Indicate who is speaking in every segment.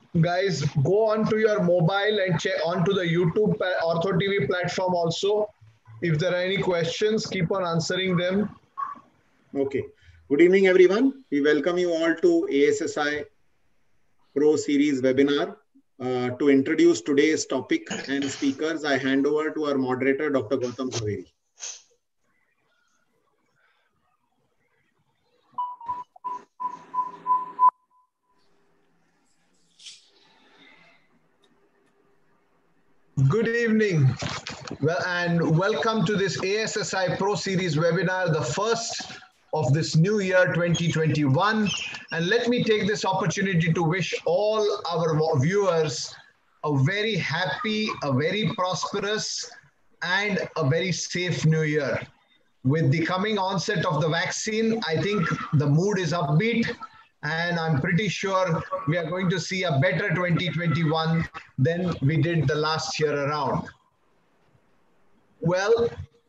Speaker 1: Guys, go onto your mobile and check onto the YouTube Ortho TV platform also. If there are any questions, keep on answering them.
Speaker 2: Okay. Good evening, everyone. We welcome you all to ASSI Pro Series webinar. To introduce today's topic and speakers, I hand over to our moderator, Dr. Gautam Zaveri.
Speaker 1: Good evening. Well, and welcome to this ASSI Pro Series webinar, the first of this new year 2021. And let me take this opportunity to wish all our viewers a very happy, a very prosperous, and a very safe new year. With the coming onset of the vaccine, I think the mood is upbeat, and I'm pretty sure we are going to see a better 2021 than we did the last year around. Well,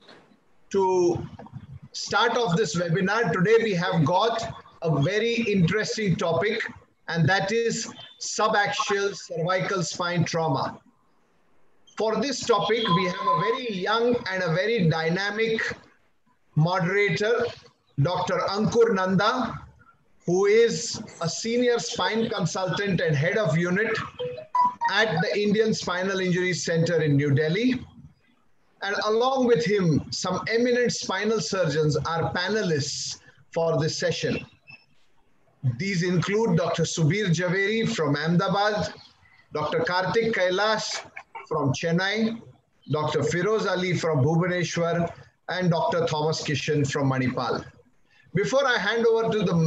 Speaker 1: to start off this webinar, today we have got a very interesting topic, and that is subaxial cervical spine trauma. For this topic, we have a very young and a very dynamic moderator, Dr. Ankur Nanda, who is a senior spine consultant and head of unit at the Indian Spinal Injury Center in New Delhi. And along with him, some eminent spinal surgeons are panelists for this session. These include Dr. Subir Javeri from Ahmedabad, Dr. Karthik Kailash from Chennai, Dr. Firoz Ali from Bhubaneswar, and Dr. Thomas Kishan from Manipal. Before I hand over to the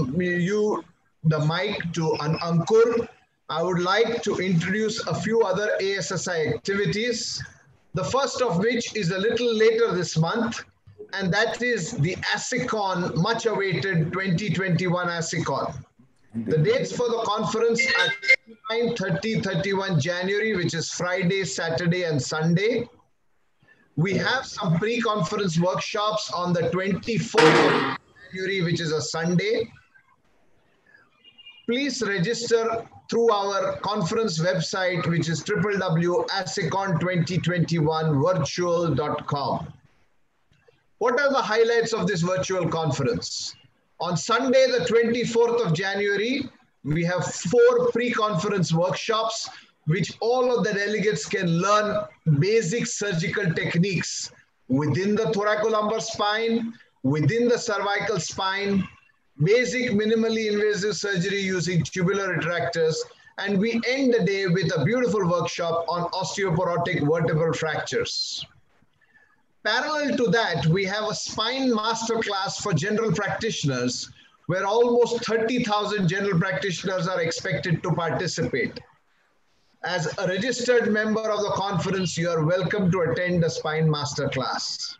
Speaker 1: mic to Ankur, I would like to introduce a few other ASSI activities. The first of which is a little later this month, and that is the ASICON, much awaited 2021 ASICON. The dates for the conference are 29, 30, 31 January, which is Friday, Saturday, and Sunday. We have some pre-conference workshops on the 24th of January, which is a Sunday. Please register through our conference website, which is www.asicon2021virtual.com. What are the highlights of this virtual conference? On Sunday, the 24th of January, we have 4 pre-conference workshops, which all of the delegates can learn basic surgical techniques within the thoracolumbar spine, within the cervical spine, basic minimally invasive surgery using tubular retractors, and we end the day with a beautiful workshop on osteoporotic vertebral fractures. Parallel to that, we have a spine masterclass for general practitioners, where almost 30,000 general practitioners are expected to participate. As a registered member of the conference, you are welcome to attend the spine masterclass.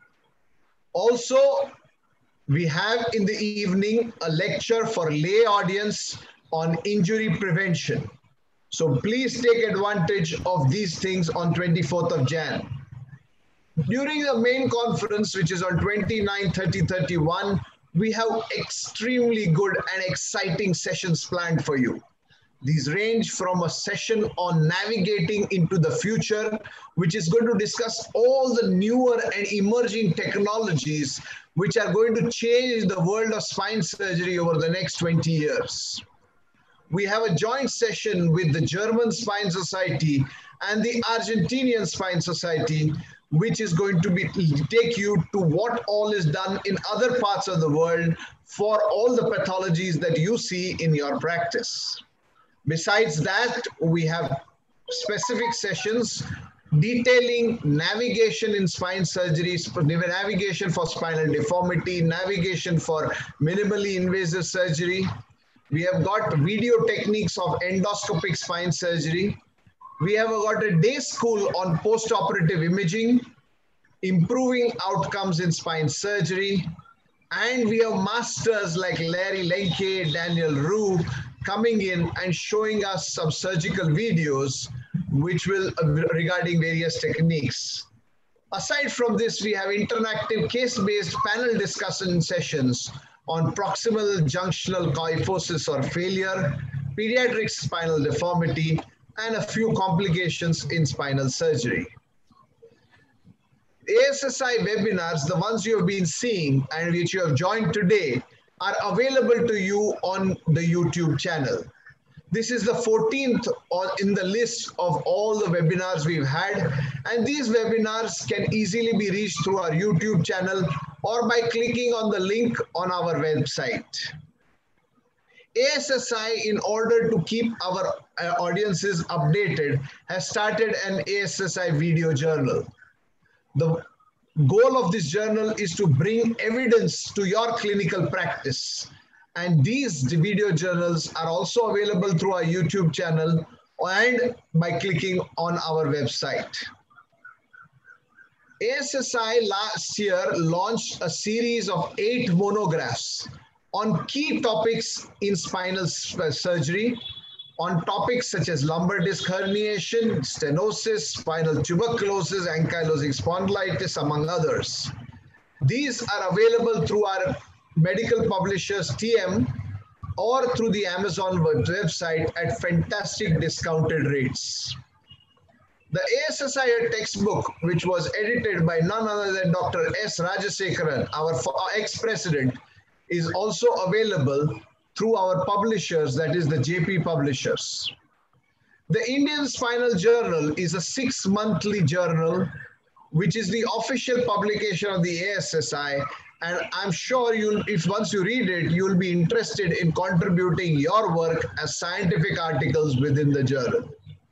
Speaker 1: Also, we have in the evening a lecture for lay audience on injury prevention. So please take advantage of these things on 24th of Jan. During the main conference, which is on 29, 30, 31, we have extremely good and exciting sessions planned for you. These range from a session on navigating into the future, which is going to discuss all the newer and emerging technologies which are going to change the world of spine surgery over the next 20 years. We have a joint session with the German Spine Society and the Argentinian Spine Society, which is going to take you to what all is done in other parts of the world for all the pathologies that you see in your practice. Besides that, we have specific sessions detailing navigation in spine surgeries, navigation for spinal deformity, navigation for minimally invasive surgery. We have got video techniques of endoscopic spine surgery. We have got a day school on post-operative imaging, improving outcomes in spine surgery, and we have masters like Larry Lenke, Daniel Rue coming in and showing us some surgical videos which will regarding various techniques. Aside from this, we have interactive case-based panel discussion sessions on proximal junctional kyphosis or failure, pediatric spinal deformity, and a few complications in spinal surgery. ASSI webinars, the ones you have been seeing and which you have joined today, are available to you on the YouTube channel. This is the 14th in the list of all the webinars we've had, and these webinars can easily be reached through our YouTube channel or by clicking on the link on our website. ASSI, in order to keep our audiences updated, has started an ASSI video journal. The goal of this journal is to bring evidence to your clinical practice. And these video journals are also available through our YouTube channel and by clicking on our website. ASSI last year launched a series of 8 monographs on key topics in spinal surgery, on topics such as lumbar disc herniation, stenosis, spinal tuberculosis, ankylosing spondylitis, among others. These are available through our medical publishers TM or through the Amazon website at fantastic discounted rates. The ASSI textbook, which was edited by none other than Dr. S. Rajasekaran, our ex-president, is also available through our publishers, that is the JP Publishers. The Indian Spinal Journal is a 6-monthly journal, which is the official publication of the ASSI, and I'm sure if once you read it, you'll be interested in contributing your work as scientific articles within the journal.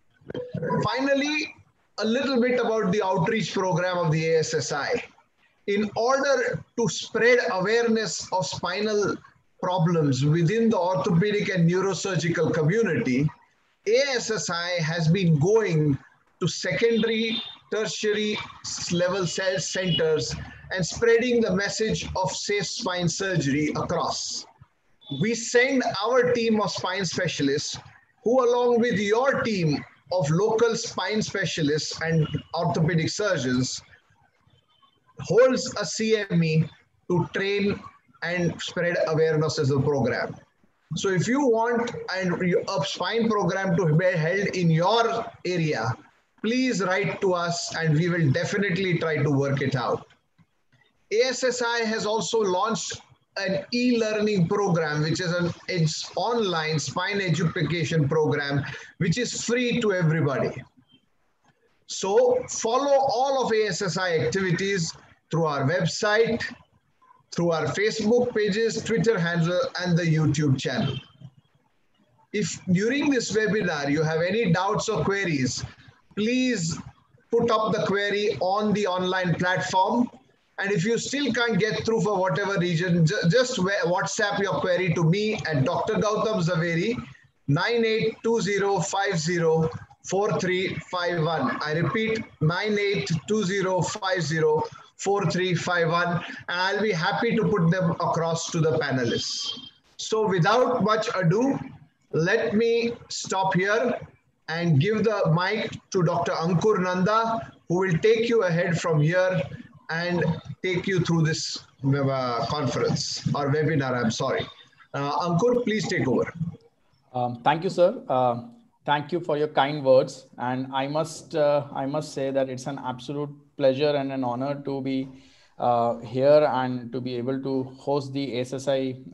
Speaker 1: Finally, a little bit about the outreach program of the ASSI. In order to spread awareness of spinal problems within the orthopedic and neurosurgical community, ASSI has been going to secondary, tertiary level centers and spreading the message of safe spine surgery across. We send our team of spine specialists who, along with your team of local spine specialists and orthopedic surgeons, holds a CME to train and spread awareness as a program. So if you want a spine program to be held in your area, please write to us and we will definitely try to work it out. ASSI has also launched an e-learning program, which is an online spine education program, which is free to everybody. So follow all of ASSI activities through our website, through our Facebook pages, Twitter handle, and the YouTube channel. If during this webinar you have any doubts or queries, please put up the query on the online platform. And if you still can't get through for whatever reason, just WhatsApp your query to me at Dr. Gautam Zaveri, 9820504351. I repeat, 9820504351. And I'll be happy to put them across to the panelists. So without much ado, let me stop here and give the mic to Dr. Ankur Nanda, who will take you ahead from here and take you through this conference or webinar, I'm sorry. Ankur, please take over.
Speaker 3: Thank you, sir. Thank you for your kind words. And I must say that it's an absolute pleasure and an honor to be here and to be able to host the ASSI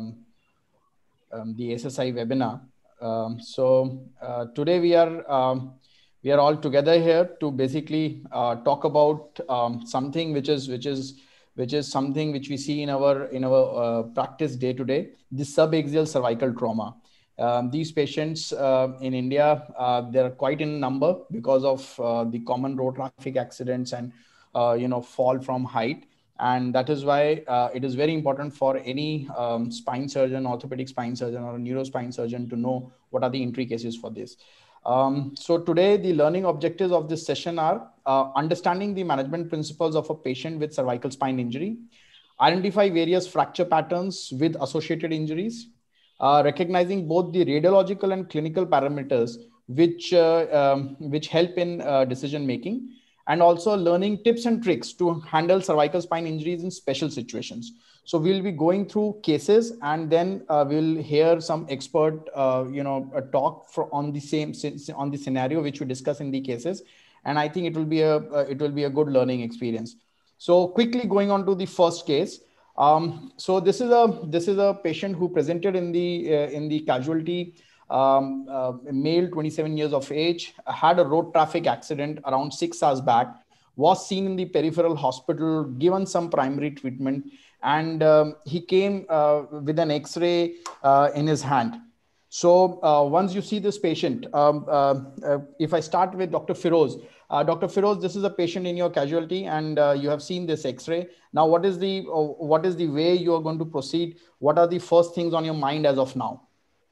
Speaker 3: webinar. Today we are all together here to basically talk about something which is something which we see in our practice day to day, the subaxial cervical trauma. These patients in India, they're quite in number because of the common road traffic accidents and fall from height. And that is why it is very important for any spine surgeon, orthopedic spine surgeon, or a neurospine surgeon to know what are the intricacies for this. So today, the learning objectives of this session are understanding the management principles of a patient with cervical spine injury, identify various fracture patterns with associated injuries, recognizing both the radiological and clinical parameters which help in decision making, and also learning tips and tricks to handle cervical spine injuries in special situations. So we'll be going through cases, and then we'll hear some expert, a talk on the scenario which we discuss in the cases. And I think it will be a good learning experience. So quickly going on to the first case. So this is a patient who presented in the casualty, male, 27 years of age, had a road traffic accident around 6 hours back, was seen in the peripheral hospital, given some primary treatment, and he came with an X-ray in his hand. So once you see this patient, if I start with Dr. Firoz, Dr. Firoz, this is a patient in your casualty, and you have seen this X-ray. Now, what is the way you are going to proceed? What are the first things on your mind as of now?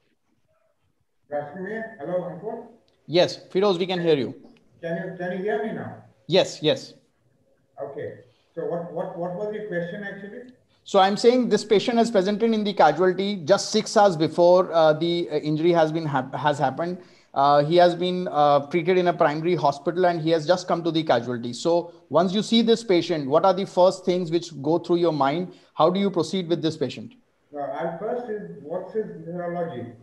Speaker 4: Hello, Ankur.
Speaker 3: Yes, Firoz, we can hear you.
Speaker 4: Can you hear me now?
Speaker 3: Yes.
Speaker 4: Okay. So what was your question actually?
Speaker 3: So I'm saying this patient has presented in the casualty just 6 hours before the injury has happened. He has been treated in a primary hospital, and he has just come to the casualty. So once you see this patient, what are the first things which go through your mind? How do you proceed with this patient?
Speaker 4: At first, what's his neurology?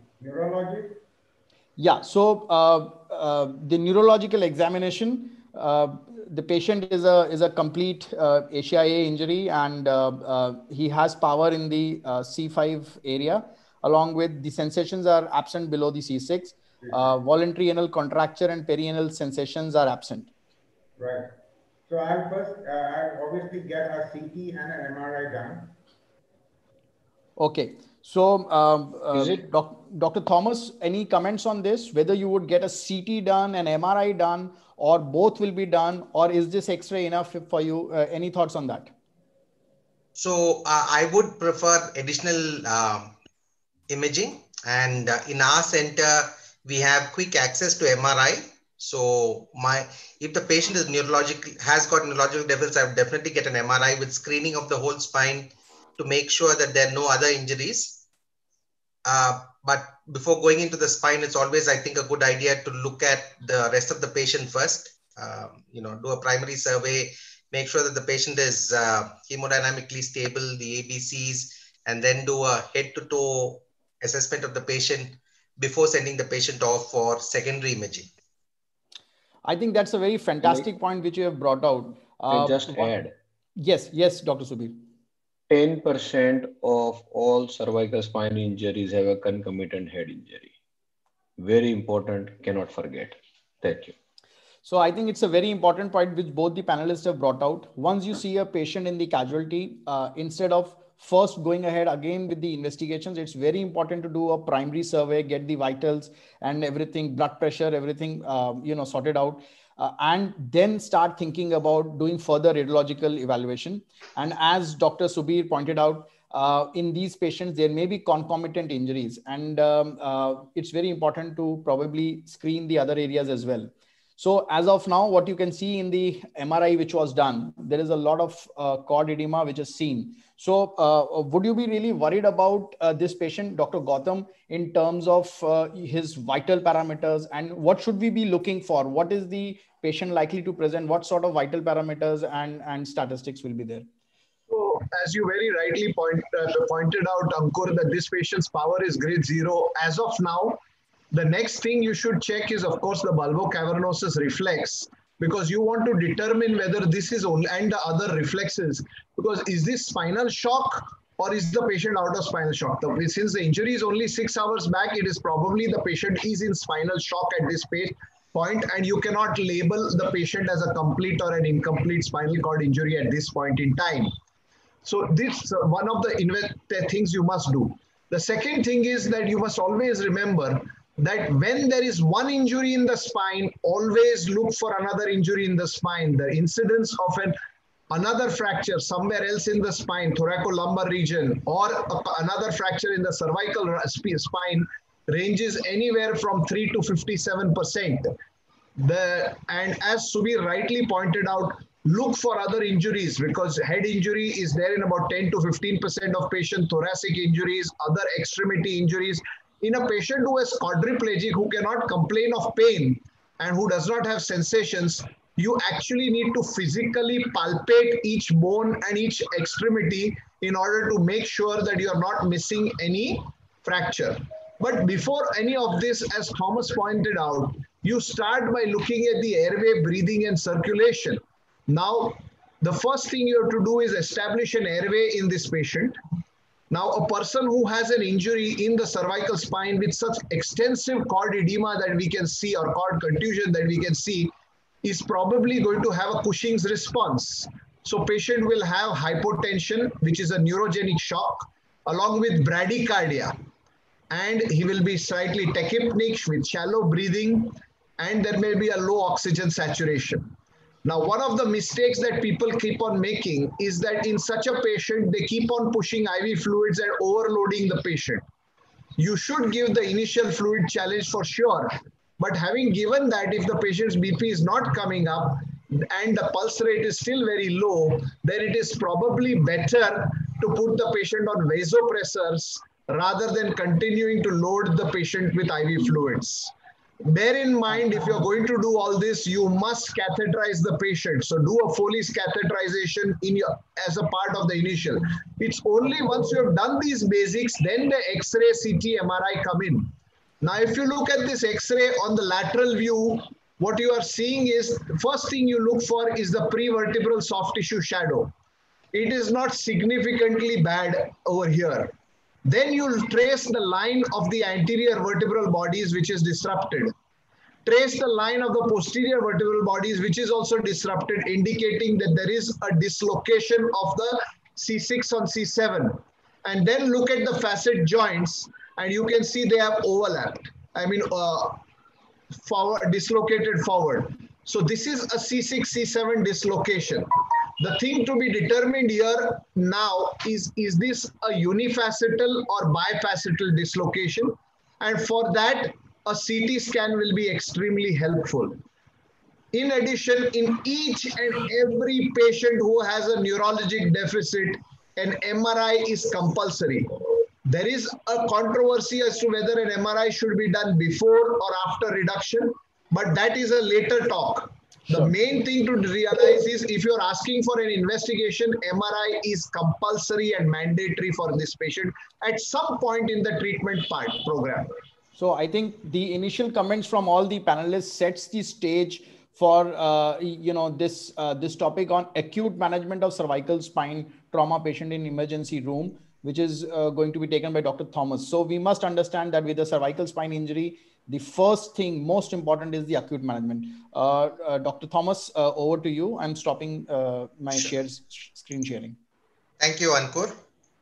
Speaker 3: Yeah. So the neurological examination. The patient is a complete ACIA injury, and he has power in the C5 area, along with the sensations are absent below the C6. Voluntary anal contracture and perianal sensations are absent.
Speaker 4: Right. So I'll obviously get a CT and an MRI done.
Speaker 3: Okay. So Dr. Thomas, any comments on this? Whether you would get a CT done, an MRI done, or both will be done, or is this X-ray enough for you? Any thoughts on that?
Speaker 5: So I would prefer additional imaging, and in our center we have quick access to MRI. So if the patient has got neurological devils, I would definitely get an MRI with screening of the whole spine to make sure that there are no other injuries. But before going into the spine, it's always, I think, a good idea to look at the rest of the patient first. Do a primary survey, make sure that the patient is hemodynamically stable, the ABCs, and then do a head-to-toe assessment of the patient before sending the patient off for secondary imaging.
Speaker 3: I think that's a very fantastic point which you have brought out.
Speaker 6: Just add.
Speaker 3: Yes, Dr. Subir.
Speaker 6: 10% of all cervical spine injuries have a concomitant head injury. Very important, cannot forget. Thank you.
Speaker 3: So I think it's a very important point which both the panelists have brought out. Once you see a patient in the casualty, instead of first going ahead again with the investigations, it's very important to do a primary survey, get the vitals and everything, blood pressure, everything, sorted out. And then start thinking about doing further radiological evaluation. And as Dr. Subir pointed out, in these patients, there may be concomitant injuries. And it's very important to probably screen the other areas as well. So as of now, what you can see in the MRI which was done, there is a lot of cord edema which is seen. So would you be really worried about this patient, Dr. Gautam, in terms of his vital parameters, and what should we be looking for? What is the patient likely to present? What sort of vital parameters and statistics will be there?
Speaker 1: So as you very rightly pointed out, Ankur, that this patient's power is grade 0. As of now, the next thing you should check is, of course, the bulbocavernosus reflex, because you want to determine whether this is only, and the other reflexes, because is this spinal shock or is the patient out of spinal shock? Since the injury is only 6 hours back, it is probably the patient is in spinal shock at this point, and you cannot label the patient as a complete or an incomplete spinal cord injury at this point in time. So this is one of the things you must do. The second thing is that you must always remember that when there is one injury in the spine, always look for another injury in the spine. The incidence of another fracture somewhere else in the spine, thoracolumbar region, or another fracture in the cervical spine ranges anywhere from 3 to 57%. And as Subir rightly pointed out, look for other injuries, because head injury is there in about 10 to 15% of patients, thoracic injuries, other extremity injuries. In a patient who is quadriplegic, who cannot complain of pain and who does not have sensations, you actually need to physically palpate each bone and each extremity in order to make sure that you are not missing any fracture. But before any of this, as Thomas pointed out, you start by looking at the airway, breathing, and circulation. Now, the first thing you have to do is establish an airway in this patient. Now, a person who has an injury in the cervical spine with such extensive cord edema that we can see, or cord contusion that we can see, is probably going to have a Cushing's response. So patient will have hypotension, which is a neurogenic shock, along with bradycardia. And he will be slightly tachypnic with shallow breathing, and there may be a low oxygen saturation. Now, one of the mistakes that people keep on making is that in such a patient, they keep on pushing IV fluids and overloading the patient. You should give the initial fluid challenge for sure. But having given that, if the patient's BP is not coming up and the pulse rate is still very low, then it is probably better to put the patient on vasopressors rather than continuing to load the patient with IV fluids. Bear in mind, if you're going to do all this, you must catheterize the patient. So do a Foley's catheterization as a part of the initial. It's only once you have done these basics, then the X-ray, CT, MRI come in. Now, if you look at this X-ray on the lateral view, what you are seeing is, the first thing you look for is the prevertebral soft tissue shadow. It is not significantly bad over here. Then you'll trace the line of the anterior vertebral bodies, which is disrupted. Trace the line of the posterior vertebral bodies, which is also disrupted, indicating that there is a dislocation of the C6 on C7. And then look at the facet joints, and you can see they have overlapped. I mean, dislocated forward. So this is a C6, C7 dislocation. The thing to be determined here now is this a unifacetal or bifacetal dislocation? And for that, a CT scan will be extremely helpful. In addition, in each and every patient who has a neurologic deficit, an MRI is compulsory. There is a controversy as to whether an MRI should be done before or after reduction, but that is a later talk. The main thing to realize is, if you're asking for an investigation, MRI is compulsory and mandatory for this patient at some point in the treatment program.
Speaker 3: So I think the initial comments from all the panelists sets the stage for this topic on acute management of cervical spine trauma patient in emergency room, which is going to be taken by Dr. Thomas. So we must understand that with the cervical spine injury, the first thing, most important, is the acute management. Dr. Thomas, over to you. I'm stopping my screen sharing.
Speaker 5: Thank you, Ankur.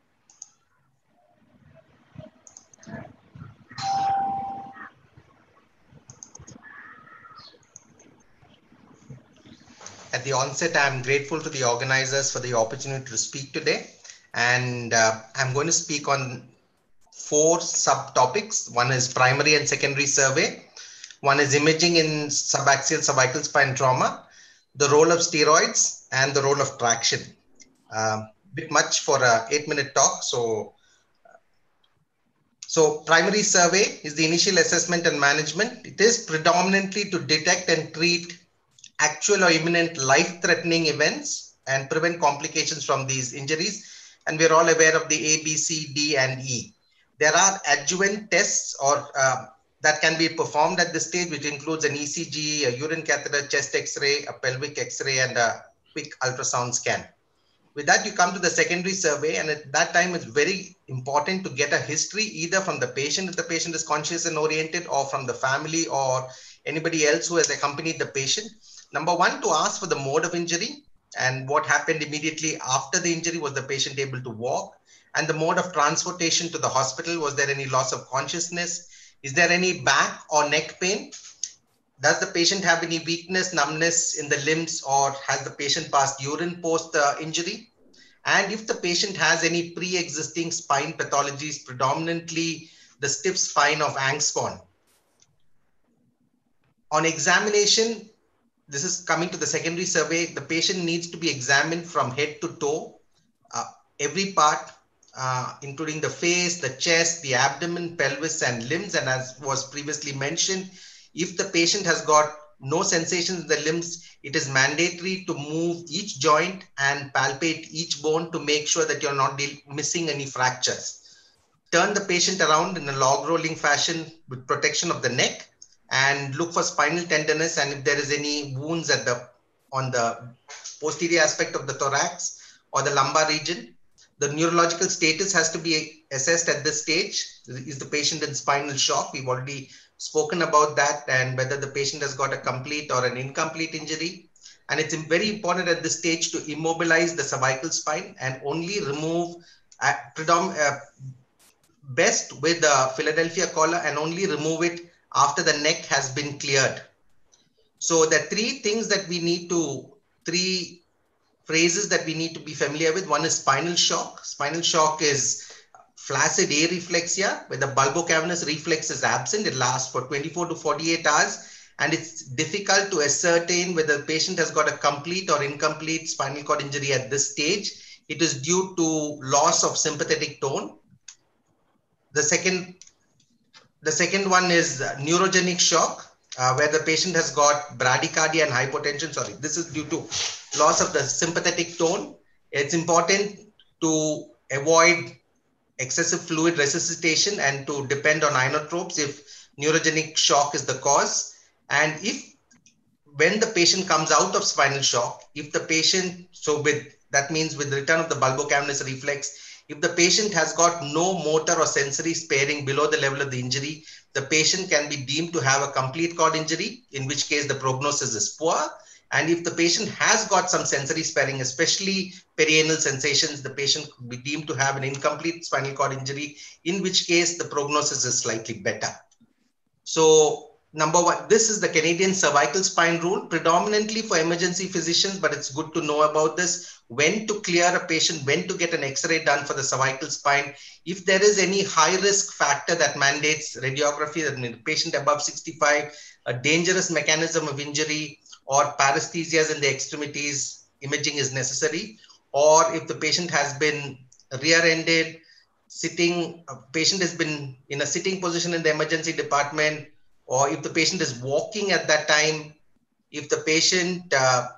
Speaker 5: At the onset, I'm grateful to the organizers for the opportunity to speak today. And I'm going to speak on 4 subtopics. One is primary and secondary survey. One is imaging in subaxial cervical spine trauma, the role of steroids, and the role of traction. Bit much for a 8-minute talk. So primary survey is the initial assessment and management. It is predominantly to detect and treat actual or imminent life-threatening events and prevent complications from these injuries. And we're all aware of the A, B, C, D, and E. There are adjuvant tests that can be performed at this stage, which includes an ECG, a urine catheter, chest X-ray, a pelvic X-ray, and a quick ultrasound scan. With that, you come to the secondary survey, and at that time, it's very important to get a history either from the patient, if the patient is conscious and oriented, or from the family or anybody else who has accompanied the patient. Number 1, to ask for the mode of injury and what happened immediately after the injury. Was the patient able to walk? And the mode of transportation to the hospital. Was there any loss of consciousness? Is there any back or neck pain? Does the patient have any weakness, numbness in the limbs, or has the patient passed urine post the injury? And if the patient has any pre-existing spine pathologies, predominantly the stiff spine of Angstborn. On examination, this is coming to the secondary survey, the patient needs to be examined from head to toe, every part, including the face, the chest, the abdomen, pelvis, and limbs. And as was previously mentioned, if the patient has got no sensations in the limbs, it is mandatory to move each joint and palpate each bone to make sure that you're not missing any fractures. Turn the patient around in a log rolling fashion with protection of the neck and look for spinal tenderness, and if there is any wounds on the posterior aspect of the thorax or the lumbar region. The neurological status has to be assessed at this stage. Is the patient in spinal shock? We've already spoken about that, and whether the patient has got a complete or an incomplete injury. And it's very important at this stage to immobilize the cervical spine and only remove best with the Philadelphia collar, and only remove it after the neck has been cleared. So there are three phrases that we need to be familiar with. One is spinal shock. Spinal shock is flaccid areflexia, where the bulbocavernous reflex is absent. It lasts for 24 to 48 hours, and it's difficult to ascertain whether the patient has got a complete or incomplete spinal cord injury at this stage. It is due to loss of sympathetic tone. The second one is neurogenic shock, where the patient has got bradycardia and hypotension. Sorry, this is due to loss of the sympathetic tone. It's important to avoid excessive fluid resuscitation and to depend on inotropes if neurogenic shock is the cause. And when the patient comes out of spinal shock, that means with the return of the bulbocavernous reflex, if the patient has got no motor or sensory sparing below the level of the injury, the patient can be deemed to have a complete cord injury, in which case the prognosis is poor. And if the patient has got some sensory sparing, especially perianal sensations, the patient could be deemed to have an incomplete spinal cord injury, in which case the prognosis is slightly better. So number one, this is the Canadian cervical spine rule, predominantly for emergency physicians, but it's good to know about this. When to clear a patient, when to get an X-ray done for the cervical spine. If there is any high risk factor that mandates radiography, that means patient above 65, a dangerous mechanism of injury, or paresthesias in the extremities, imaging is necessary. Or if the patient has been rear-ended, patient has been in a sitting position in the emergency department, or if the patient is walking at that time, if the patient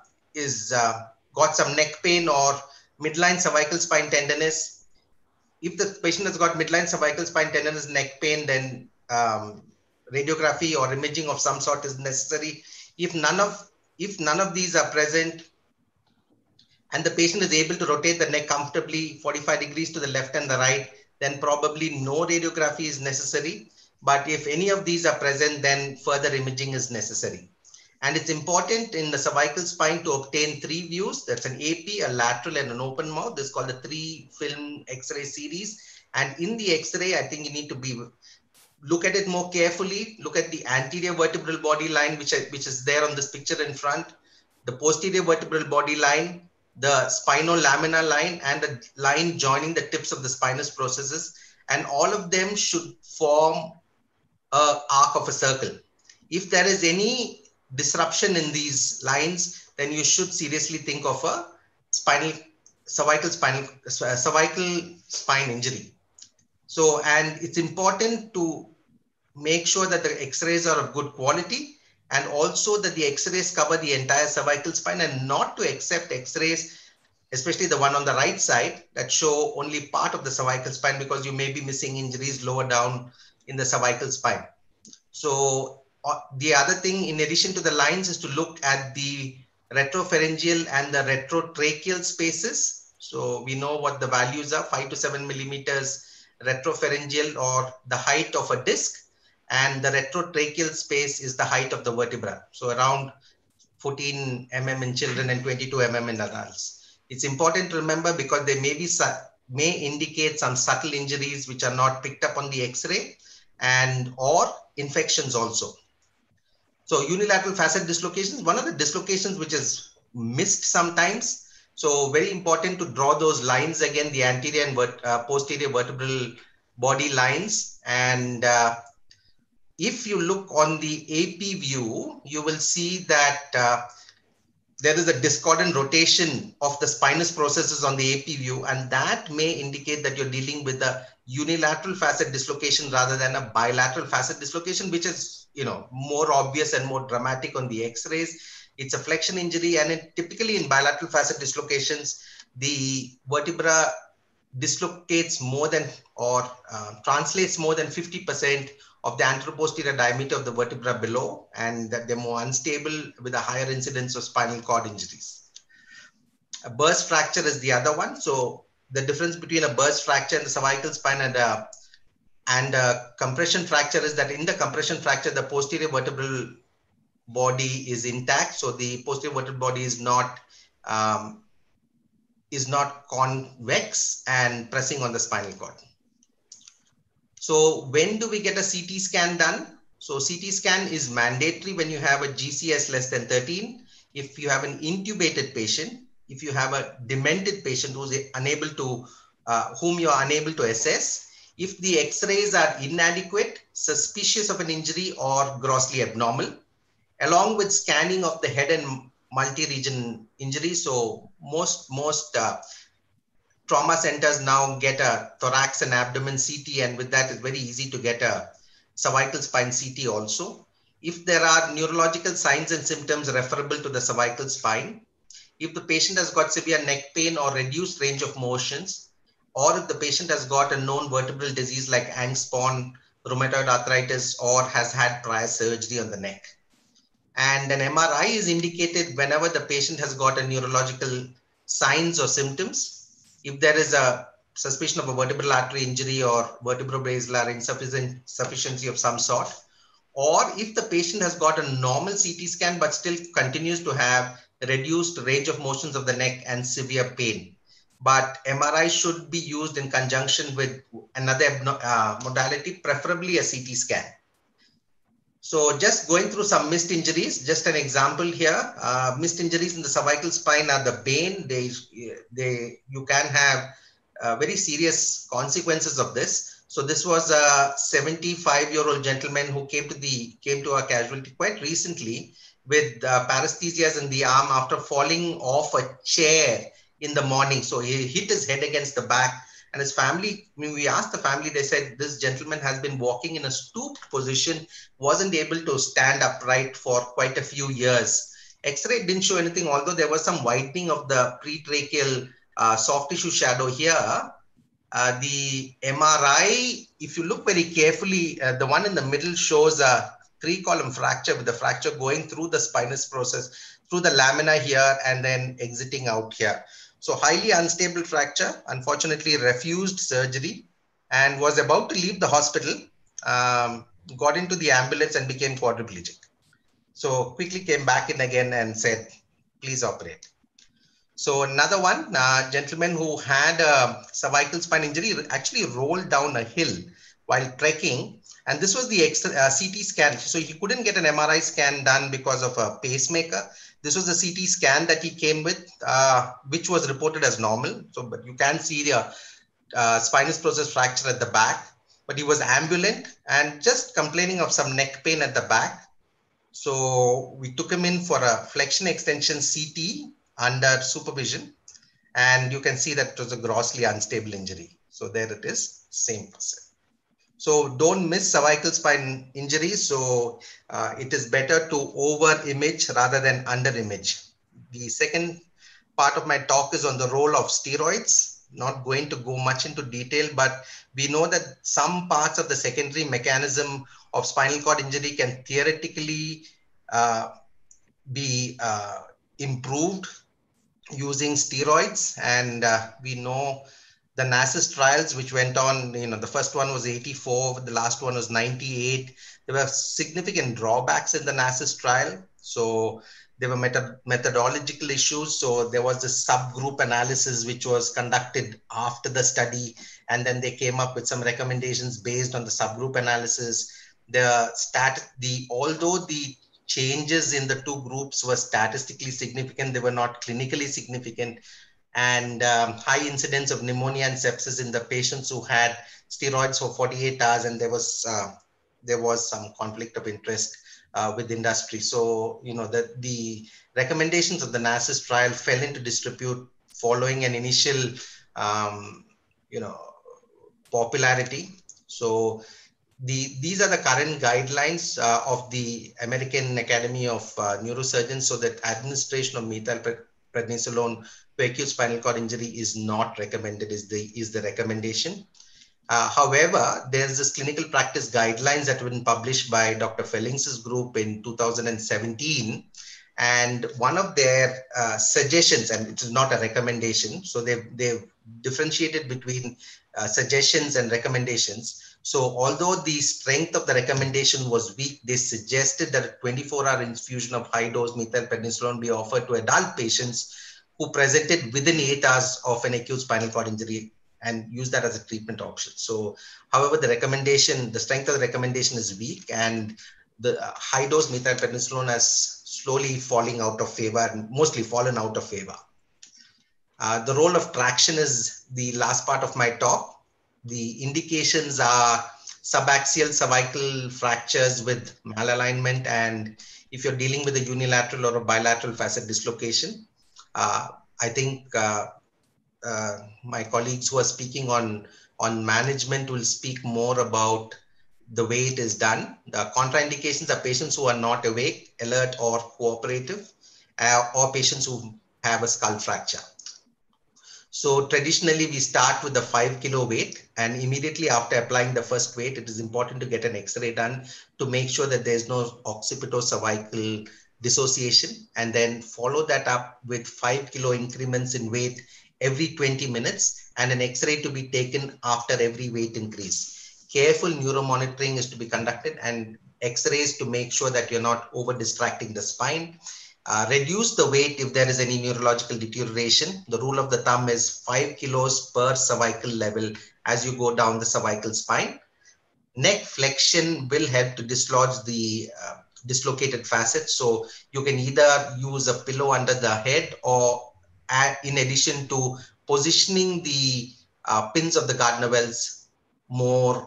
Speaker 5: got some neck pain or midline cervical spine tenderness. If the patient has got midline cervical spine tenderness, neck pain, then radiography or imaging of some sort is necessary. If none of these are present, and the patient is able to rotate the neck comfortably 45 degrees to the left and the right, then probably no radiography is necessary. But if any of these are present, then further imaging is necessary. And it's important in the cervical spine to obtain 3 views. That's an AP, a lateral, and an open mouth. This is called the 3-film X-ray series. And in the X-ray, I think you need to look at it more carefully. Look at the anterior vertebral body line, which is there on this picture in front, the posterior vertebral body line, the spinolaminar line, and the line joining the tips of the spinous processes. And all of them should form an arc of a circle. If there is any disruption in these lines, then you should seriously think of a cervical spine injury. So, and it's important to make sure that the X-rays are of good quality, and also that the X-rays cover the entire cervical spine, and not to accept X-rays, especially the one on the right side, that show only part of the cervical spine, because you may be missing injuries lower down in the cervical spine. So the other thing, in addition to the lines, is to look at the retropharyngeal and the retrotracheal spaces. So we know what the values are: 5 to 7 millimeters retropharyngeal, or the height of a disc, and the retrotracheal space is the height of the vertebra. So around 14 mm in children and 22 mm in adults. It's important to remember, because they may indicate some subtle injuries which are not picked up on the X-ray, or infections also. So unilateral facet dislocations, one of the dislocations which is missed sometimes. So very important to draw those lines again, the anterior and posterior vertebral body lines. And if you look on the AP view, you will see that there is a discordant rotation of the spinous processes on the AP view, and that may indicate that you're dealing with a unilateral facet dislocation rather than a bilateral facet dislocation, which is more obvious and more dramatic on the X-rays. It's a flexion injury, and typically in bilateral facet dislocations, the vertebra dislocates more than or translates more than 50% of the anteroposterior diameter of the vertebra below, and that they're more unstable with a higher incidence of spinal cord injuries. A burst fracture is the other one. So the difference between a burst fracture in the cervical spine and a compression fracture is that in the compression fracture, the posterior vertebral body is intact. So the posterior vertebral body is not convex and pressing on the spinal cord. So when do we get a CT scan done? So CT scan is mandatory when you have a GCS less than 13. If you have an intubated patient, if you have a demented patient who's unable to, whom you are unable to assess, if the X-rays are inadequate, suspicious of an injury, or grossly abnormal, along with scanning of the head and multi-region injury. So most trauma centers now get a thorax and abdomen CT, and with that it's very easy to get a cervical spine CT also. If there are neurological signs and symptoms referable to the cervical spine, if the patient has got severe neck pain or reduced range of motions, or if the patient has got a known vertebral disease like Angst-Pon, rheumatoid arthritis, or has had prior surgery on the neck. And an MRI is indicated whenever the patient has got a neurological signs or symptoms. If there is a suspicion of a vertebral artery injury or vertebrobasilar insufficiency of some sort, or if the patient has got a normal CT scan but still continues to have reduced range of motions of the neck and severe pain. But MRI should be used in conjunction with another modality, preferably a CT scan. So just going through some missed injuries, just an example here. Missed injuries in the cervical spine are the bane. You can have very serious consequences of this. So this was a 75-year-old gentleman who came to our casualty quite recently with paresthesias in the arm after falling off a chair in the morning. So he hit his head against the back, and his family, when we asked the family, they said this gentleman has been walking in a stooped position, wasn't able to stand upright for quite a few years. X-ray didn't show anything, although there was some widening of the pretracheal soft tissue shadow here. The MRI, if you look very carefully, the one in the middle shows a 3-column fracture with the fracture going through the spinous process, through the lamina here, and then exiting out here. So highly unstable fracture, unfortunately refused surgery and was about to leave the hospital, got into the ambulance and became quadriplegic. So quickly came back in again and said, please operate. So another one, gentleman who had a cervical spine injury actually rolled down a hill while trekking. And this was the CT scan. So he couldn't get an MRI scan done because of a pacemaker. This was the CT scan that he came with, which was reported as normal. So, but you can see the spinous process fracture at the back. But he was ambulant and just complaining of some neck pain at the back. So we took him in for a flexion extension CT under supervision. And you can see that it was a grossly unstable injury. So there it is, same person. So don't miss cervical spine injuries. So it is better to over image rather than under image. The second part of my talk is on the role of steroids. Not going to go much into detail, but we know that some parts of the secondary mechanism of spinal cord injury can theoretically be improved using steroids. And we know the NASIS trials, which went on, the first one was 84, the last one was 98. There were significant drawbacks in the NASIS trial. So there were methodological issues. So there was this subgroup analysis, which was conducted after the study. And then they came up with some recommendations based on the subgroup analysis. Although the changes in the two groups were statistically significant, they were not clinically significant. And high incidence of pneumonia and sepsis in the patients who had steroids for 48 hours. And there was some conflict of interest with industry. So, the recommendations of the NASIS trial fell into disrepute following an initial, popularity. So these are the current guidelines of the American Academy of Neurosurgeons. So that administration of methylprednisolone to acute spinal cord injury is not recommended, is the recommendation. However, there's this clinical practice guidelines that have been published by Dr. Fellings's group in 2017. And one of their suggestions, and it is not a recommendation, so they've differentiated between suggestions and recommendations. So although the strength of the recommendation was weak, they suggested that a 24-hour infusion of high-dose methylprednisolone be offered to adult patients who presented within 8 hours of an acute spinal cord injury and use that as a treatment option. So, however, the strength of the recommendation is weak, and the high-dose methylprednisolone has slowly falling out of favor, and mostly fallen out of favor. The role of traction is the last part of my talk. The indications are subaxial cervical fractures with malalignment, and if you're dealing with a unilateral or a bilateral facet dislocation. I think my colleagues who are speaking on management will speak more about the way it is done. The contraindications are patients who are not awake, alert, or cooperative, or patients who have a skull fracture. So traditionally, we start with the 5 kilo weight, and immediately after applying the first weight, it is important to get an X-ray done to make sure that there's no occipitocervical dissociation, and then follow that up with 5 kilo increments in weight every 20 minutes, and an X-ray to be taken after every weight increase. Careful neuromonitoring is to be conducted, and X-rays to make sure that you're not over distracting the spine. Reduce the weight if there is any neurological deterioration. The rule of the thumb is 5 kilos per cervical level as you go down the cervical spine. Neck flexion will help to dislodge the dislocated facet. So you can either use a pillow under the head, or in addition to positioning the pins of the Gardner wells more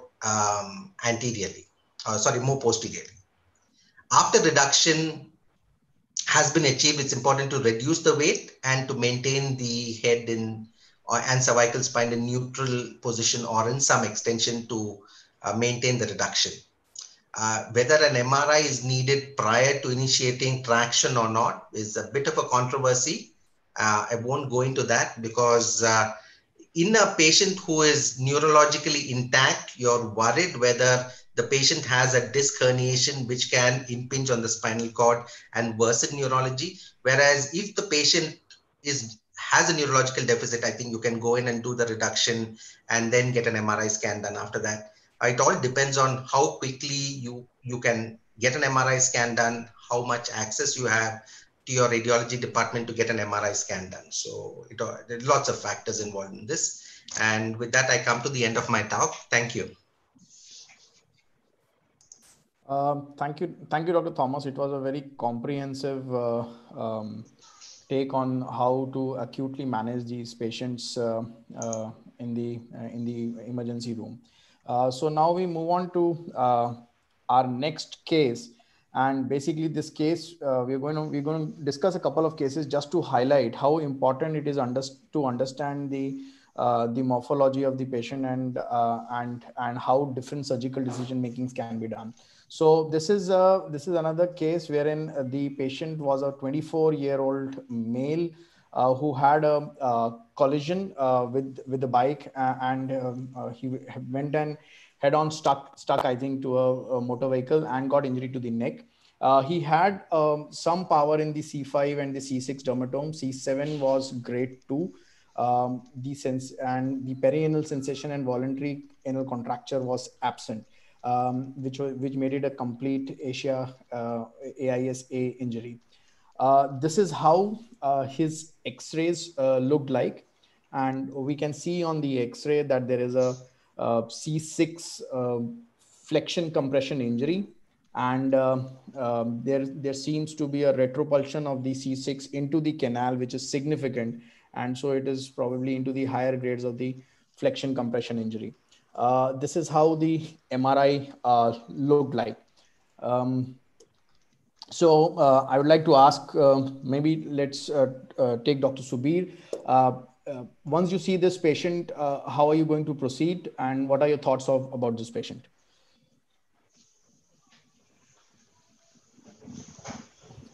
Speaker 5: more posteriorly. After reduction has been achieved, it's important to reduce the weight and to maintain the head and cervical spine in neutral position or in some extension to maintain the reduction. Whether an MRI is needed prior to initiating traction or not is a bit of a controversy. I won't go into that because in a patient who is neurologically intact, you're worried whether the patient has a disc herniation which can impinge on the spinal cord and worsen neurology. Whereas if the patient has a neurological deficit, I think you can go in and do the reduction and then get an MRI scan done after that. It all depends on how quickly you can get an MRI scan done, how much access you have to your radiology department to get an MRI scan done. So there are lots of factors involved in this. And with that, I come to the end of my talk. Thank you.
Speaker 3: Thank you, Dr. Thomas. It was a very comprehensive take on how to acutely manage these patients in the emergency room. So now we move on to our next case, and basically this case we're going to discuss a couple of cases just to highlight how important it is to understand the morphology of the patient and how different surgical decision makings can be done. So this is another case wherein the patient was a 24-year-old male who had a collision with the bike, and he went and head-on stuck I think to a motor vehicle and got injury to the neck. He had some power in the C5 and the C6 dermatome. C7 was grade 2. The perianal sensation and voluntary anal contracture was absent, which made it a complete AISA injury. This is how his X-rays looked like, and we can see on the X-ray that there is a C6 flexion compression injury, and there seems to be a retropulsion of the C6 into the canal, which is significant, and so it is probably into the higher grades of the flexion compression injury. This is how the MRI looked like. So I would like to ask, maybe let's take Dr. Subir. Once you see this patient, how are you going to proceed, and what are your thoughts about this patient?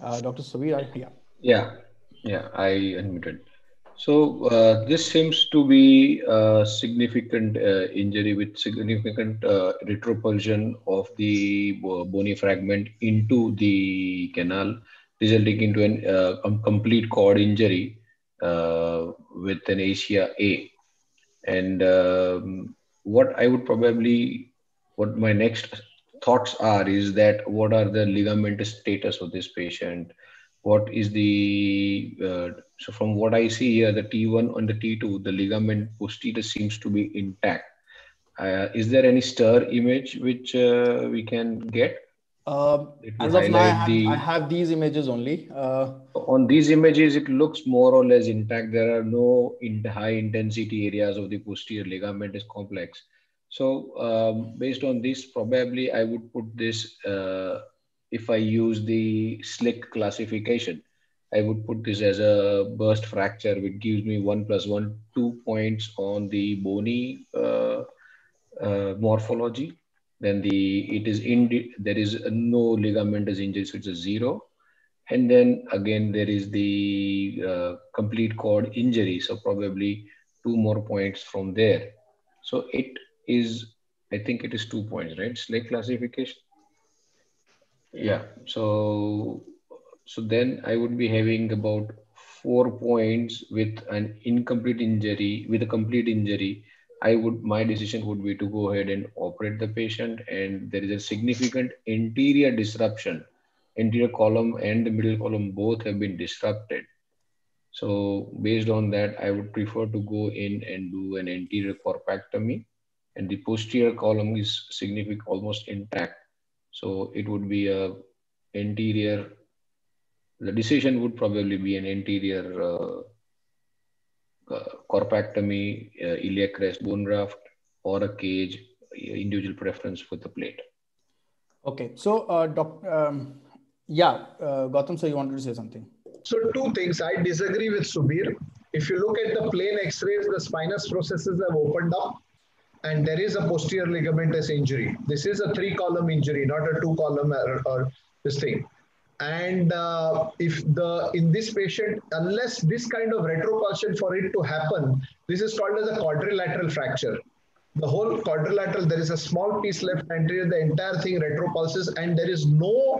Speaker 3: Dr. Subir,
Speaker 6: Yeah, I unmuted. So this seems to be a significant injury with significant retropulsion of the bony fragment into the canal, resulting into an complete cord injury with an ASIA A. And what I would probably, what my next thoughts are is that what are the ligamentous status of this patient? What is the, so from what I see here, the T1 and the T2, the ligament posterior seems to be intact. Is there any stir image which we can get?
Speaker 3: As of now, I have these images only.
Speaker 6: On these images, it looks more or less intact. There are no high intensity areas of the posterior ligament is complex. So based on this, probably I would put this, if I use the SLIC classification, I would put this as a burst fracture, which gives me 1 + 1, 2 points on the bony morphology. Then there is no ligamentous injury, so it's a 0. And then again, there is the complete cord injury. So probably 2 more points from there. So it is, I think it is 2 points, right? SLIC classification. Yeah. So then I would be having about 4 points with an incomplete injury, with a complete injury. My decision would be to go ahead and operate the patient, and there is a significant anterior disruption. Anterior column and the middle column both have been disrupted. So based on that, I would prefer to go in and do an anterior corpectomy, and the posterior column is significant, almost intact. So it would be a anterior, the decision would probably be an anterior corpectomy, iliac crest bone graft, or a cage, individual preference with the plate.
Speaker 3: Okay, so Gautam, so you wanted to say something?
Speaker 1: So 2 things. I disagree with Subir. If you look at the plain X-rays, the spinous processes have opened up, and there is a posterior ligamentous injury. This is a 3-column injury, not a 2-column or this thing. And in this patient, unless this kind of retropulsion for it to happen, this is called as a quadrilateral fracture. The whole quadrilateral, there is a small piece left anterior, the entire thing retropulses, and there is no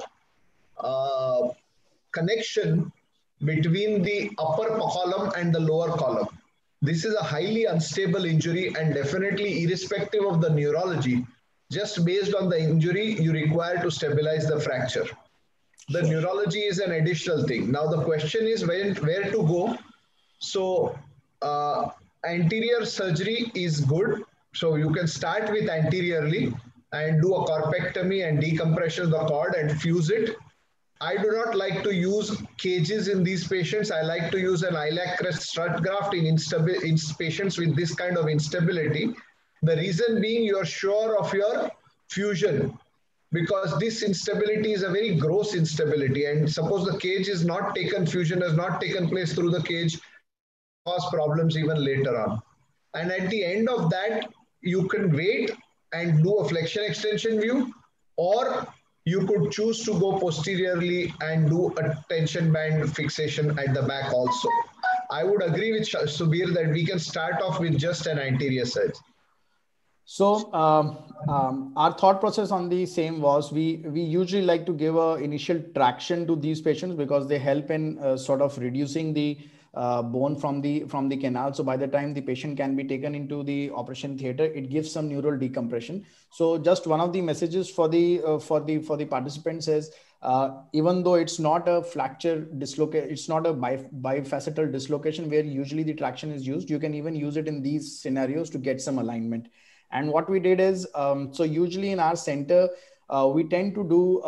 Speaker 1: connection between the upper column and the lower column. This is a highly unstable injury, and definitely irrespective of the neurology, just based on the injury, you require to stabilize the fracture. The neurology is an additional thing. Now the question is where to go. So anterior surgery is good. So you can start with anteriorly and do a corpectomy and decompression of the cord and fuse it. I do not like to use cages in these patients. I like to use an iliac crest strut graft in patients with this kind of instability. The reason being, you are sure of your fusion, because this instability is a very gross instability. And suppose the cage is not taken, fusion has not taken place through the cage, cause problems even later on. And at the end of that, you can wait and do a flexion extension view, or you could choose to go posteriorly and do a tension band fixation at the back also. I would agree with Subir that we can start off with just an anterior surgery.
Speaker 3: So our thought process on the same was we usually like to give a initial traction to these patients because they help in sort of reducing the bone from the canal. So by the time the patient can be taken into the operation theater, it gives some neural decompression. So just one of the messages for the participants is even though it's not a fracture dislocation, it's not a bifacetal dislocation where usually the traction is used. You can even use it in these scenarios to get some alignment. And what we did is, so usually in our center, we tend to do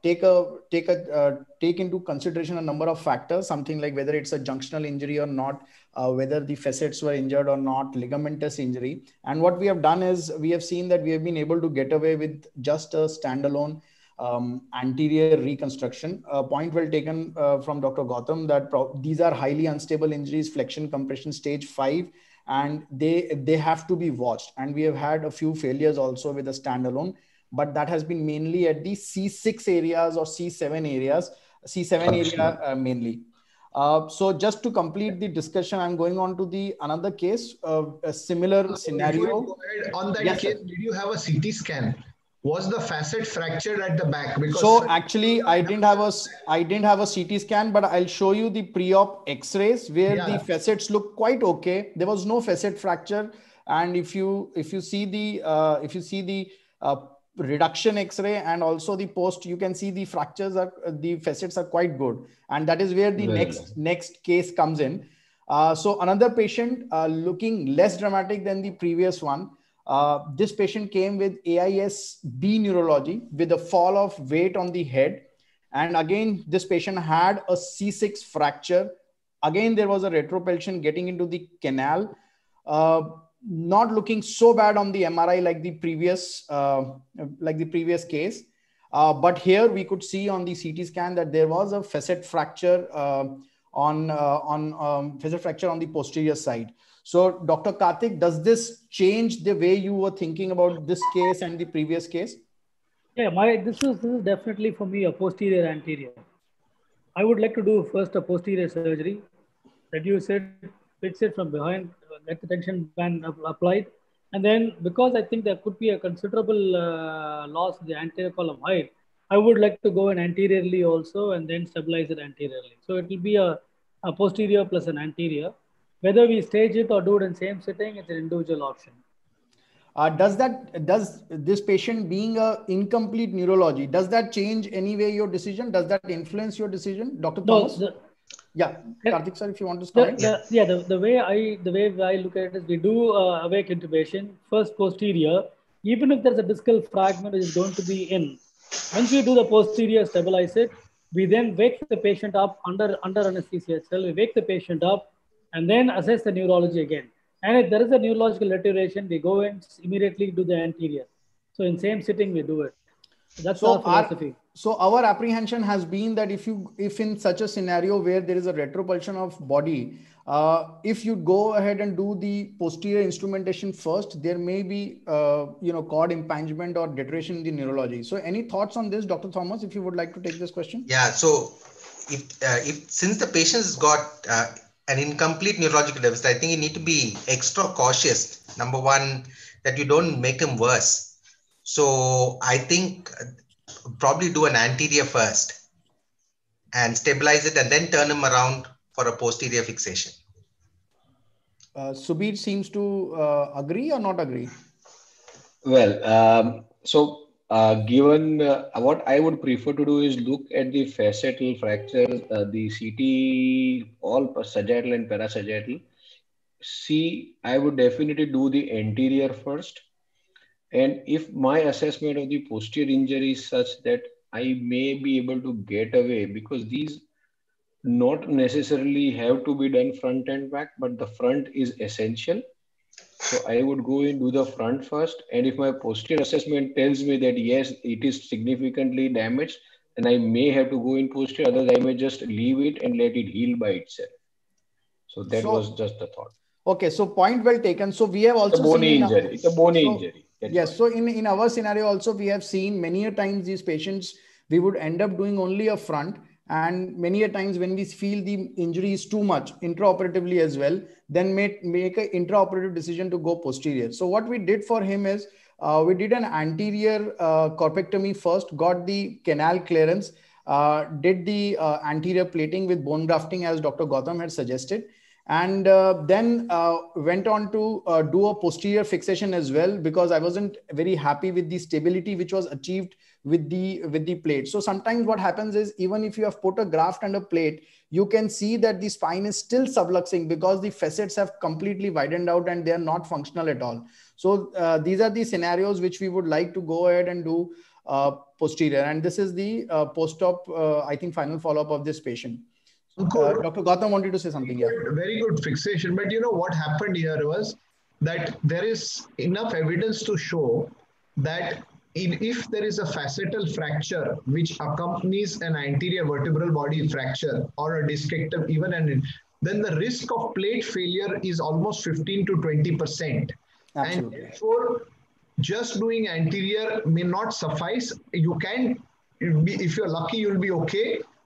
Speaker 3: take into consideration a number of factors, something like whether it's a junctional injury or not, whether the facets were injured or not, ligamentous injury. And what we have done is we have seen that we have been able to get away with just a standalone anterior reconstruction. Point well taken from Dr. Gautam that these are highly unstable injuries, flexion compression stage 5. And they have to be watched. And we have had a few failures also with a standalone, but that has been mainly at the C6 areas or C7 areas. C7 area mainly. So just to complete the discussion, I'm going on to the another case, a similar scenario.
Speaker 1: On that case, did you have a CT scan? Was the facet fractured at the back? Because
Speaker 3: so actually, I didn't have a CT scan, but I'll show you the pre-op X-rays where the facets look quite okay. There was no facet fracture, and if you see the reduction X-ray and also the post, you can see the the facets are quite good, and that is where the next case comes in. So another patient looking less dramatic than the previous one. This patient came with AIS B neurology with a fall of weight on the head, and again this patient had a C6 fracture. Again there was a retropulsion getting into the canal. Not looking so bad on the MRI like the previous case, but here we could see on the CT scan that there was a facet fracture facet fracture on the posterior side. So, Dr. Karthik, does this change the way you were thinking about this case and the previous case?
Speaker 7: Yeah, this is definitely for me a posterior anterior. I would like to do first a posterior surgery, reduce it, fix it from behind, get the tension band applied. And then because I think there could be a considerable loss in the anterior column height, I would like to go in anteriorly also and then stabilize it anteriorly. So it will be a posterior plus an anterior. Whether we stage it or do it in same sitting, it's an individual option.
Speaker 3: Does this patient being a incomplete neurology, does that change any way your decision? Does that influence your decision, Dr. Thomas? Karthik sir, if you want to start.
Speaker 7: The way I look at it is we do awake intubation, first posterior, even if there's a discal fragment which is going to be in. Once we do the posterior, stabilize it, we then wake the patient up under anesthesia itself. We wake the patient up and then assess the neurology again. And if there is a neurological deterioration, we go and immediately do the anterior. So in same sitting, we do it. So that's our philosophy.
Speaker 3: So our apprehension has been that if in such a scenario where there is a retropulsion of body, if you go ahead and do the posterior instrumentation first, there may be cord impingement or deterioration in the neurology. So any thoughts on this, Dr. Thomas, if you would like to take this question?
Speaker 5: Yeah. So if since the patient has got an incomplete neurological deficit, I think you need to be extra cautious. Number one, that you don't make him worse. So I think probably do an anterior first and stabilize it and then turn him around for a posterior fixation.
Speaker 3: Subir seems to agree or not agree?
Speaker 6: Well, given what I would prefer to do is look at the facetal fractures, the CT, all sagittal and parasagittal. I would definitely do the anterior first. And if my assessment of the posterior injury is such that I may be able to get away, because these not necessarily have to be done front and back, but the front is essential. So I would go and do the front first. And if my posterior assessment tells me that yes, it is significantly damaged, then I may have to go in posterior, otherwise I may just leave it and let it heal by itself. So that was just the thought.
Speaker 3: Okay, so point well taken. So we have also
Speaker 6: it's a bony injury. It's a bony injury.
Speaker 3: Yes. So in our scenario also, we have seen many a times these patients, we would end up doing only a front. And many a times when we feel the injury is too much intraoperatively as well, then make an intraoperative decision to go posterior. So what we did for him is we did an anterior corpectomy first, got the canal clearance, did the anterior plating with bone grafting as Dr. Gautam had suggested. And then went on to do a posterior fixation as well, because I wasn't very happy with the stability which was achieved with the plate. So sometimes what happens is, even if you have put a graft and a plate, you can see that the spine is still subluxing because the facets have completely widened out and they are not functional at all. So these are the scenarios which we would like to go ahead and do posterior. And this is the post-op, I think, final follow-up of this patient. Dr. Gautam wanted to say something. Yeah.
Speaker 1: Very good fixation. But you know what happened here was that there is enough evidence to show that if there is a facetal fracture which accompanies an anterior vertebral body fracture or a discectomy, then the risk of plate failure is almost 15 to 20%. And therefore, just doing anterior may not suffice. You can, if you're lucky, you'll be okay.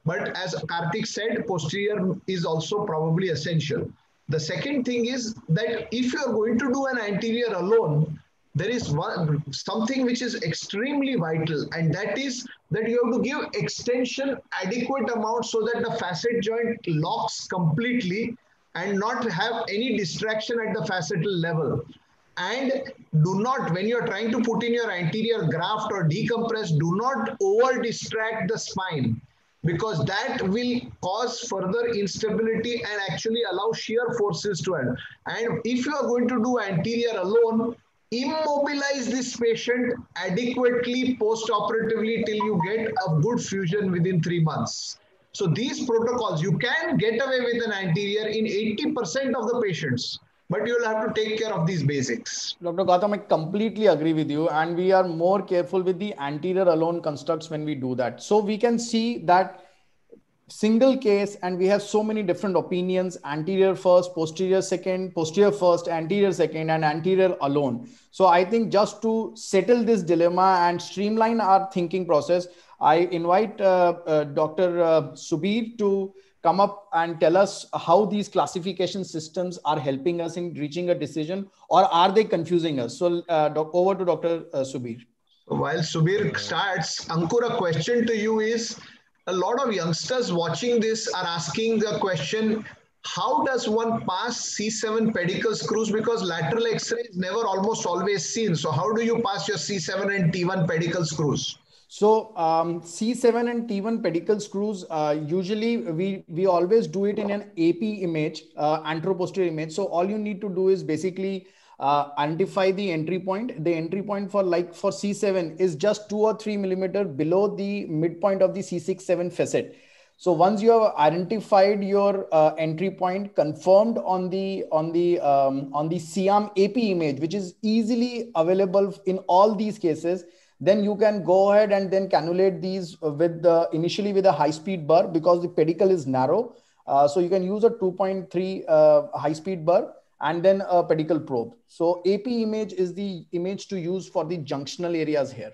Speaker 1: But as Karthik said, posterior is also probably essential. The second thing is that if you are going to do an anterior alone, there is something which is extremely vital, and that is that you have to give extension adequate amount so that the facet joint locks completely and not have any distraction at the facetal level. And do not, when you're trying to put in your anterior graft or decompress, do not over distract the spine, because that will cause further instability and actually allow shear forces to end. And if you are going to do anterior alone, immobilize this patient adequately post-operatively till you get a good fusion within 3 months. So these protocols, you can get away with an anterior in 80% of the patients, but you'll have to take care of these basics.
Speaker 3: Dr. Gautam, I completely agree with you. And we are more careful with the anterior alone constructs when we do that. So we can see that single case, and we have so many different opinions: anterior first, posterior second, posterior first, anterior second, and anterior alone. So I think just to settle this dilemma and streamline our thinking process, I invite Dr. Subir to come up and tell us how these classification systems are helping us in reaching a decision, or are they confusing us? So over to Dr. Subir.
Speaker 1: While Subir starts, Ankur, a question to you is, a lot of youngsters watching this are asking the question, how does one pass C7 pedicle screws? Because lateral X-ray is never almost always seen. So how do you pass your C7 and T1 pedicle screws?
Speaker 3: So C7 and T1 pedicle screws, usually we always do it in an AP image, anteroposterior image. So all you need to do is basically identify the entry point. The entry point for C7 is just 2 or 3 millimeter below the midpoint of the C6-7 facet. So once you have identified your entry point, confirmed on the C-arm AP image, which is easily available in all these cases, then you can go ahead and then cannulate these with initially with a high-speed burr, because the pedicle is narrow. So you can use a 2.3 high-speed burr and then a pedicle probe. So AP image is the image to use for the junctional areas here.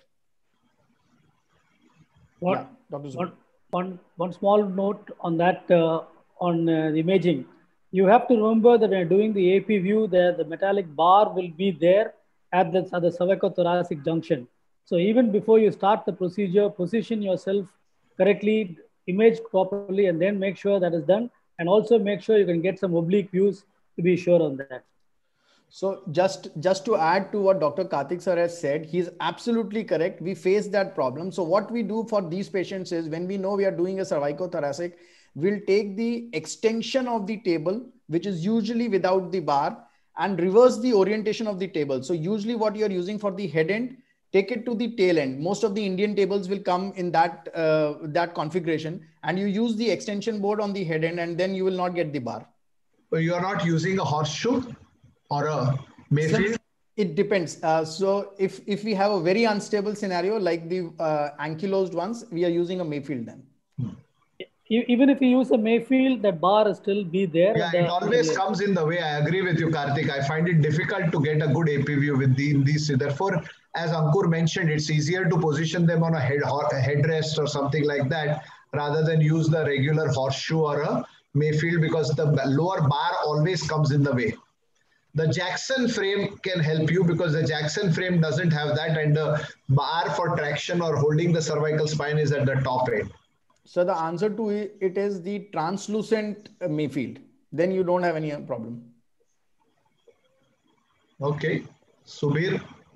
Speaker 7: One small note on that, on the imaging. You have to remember that when you're doing the AP view, the metallic bar will be there at the cervicothoracic junction. So even before you start the procedure, position yourself correctly, image properly, and then make sure that is done. And also make sure you can get some oblique views to be sure on that.
Speaker 3: So just to add to what Dr. Karthik sir has said, he is absolutely correct. We face that problem. So what we do for these patients is, when we know we are doing a cervicothoracic, we'll take the extension of the table, which is usually without the bar, and reverse the orientation of the table. So usually what you're using for the head end, take it to the tail end. Most of the Indian tables will come in that configuration, and you use the extension board on the head end, and then you will not get the bar.
Speaker 1: So you are not using a horseshoe or a Mayfield?
Speaker 3: It depends. So if we have a very unstable scenario like the ankylosed ones, we are using a Mayfield then.
Speaker 7: Even if you use a Mayfield, that bar will still be there.
Speaker 1: Yeah, it always comes in the way. I agree with you, Karthik. I find it difficult to get a good AP view with these. Therefore, as Ankur mentioned, it's easier to position them on a headrest or something like that, rather than use the regular horseshoe or a Mayfield, because the lower bar always comes in the way. The Jackson frame can help you, because the Jackson frame doesn't have that, and the bar for traction or holding the cervical spine is at the top end.
Speaker 3: So the answer to it is the translucent Mayfield. Then you don't have any problem.
Speaker 1: Okay. Subir?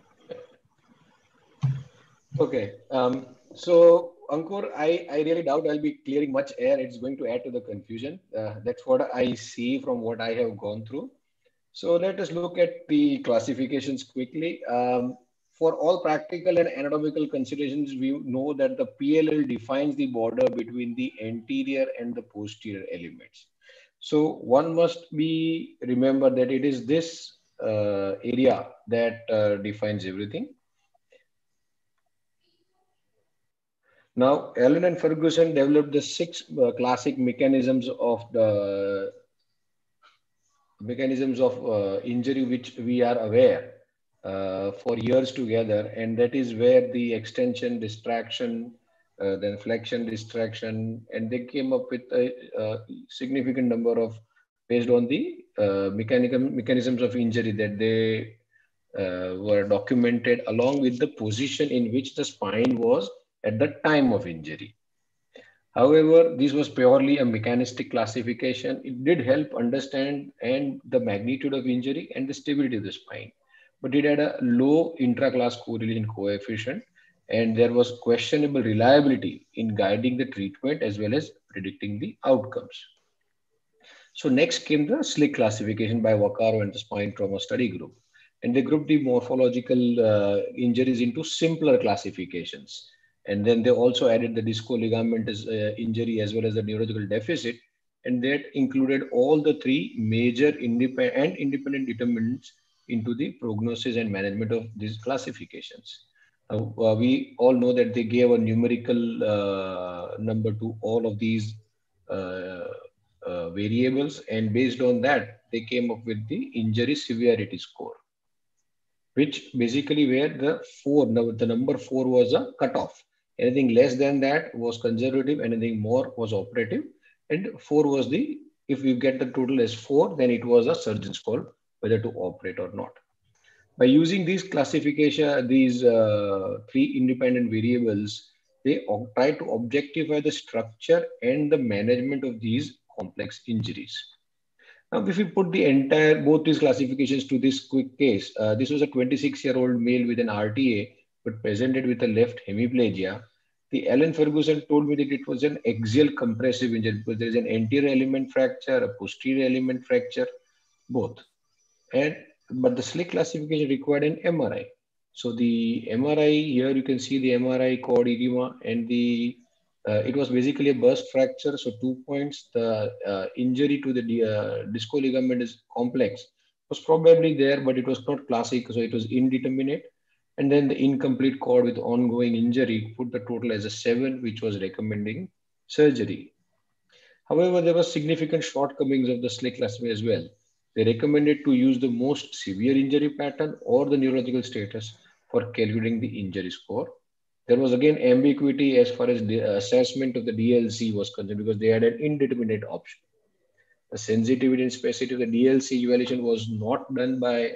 Speaker 6: Okay. So Ankur, I really doubt I'll be clearing much air. It's going to add to the confusion. That's what I see from what I have gone through. So let us look at the classifications quickly. For all practical and anatomical considerations, we know that the PLL defines the border between the anterior and the posterior elements. So one must remember that it is this area that defines everything. Now, Allen and Ferguson developed the 6 classic mechanisms of injury which we are aware for years together, and that is where the extension, distraction, then flexion, distraction, and they came up with a significant number of, based on the mechanisms of injury that they were documented, along with the position in which the spine was at the time of injury. However, this was purely a mechanistic classification. It did help understand and the magnitude of injury and the stability of the spine, but it had a low intra-class correlation coefficient, and there was questionable reliability in guiding the treatment as well as predicting the outcomes. So next came the SLIC classification by Vaccaro and the Spine Trauma Study Group. And they grouped the morphological injuries into simpler classifications. And then they also added the disco-ligamentous injury as well as the neurological deficit. And that included all the three major independent determinants into the prognosis and management of these classifications. We all know that they gave a numerical number to all of these variables, and based on that, they came up with the injury severity score, which basically where the number 4 was a cutoff. Anything less than that was conservative, anything more was operative, and 4 was the, if you get the total as 4, then it was a surgeon's call whether to operate or not. By using these classification, these 3 independent variables, they try to objectify the structure and the management of these complex injuries. Now, if we put the both these classifications to this quick case, this was a 26-year-old male with an RTA, but presented with a left hemiplegia. The Alan Ferguson told me that it was an axial compressive injury because there is an anterior element fracture, a posterior element fracture, both. But the SLIC classification required an MRI. So the MRI, here you can see the MRI cord edema, and it was basically a burst fracture. So 2 points, the injury to the disco ligament is complex, was probably there, but it was not classic. So it was indeterminate. And then the incomplete cord with ongoing injury put the total as a 7, which was recommending surgery. However, there were significant shortcomings of the SLIC classification as well. They recommended to use the most severe injury pattern or the neurological status for calculating the injury score. There was again ambiguity as far as the assessment of the DLC was concerned because they had an indeterminate option. The sensitivity and specificity of the DLC evaluation was not done by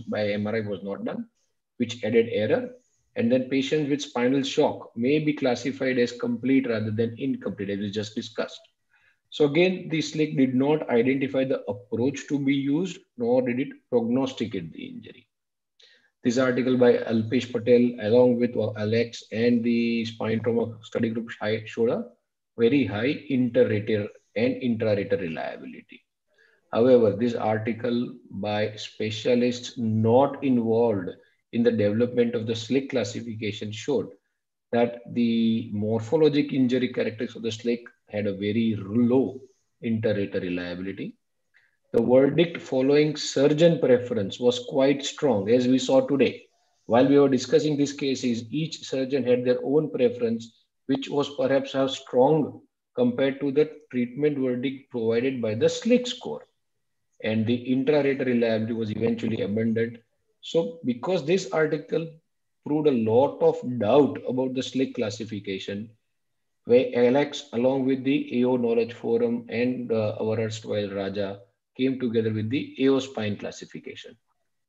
Speaker 6: MRI was not done, which added error. And then patients with spinal shock may be classified as complete rather than incomplete, as we just discussed. So again, the SLIC did not identify the approach to be used, nor did it prognosticate the injury. This article by Alpesh Patel, along with Alex and the Spine Trauma Study Group, showed a very high inter-rater and intra-rater reliability. However, this article by specialists not involved in the development of the SLIC classification showed that the morphologic injury characteristics of the SLIC had a very low inter-rater reliability. The verdict following surgeon preference was quite strong, as we saw today. While we were discussing these cases, each surgeon had their own preference, which was perhaps strong compared to the treatment verdict provided by the SLIC score. And the intra-rater reliability was eventually abandoned. So because this article proved a lot of doubt about the SLIC classification, where Alex, along with the AO Knowledge Forum and our erstwhile Raja, came together with the AO Spine classification.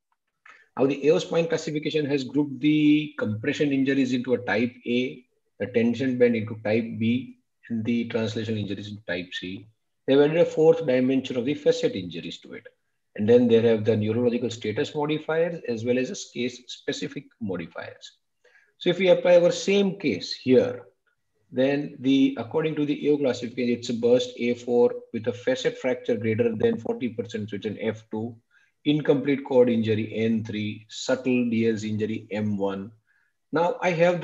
Speaker 6: Now, the AO Spine classification has grouped the compression injuries into a type A, the tension band into type B, and the translation injuries into type C. They've added a 4th dimension of the facet injuries to it. And then they have the neurological status modifiers as well as a case-specific modifiers. So if we apply our same case here, then according to the AO classification, it's a burst A4 with a facet fracture greater than 40%, so it's an F2, incomplete cord injury N3, subtle DLS injury M1. Now I have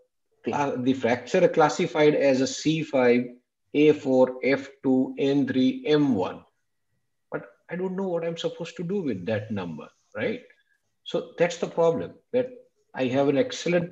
Speaker 6: the fracture classified as a C5, A4, F2, N3, M1. But I don't know what I'm supposed to do with that number, right? So that's the problem, that I have an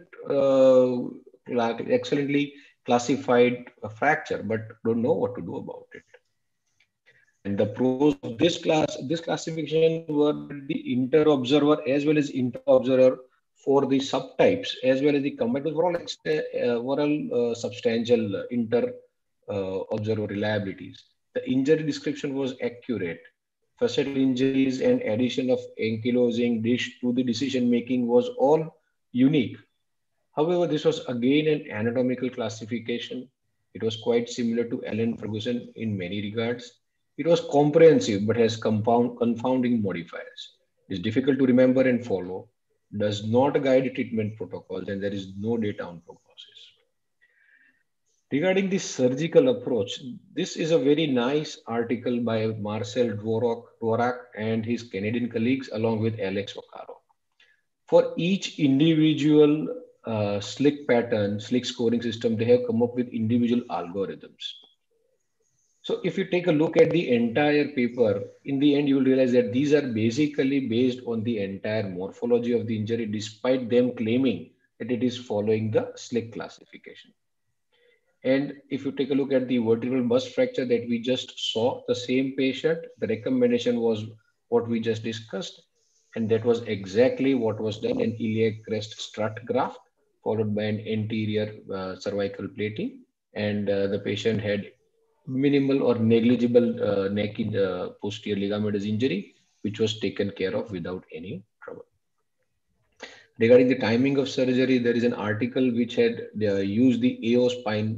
Speaker 6: excellently classified fracture, but don't know what to do about it. And the pros of this classification were the inter-observer as well as inter-observer for the subtypes as well as the combined were all substantial observed reliabilities. The injury description was accurate. Facet injuries and addition of ankylosing disc to the decision making was all unique. However, this was again an anatomical classification. It was quite similar to Allen Ferguson in many regards. It was comprehensive but has confounding modifiers. It is difficult to remember and follow, does not guide treatment protocols, and there is no data on prognosis. Regarding the surgical approach, this is a very nice article by Marcel Dvorak and his Canadian colleagues along with Alex Vaccaro. For each individual slick pattern, slick scoring system, they have come up with individual algorithms. So if you take a look at the entire paper, in the end, you will realize that these are basically based on the entire morphology of the injury, despite them claiming that it is following the slick classification. And if you take a look at the vertebral bust fracture that we just saw, the same patient, the recommendation was what we just discussed. And that was exactly what was done, an iliac crest strut graft, followed by an anterior cervical plating. And the patient had minimal or negligible neck in the posterior ligamentous injury, which was taken care of without any trouble. Regarding the timing of surgery, there is an article which had used the AO spine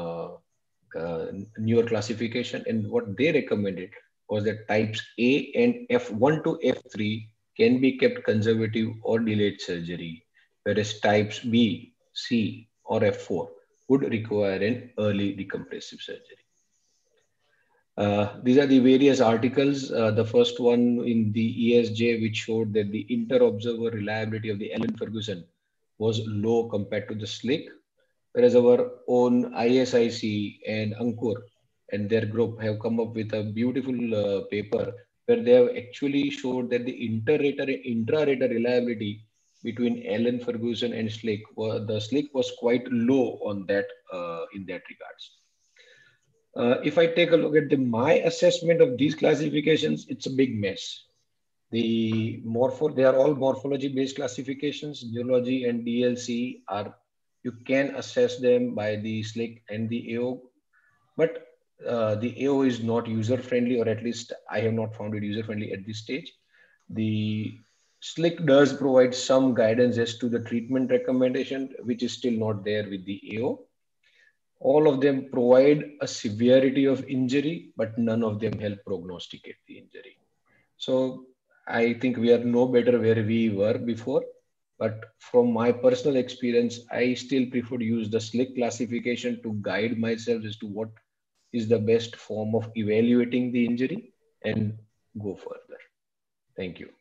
Speaker 6: newer classification, and what they recommended was that types A and F1 to F3 can be kept conservative or delayed surgery, whereas types B, C, or F4 would require an early decompressive surgery. These are the various articles. The first one in the ESJ, which showed that the inter-observer reliability of the Allen Ferguson was low compared to the slick, whereas our own ISIC and Ankur and their group have come up with a beautiful paper where they have actually showed that the inter-rater and intra-rater reliability between Allen Ferguson and slick, the slick was quite low on that in that regards. If I take a look at my assessment of these classifications, it's a big mess. They are all morphology-based classifications. Neurology and DLC you can assess them by the slick and the AO, but the AO is not user-friendly, or at least I have not found it user-friendly at this stage. The slick does provide some guidance as to the treatment recommendation, which is still not there with the AO. All of them provide a severity of injury, but none of them help prognosticate the injury. So I think we are no better where we were before, but from my personal experience, I still prefer to use the slick classification to guide myself as to what is the best form of evaluating the injury and go further. Thank you.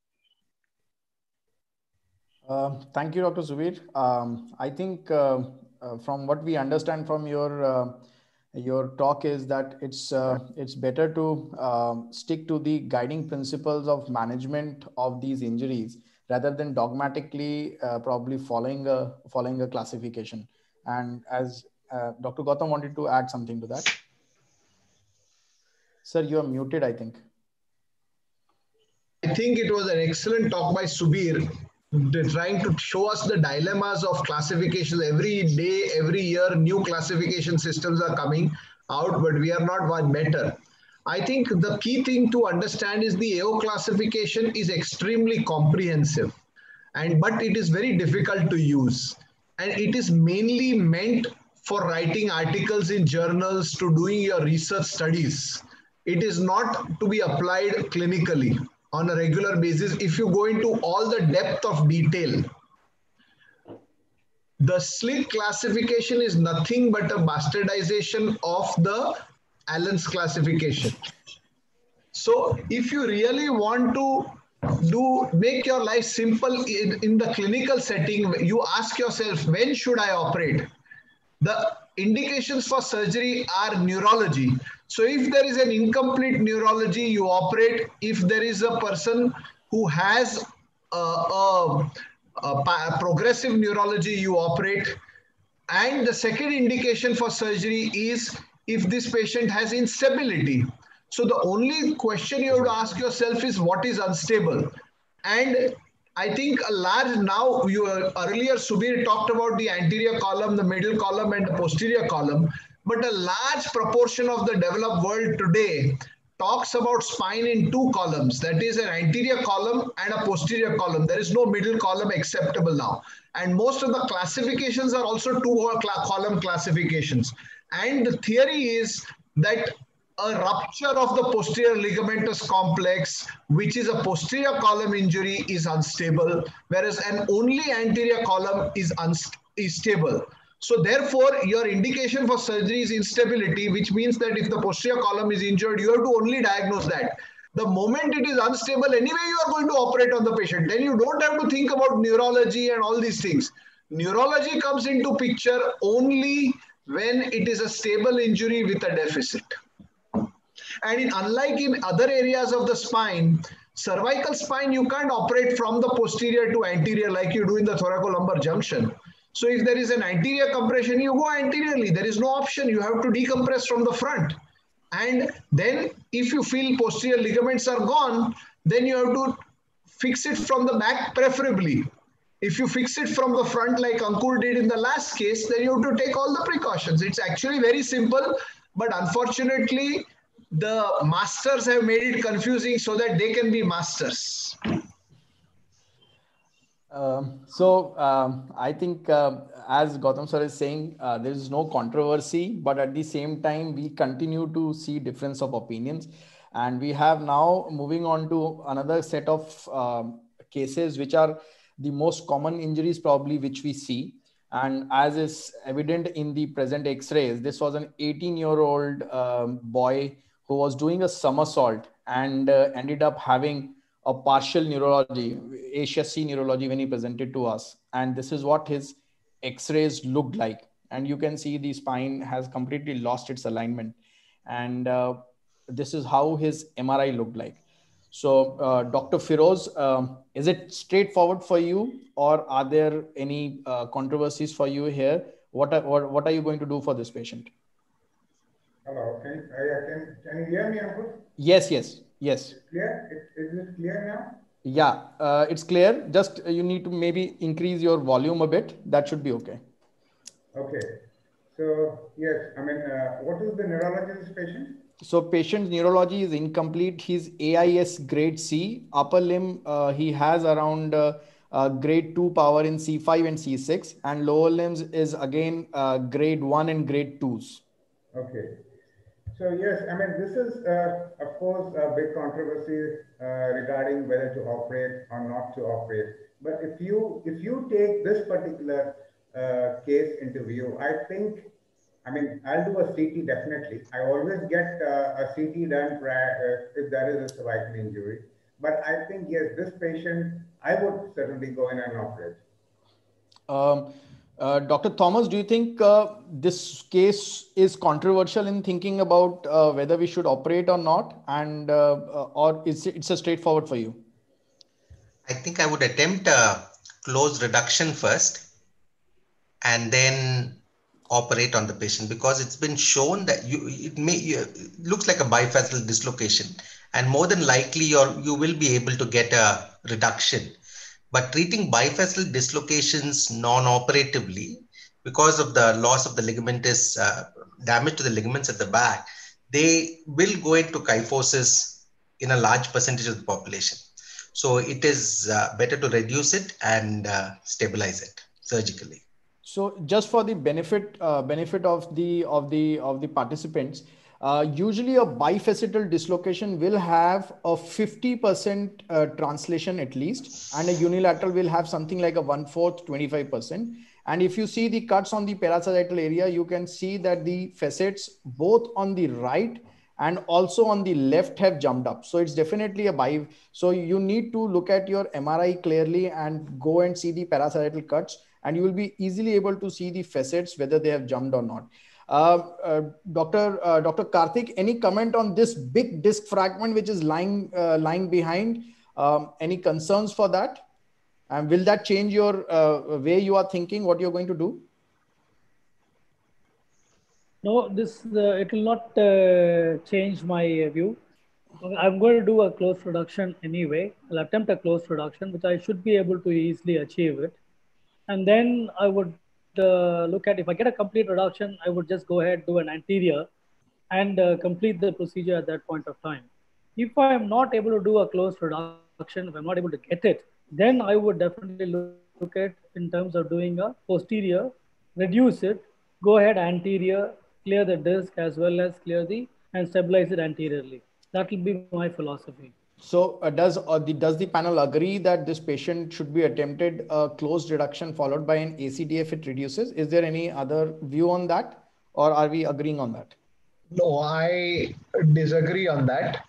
Speaker 3: Thank you, Dr. Subir. I think from what we understand from your talk is that it's better to stick to the guiding principles of management of these injuries rather than dogmatically probably following a classification. And as Dr. Gautam wanted to add something to that. Sir, you are muted, I think.
Speaker 1: I think it was an excellent talk by Subir. They're trying to show us the dilemmas of classifications. Every day, every year, new classification systems are coming out, but we are not one better. I think the key thing to understand is the AO classification is extremely comprehensive, but it is very difficult to use. And it is mainly meant for writing articles in journals, to doing your research studies. It is not to be applied clinically on a regular basis. If you go into all the depth of detail, the slick classification is nothing but a bastardization of the Allen's classification. So if you really want to make your life simple in the clinical setting, you ask yourself, when should I operate? The indications for surgery are neurology. So if there is an incomplete neurology, you operate. If there is a person who has a progressive neurology, you operate. And the second indication for surgery is if this patient has instability. So the only question you have to ask yourself is what is unstable? And I think a large, now you earlier Subir talked about the anterior column, the middle column and the posterior column, but a large proportion of the developed world today talks about spine in two columns, that is an anterior column and a posterior column. There is no middle column acceptable now. And most of the classifications are also two column classifications. And the theory is that a rupture of the posterior ligamentous complex, which is a posterior column injury, is unstable, whereas an only anterior column is stable. So therefore, your indication for surgery is instability, which means that if the posterior column is injured, you have to only diagnose that. The moment it is unstable, anyway, you are going to operate on the patient. Then you don't have to think about neurology and all these things. Neurology comes into picture only when it is a stable injury with a deficit. And unlike in other areas of the spine, cervical spine, you can't operate from the posterior to anterior like you do in the thoracolumbar junction. So if there is an anterior compression, you go anteriorly. There is no option. You have to decompress from the front. And then if you feel posterior ligaments are gone, then you have to fix it from the back preferably. If you fix it from the front like Ankur did in the last case, then you have to take all the precautions. It's actually very simple, but unfortunately, the masters have made it confusing so that they can be masters.
Speaker 3: I think as Gautam sir is saying, there is no controversy, but at the same time, we continue to see difference of opinions. And we have now moving on to another set of cases, which are the most common injuries probably which we see. And as is evident in the present x-rays, this was an 18-year-old boy who was doing a somersault and ended up having a partial neurology, HSC neurology when he presented to us. And this is what his x-rays looked like. And you can see the spine has completely lost its alignment. And this is how his MRI looked like. So Dr. Firoz, is it straightforward for you, or are there any controversies for you here? What are you going to do for this patient?
Speaker 4: Hello, can you hear me, Ankur?
Speaker 3: Yes.
Speaker 4: It's clear? Is it clear now?
Speaker 3: Yeah, it's clear. Just you need to maybe increase your volume a bit. That should be okay.
Speaker 4: Okay. So, yes, I mean, what is the neurology of this patient?
Speaker 3: So patient's neurology is incomplete. He's AIS grade C. Upper limb, he has around grade 2 power in C5 and C6. And lower limbs is again grade 1 and grade 2s.
Speaker 4: Okay. So yes, I mean, this is, of course, a big controversy regarding whether to operate or not to operate. But if you take this particular case into view, I think, I mean, I'll do a CT definitely. I always get a CT done if there is a cervical injury. But I think, yes, this patient, I would certainly go in and operate.
Speaker 3: Dr. Thomas, do you think this case is controversial in thinking about whether we should operate or not, and or it's a straightforward for you?
Speaker 5: I think I would attempt a close reduction first and then operate on the patient, because it's been shown that it looks like a bifacial dislocation, and more than likely you will be able to get a reduction. But treating bifacial dislocations non-operatively, because of the loss of the ligamentous damage to the ligaments at the back, they will go into kyphosis in a large percentage of the population. So it is better to reduce it and stabilize it surgically.
Speaker 3: So just for the benefit of the participants, usually a bifacetal dislocation will have a 50% translation at least, and a unilateral will have something like a 1/4, 25%. And if you see the cuts on the parasagittal area, you can see that the facets both on the right and also on the left have jumped up. So it's definitely a so you need to look at your MRI clearly and go and see the parasagittal cuts, and you will be easily able to see the facets, whether they have jumped or not. Dr. Karthik, any comment on this big disc fragment which is lying behind? Any concerns for that? And will that change your way you are thinking, what you're going to do?
Speaker 7: No, it will not change my view. I'm going to do a closed reduction anyway. I'll attempt a closed reduction, which I should be able to easily achieve it. And then I would look at, if I get a complete reduction, I would just go ahead, do an anterior and complete the procedure at that point of time. If I am not able to do a closed reduction, if I'm not able to get it, then I would definitely look at in terms of doing a posterior, reduce it, go ahead anterior, clear the disc as well as clear and stabilize it anteriorly. That will be my philosophy.
Speaker 3: So does the panel agree that this patient should be attempted a closed reduction followed by an ACT if it reduces? Is there any other view on that, or are we agreeing on that?
Speaker 1: No, I disagree on that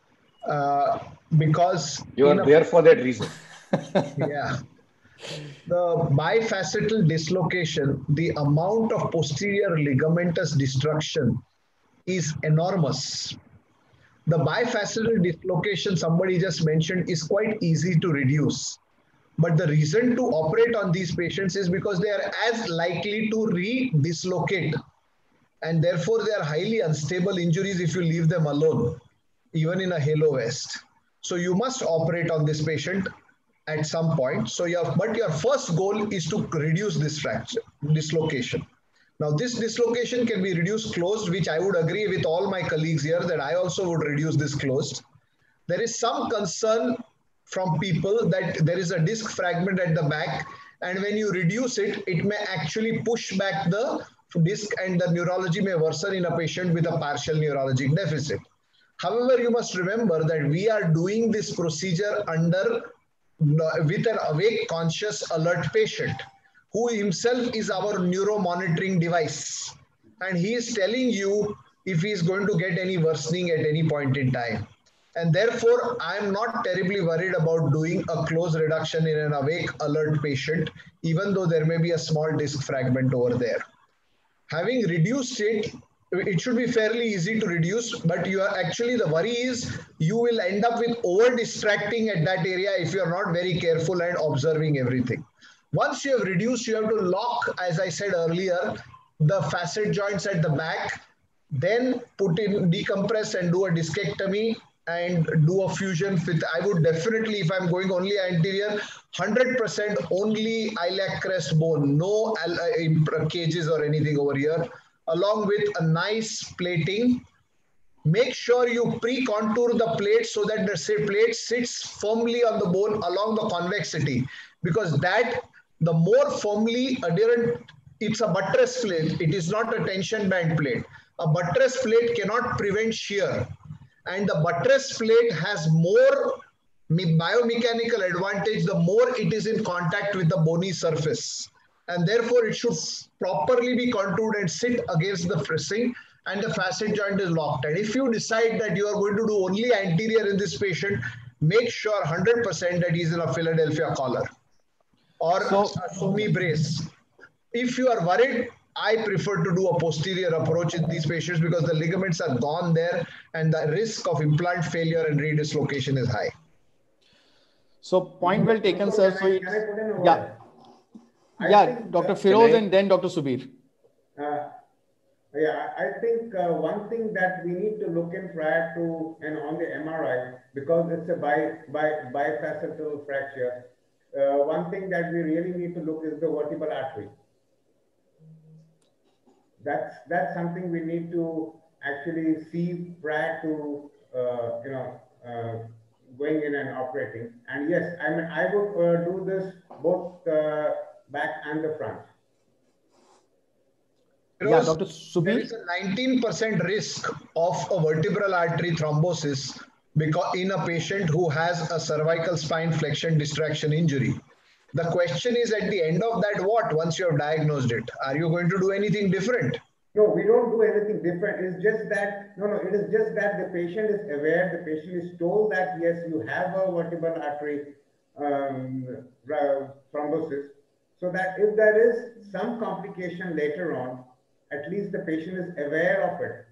Speaker 1: because
Speaker 6: you are there for that reason.
Speaker 1: Yeah. The bifacetal dislocation, the amount of posterior ligamentous destruction is enormous. The bifacetal dislocation somebody just mentioned is quite easy to reduce. But the reason to operate on these patients is because they are as likely to re-dislocate. And therefore, they are highly unstable injuries if you leave them alone, even in a halo vest. So you must operate on this patient at some point. So but your first goal is to reduce this fracture, dislocation. Now, this dislocation can be reduced closed, which I would agree with all my colleagues here that I also would reduce this closed. There is some concern from people that there is a disc fragment at the back, and when you reduce it, it may actually push back the disc and the neurology may worsen in a patient with a partial neurologic deficit. However, you must remember that we are doing this procedure with an awake, conscious, alert patient who himself is our neuro monitoring device. And he is telling you if he is going to get any worsening at any point in time. And therefore, I am not terribly worried about doing a close reduction in an awake, alert patient, even though there may be a small disc fragment over there. Having reduced it, it should be fairly easy to reduce, but you are actually, the worry is you will end up with over distracting at that area if you are not very careful and observing everything. Once you have reduced, you have to lock, as I said earlier, the facet joints at the back, then put in, decompress and do a discectomy and do a fusion with, I would definitely, if I'm going only anterior, 100% only iliac crest bone, no cages or anything over here, along with a nice plating. Make sure you pre-contour the plate so that the plate sits firmly on the bone along the convexity, because that, the more firmly adherent, it's a buttress plate, it is not a tension band plate. A buttress plate cannot prevent shear, and the buttress plate has more biomechanical advantage the more it is in contact with the bony surface, and therefore it should properly be contoured and sit against the pressing, and the facet joint is locked. And if you decide that you are going to do only anterior in this patient, make sure 100% that he is in a Philadelphia collar or a Somi brace. If you are worried, I prefer to do a posterior approach in these patients because the ligaments are gone there and the risk of implant failure and redislocation is high.
Speaker 3: So point well taken, sir. So
Speaker 7: think,
Speaker 3: Dr. Feroz and then Dr. Subir.
Speaker 4: Yeah, I think one thing that we need to look in prior to and on the MRI, because it's a bifacetal fracture, one thing that we really need to look is the vertebral artery. That's something we need to actually see prior to going in and operating. And yes, I mean, I would do this both back and the front.
Speaker 3: Yeah, Dr. Subir.
Speaker 1: There is a 19% risk of a vertebral artery thrombosis because in a patient who has a cervical spine flexion distraction injury. The question is, at the end of that, what? Once you have diagnosed it, are you going to do anything different?
Speaker 4: No, we don't do anything different. It's just that, it is just that the patient is aware, the patient is told that, yes, you have a vertebral artery thrombosis, so that if there is some complication later on, at least the patient is aware of it.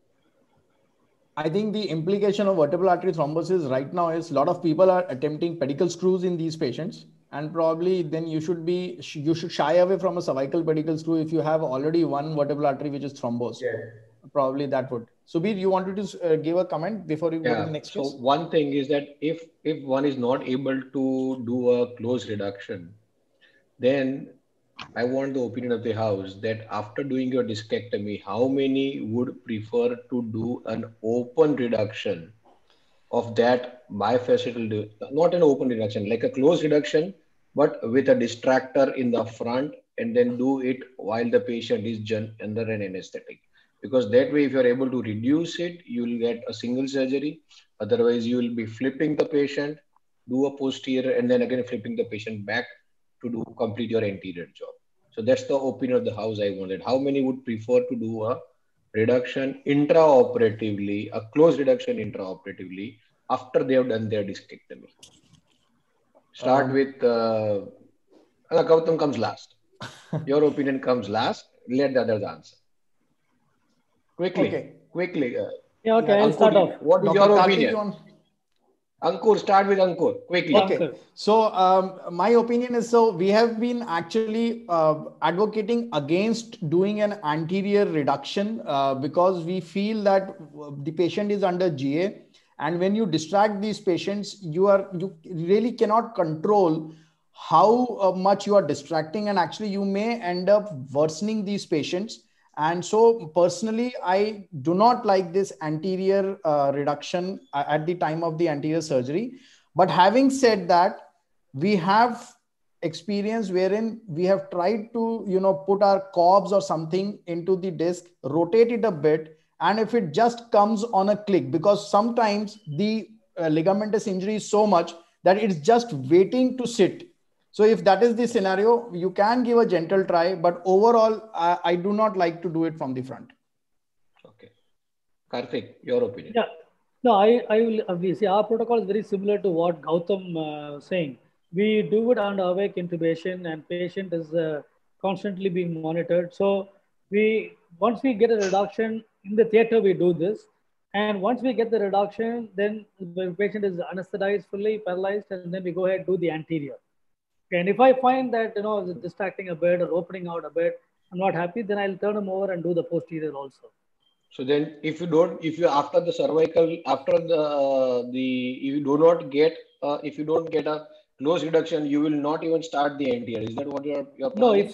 Speaker 3: I think the implication of vertebral artery thrombosis right now is a lot of people are attempting pedicle screws in these patients, and probably then you should shy away from a cervical pedicle screw if you have already one vertebral artery which is thrombosed.
Speaker 4: Yes.
Speaker 3: probably that would. Subir, you wanted to give a comment before you go to the next case?
Speaker 6: So one thing is that if one is not able to do a close reduction, then I want the opinion of the house that after doing your discectomy, how many would prefer to do an open reduction of that bifacetal, not an open reduction, like a close reduction, but with a distractor in the front, and then do it while the patient is under an anesthetic. Because that way, if you're able to reduce it, you will get a single surgery. Otherwise, you will be flipping the patient, do a posterior, and then again flipping the patient back to complete your anterior job. So that's the opinion of the house I wanted. How many would prefer to do a reduction intraoperatively, a close reduction intraoperatively after they have done their discectomy? Start with Gautam comes last. Your opinion comes last. Let the others answer. Quickly.
Speaker 7: Yeah, okay, I'll start off.
Speaker 6: What is your opinion? Ankur, start with Ankur, quickly.
Speaker 3: Okay. So my opinion is, so we have been actually advocating against doing an anterior reduction because we feel that the patient is under GA, and when you distract these patients, you really cannot control how much you are distracting, and actually you may end up worsening these patients. And so personally, I do not like this anterior reduction at the time of the anterior surgery. But having said that, we have experience wherein we have tried to, put our cobs or something into the disc, rotate it a bit. And if it just comes on a click, because sometimes the ligamentous injury is so much that it's just waiting to sit. So if that is the scenario, you can give a gentle try, but overall, I do not like to do it from the front.
Speaker 6: Okay. Karthik, your opinion.
Speaker 7: Yeah. No, I will obviously, our protocol is very similar to what Gautam was saying. We do it under awake intubation, and patient is constantly being monitored. So once we get a reduction in the theater, we do this. And once we get the reduction, then the patient is anesthetized, fully paralyzed, and then we go ahead and do the anterior. And if I find that, distracting a bit or opening out a bit, I'm not happy, then I'll turn them over and do the posterior also.
Speaker 6: So then if you after the cervical, if you don't get a close reduction, you will not even start the anterior. Is that what your plan
Speaker 7: No,
Speaker 6: is?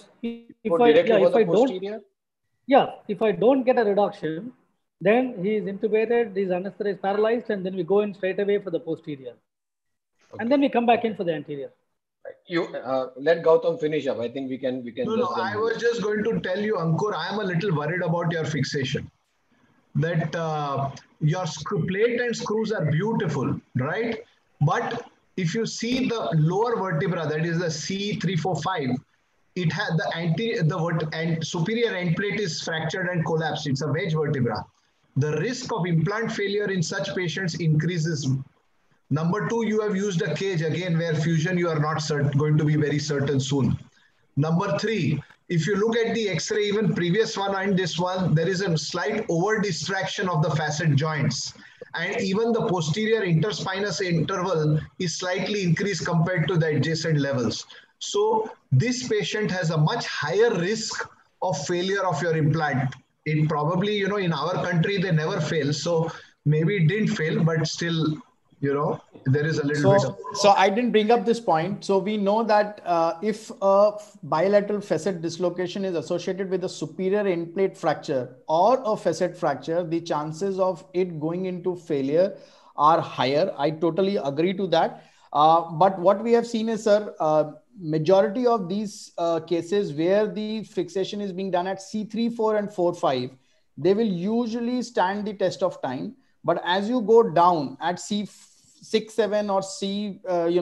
Speaker 7: If I don't get a reduction, then he is intubated, he's anesthetized, paralyzed, and then we go in straight away for the posterior. Okay. And then we come back in for the anterior.
Speaker 6: You let Gautam finish up. I think we can.
Speaker 1: No, I was just going to tell you, Ankur, I am a little worried about your fixation. That your plate and screws are beautiful, right? But if you see the lower vertebra, that is the C345, it has the superior end plate is fractured and collapsed. It's a wedge vertebra. The risk of implant failure in such patients increases. Number two, you have used a cage again where fusion you are not going to be very certain soon. Number three, if you look at the X-ray, even previous one and this one, there is a slight over distraction of the facet joints. And even the posterior interspinous interval is slightly increased compared to the adjacent levels. So this patient has a much higher risk of failure of your implant. It probably, in our country, they never fail. So maybe it didn't fail, but still, there is a little bit of...
Speaker 3: So I didn't bring up this point. So we know that if a bilateral facet dislocation is associated with a superior end plate fracture or a facet fracture, the chances of it going into failure are higher. I totally agree to that. But what we have seen is, sir, majority of these cases where the fixation is being done at C3, 4 and 4, 5, they will usually stand the test of time. But as you go down at C6, 7 or C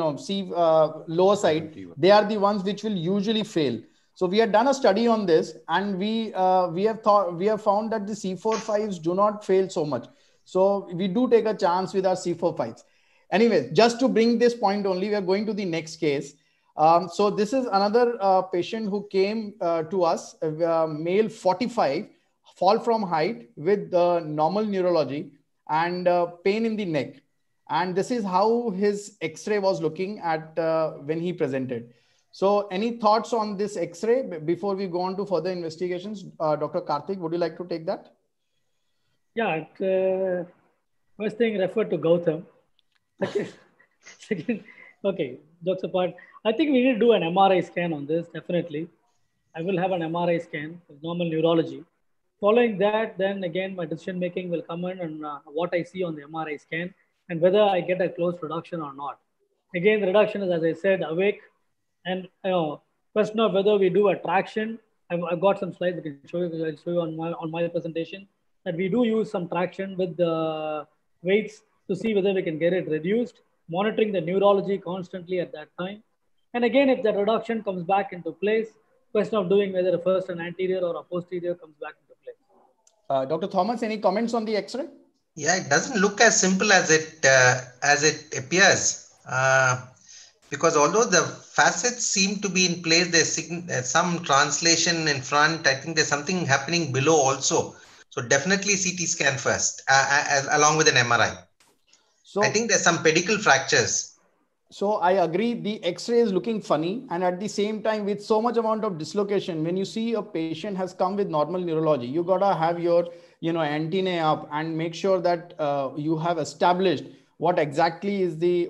Speaker 3: lower side, they are the ones which will usually fail. So we have done a study on this, and we have found that the C4, 5s do not fail so much. So we do take a chance with our C4, 5s. Anyways, just to bring this point only, we are going to the next case. So this is another patient who came to us, male 45, fall from height with normal neurology and pain in the neck. And this is how his X-ray was looking at when he presented. So any thoughts on this X-ray before we go on to further investigations? Dr. Karthik, would you like to take that?
Speaker 7: Yeah, first thing referred to Gautam. Second, okay, jokes apart. I think we need to do an MRI scan on this, definitely. I will have an MRI scan of normal neurology. Following that, then again, my decision making will come in on what I see on the MRI scan and whether I get a close reduction or not. Again, the reduction is, as I said, awake. And question of whether we do a traction. I've got some slides I can show you. I'll show you on my presentation that we do use some traction with the weights to see whether we can get it reduced, monitoring the neurology constantly at that time. And again, if the reduction comes back into place, question of doing whether first an anterior or a posterior comes back into place.
Speaker 3: Dr. Thomas, any comments on the X-ray?
Speaker 5: Yeah, it doesn't look as simple as it appears. Because although the facets seem to be in place, there's some translation in front. I think there's something happening below also. So definitely CT scan first, along with an MRI. So I think there's some pedicle fractures.
Speaker 3: So I agree. The X-ray is looking funny, and at the same time, with so much amount of dislocation, when you see a patient has come with normal neurology, you gotta have your antennae up and make sure that you have established what exactly is the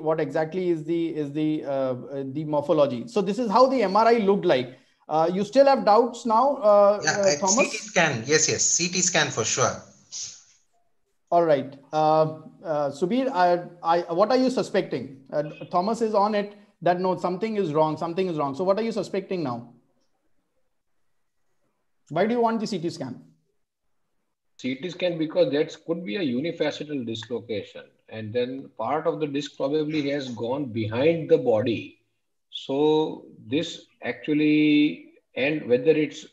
Speaker 3: morphology. So this is how the MRI looked like. You still have doubts now,
Speaker 5: yeah,
Speaker 3: Thomas?
Speaker 5: CT scan. Yes, CT scan for sure.
Speaker 3: All right, Subir, what are you suspecting? Thomas is on it that no, something is wrong. So what are you suspecting now? Why do you want the CT scan?
Speaker 6: CT scan because that could be a unifacetal dislocation, and then part of the disc probably has gone behind the body. So this actually, and whether it's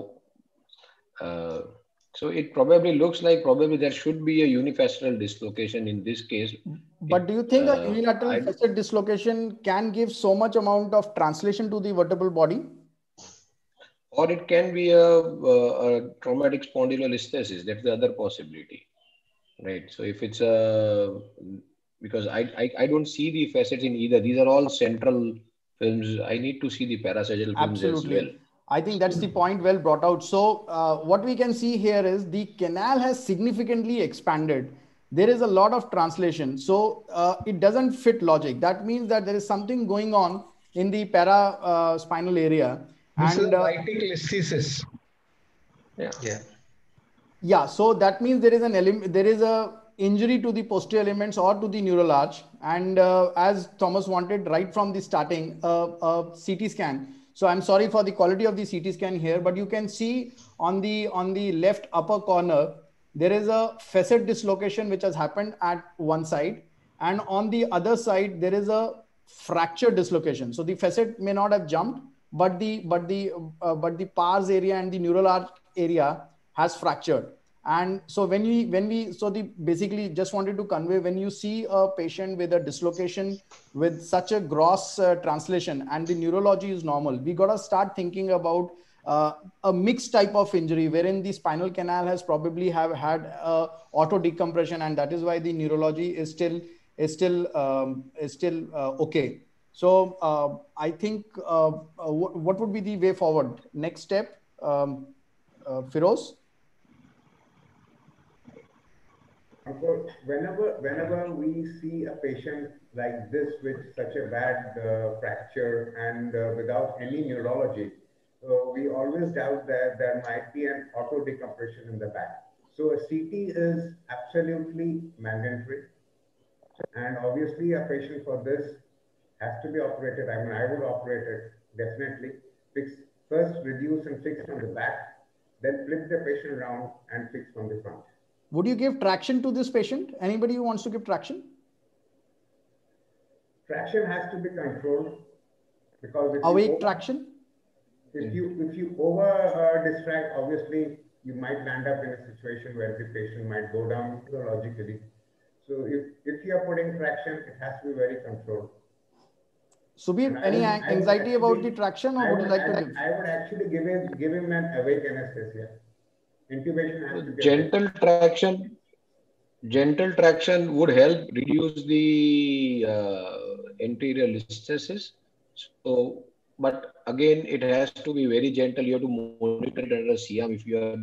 Speaker 6: so it probably looks like there should be a unifacetal dislocation in this case.
Speaker 3: But do you think a unilateral facet dislocation can give so much amount of translation to the vertebral body?
Speaker 6: Or it can be a traumatic spondylolisthesis. That's the other possibility, right? So if it's because I don't see the facets in either. These are all central films. I need to see the parasagittal films as well.
Speaker 3: I think that's the point well brought out. So what we can see here is the canal has significantly expanded. There is a lot of translation. So it doesn't fit logic. That means that there is something going on in the paraspinal area.
Speaker 1: This is lytic listhesis.
Speaker 3: Yeah. So that means there is an element, there is a injury to the posterior elements or to the neural arch. And as Thomas wanted right from the starting, a CT scan. So I'm sorry for the quality of the CT scan here, but you can see on the left upper corner, there is a facet dislocation which has happened at one side. And on the other side, there is a fracture dislocation. So the facet may not have jumped, but the pars area and the neural arch area has fractured. And so basically just wanted to convey, when you see a patient with a dislocation with such a gross translation and the neurology is normal, we got to start thinking about a mixed type of injury wherein the spinal canal has probably have had auto decompression, and that is why the neurology is still okay. So I think what would be the way forward? Next step, Firoz?
Speaker 4: Whenever we see a patient like this with such a bad fracture and without any neurology, we always doubt that there might be an auto decompression in the back. So a CT is absolutely mandatory. And obviously a patient for this has to be operated. I mean, I would operate it, definitely. First reduce and fix from the back, then flip the patient around and fix from the front.
Speaker 3: Would you give traction to this patient? Anybody who wants to give traction?
Speaker 4: Traction has to be controlled, because
Speaker 3: awake traction.
Speaker 4: If you over distract, obviously you might land up in a situation where the patient might go down neurologically. So if you are putting traction, it has to be very controlled.
Speaker 3: Subir, any anxiety about the traction, or would you like to give?
Speaker 4: I would actually give him an awake anesthesia. Intubation has to be
Speaker 6: gentle traction would help reduce the anterior listhesis. So, but again, it has to be very gentle. You have to monitor it under CM if you are, because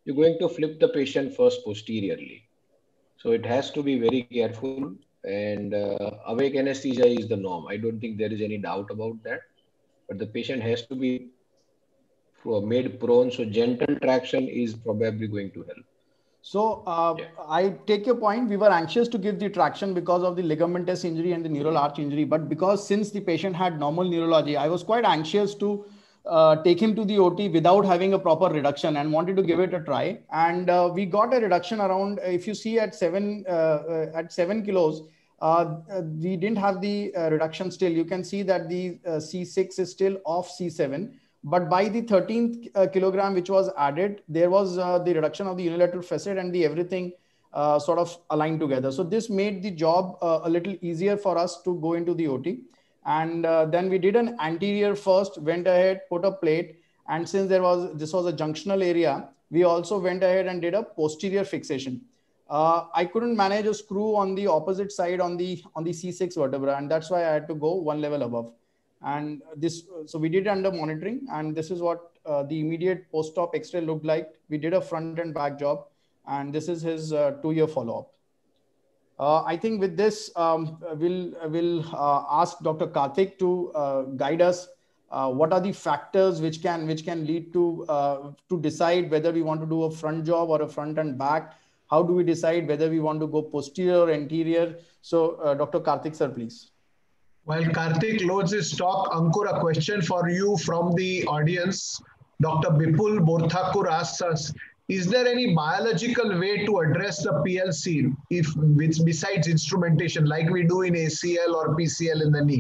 Speaker 6: you're going to flip the patient first posteriorly. So it has to be very careful, and awake anesthesia is the norm. I don't think there is any doubt about that. But the patient has to be made prone, so gentle traction is probably going to help.
Speaker 3: So I take your point. We were anxious to give the traction because of the ligamentous injury and the neural arch injury. But because since the patient had normal neurology, I was quite anxious to take him to the OT without having a proper reduction and wanted to give it a try. And we got a reduction around, if you see at 7 kilos, we didn't have the reduction still. You can see that the C6 is still off C7. But by the 13th kilogram, which was added, there was the reduction of the unilateral facet and the everything sort of aligned together. So this made the job a little easier for us to go into the OT. And then we did an anterior first, went ahead, put a plate. And since this was a junctional area, we also went ahead and did a posterior fixation. I couldn't manage a screw on the opposite side on the C6 vertebra. And that's why I had to go one level above. And so we did it under monitoring, and this is what the immediate post-op X-ray looked like. We did a front and back job, and this is his 2-year follow-up. I think with this, we'll ask Dr. Karthik to guide us. What are the factors which can lead to decide whether we want to do a front job or a front and back? How do we decide whether we want to go posterior or anterior? So, Dr. Karthik, sir, please.
Speaker 1: While Karthik loads his talk, Ankur, a question for you from the audience. Dr. Bipul Borthakur asks us, is there any biological way to address the PLC besides instrumentation like we do in ACL or PCL in the knee?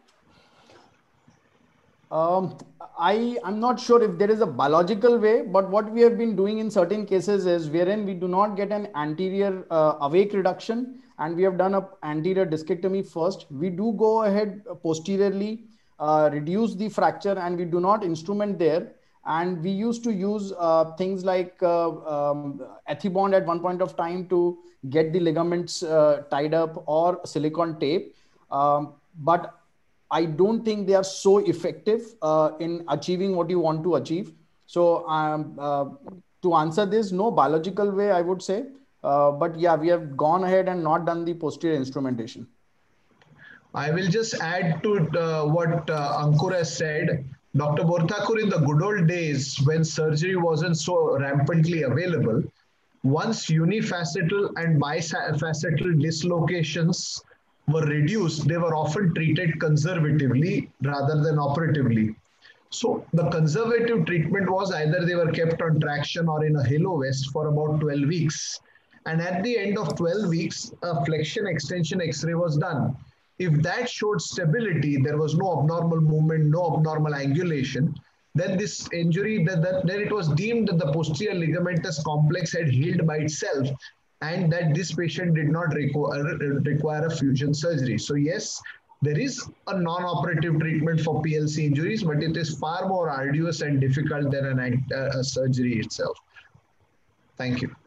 Speaker 3: I'm not sure if there is a biological way, but what we have been doing in certain cases is wherein we do not get an anterior awake reduction, and we have done an anterior discectomy first. We do go ahead posteriorly, reduce the fracture, and we do not instrument there. And we used to use things like Ethibond at one point of time to get the ligaments tied up, or silicone tape. But I don't think they are so effective in achieving what you want to achieve. So to answer this, no biological way, I would say. But yeah, we have gone ahead and not done the posterior instrumentation.
Speaker 1: I will just add to what Ankur has said. Dr. Borthakur, in the good old days when surgery wasn't so rampantly available, once unifacetal and bifacetal dislocations were reduced, they were often treated conservatively rather than operatively. So the conservative treatment was either they were kept on traction or in a halo vest for about 12 weeks. And at the end of 12 weeks, a flexion extension X-ray was done. If that showed stability, there was no abnormal movement, no abnormal angulation, then this injury, then it was deemed that the posterior ligamentous complex had healed by itself, and that this patient did not require a fusion surgery. So yes, there is a non-operative treatment for PLC injuries, but it is far more arduous and difficult than a surgery itself. Thank you.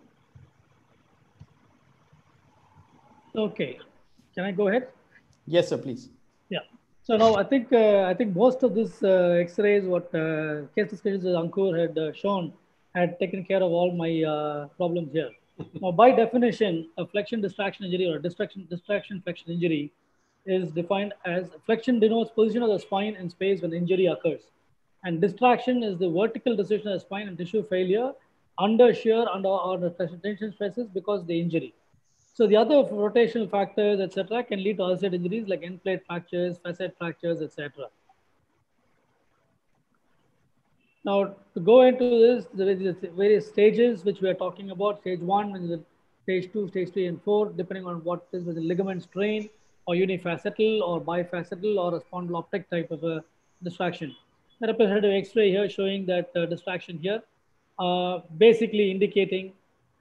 Speaker 7: Okay, can I go ahead?
Speaker 3: Yes, sir, please.
Speaker 7: Yeah. So now I think most of this X-rays, what case discussions Ankur had shown, had taken care of all my problems here. Now, by definition, a flexion distraction injury or a distraction flexion injury is defined as flexion denotes position of the spine in space when injury occurs, and distraction is the vertical decision of the spine and tissue failure under shear or the tension stresses because of the injury. So the other rotational factors, etc., can lead to other injuries like end plate fractures, facet fractures, etc. Now, to go into this, there is various stages which we are talking about. Stage 1, stage 2, stage 3, and 4, depending on what is the ligament strain or unifacetal or bifacetal or a spondyloptic type of a distraction. The representative X-ray here showing that distraction here, basically indicating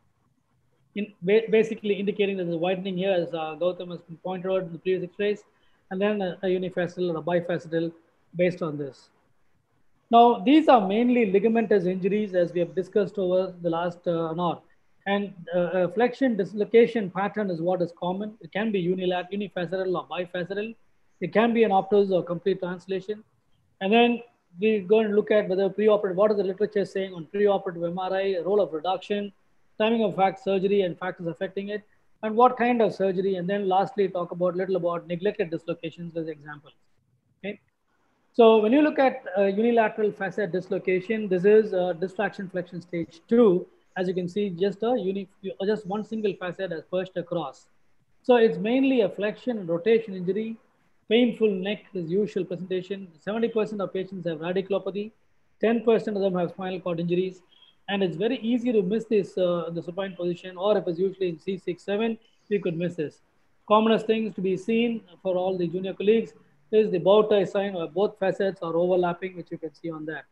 Speaker 7: there's a widening here, as Gautam has pointed out in the previous X-rays, and then a unifacetal or a bifacetal based on this. Now, these are mainly ligamentous injuries, as we have discussed over the last an hour. And flexion dislocation pattern is what is common. It can be unifacetal or bifacetal. It can be an optos or complete translation. And then we're going to look at whether preoperative, what is the literature saying on preoperative MRI, role of reduction, timing of surgery and factors affecting it, and what kind of surgery, and then lastly talk about little about neglected dislocations as examples. Okay. So when you look at unilateral facet dislocation, this is distraction flexion stage 2. As you can see, just one single facet has pushed across. So it's mainly a flexion and rotation injury. Painful neck is usual presentation. 70% of patients have radiculopathy. 10% of them have spinal cord injuries. And it's very easy to miss this the supine position, or if it's usually in C6, 7, we could miss this. Commonest things to be seen for all the junior colleagues is the bow tie sign, where both facets are overlapping, which you can see on that.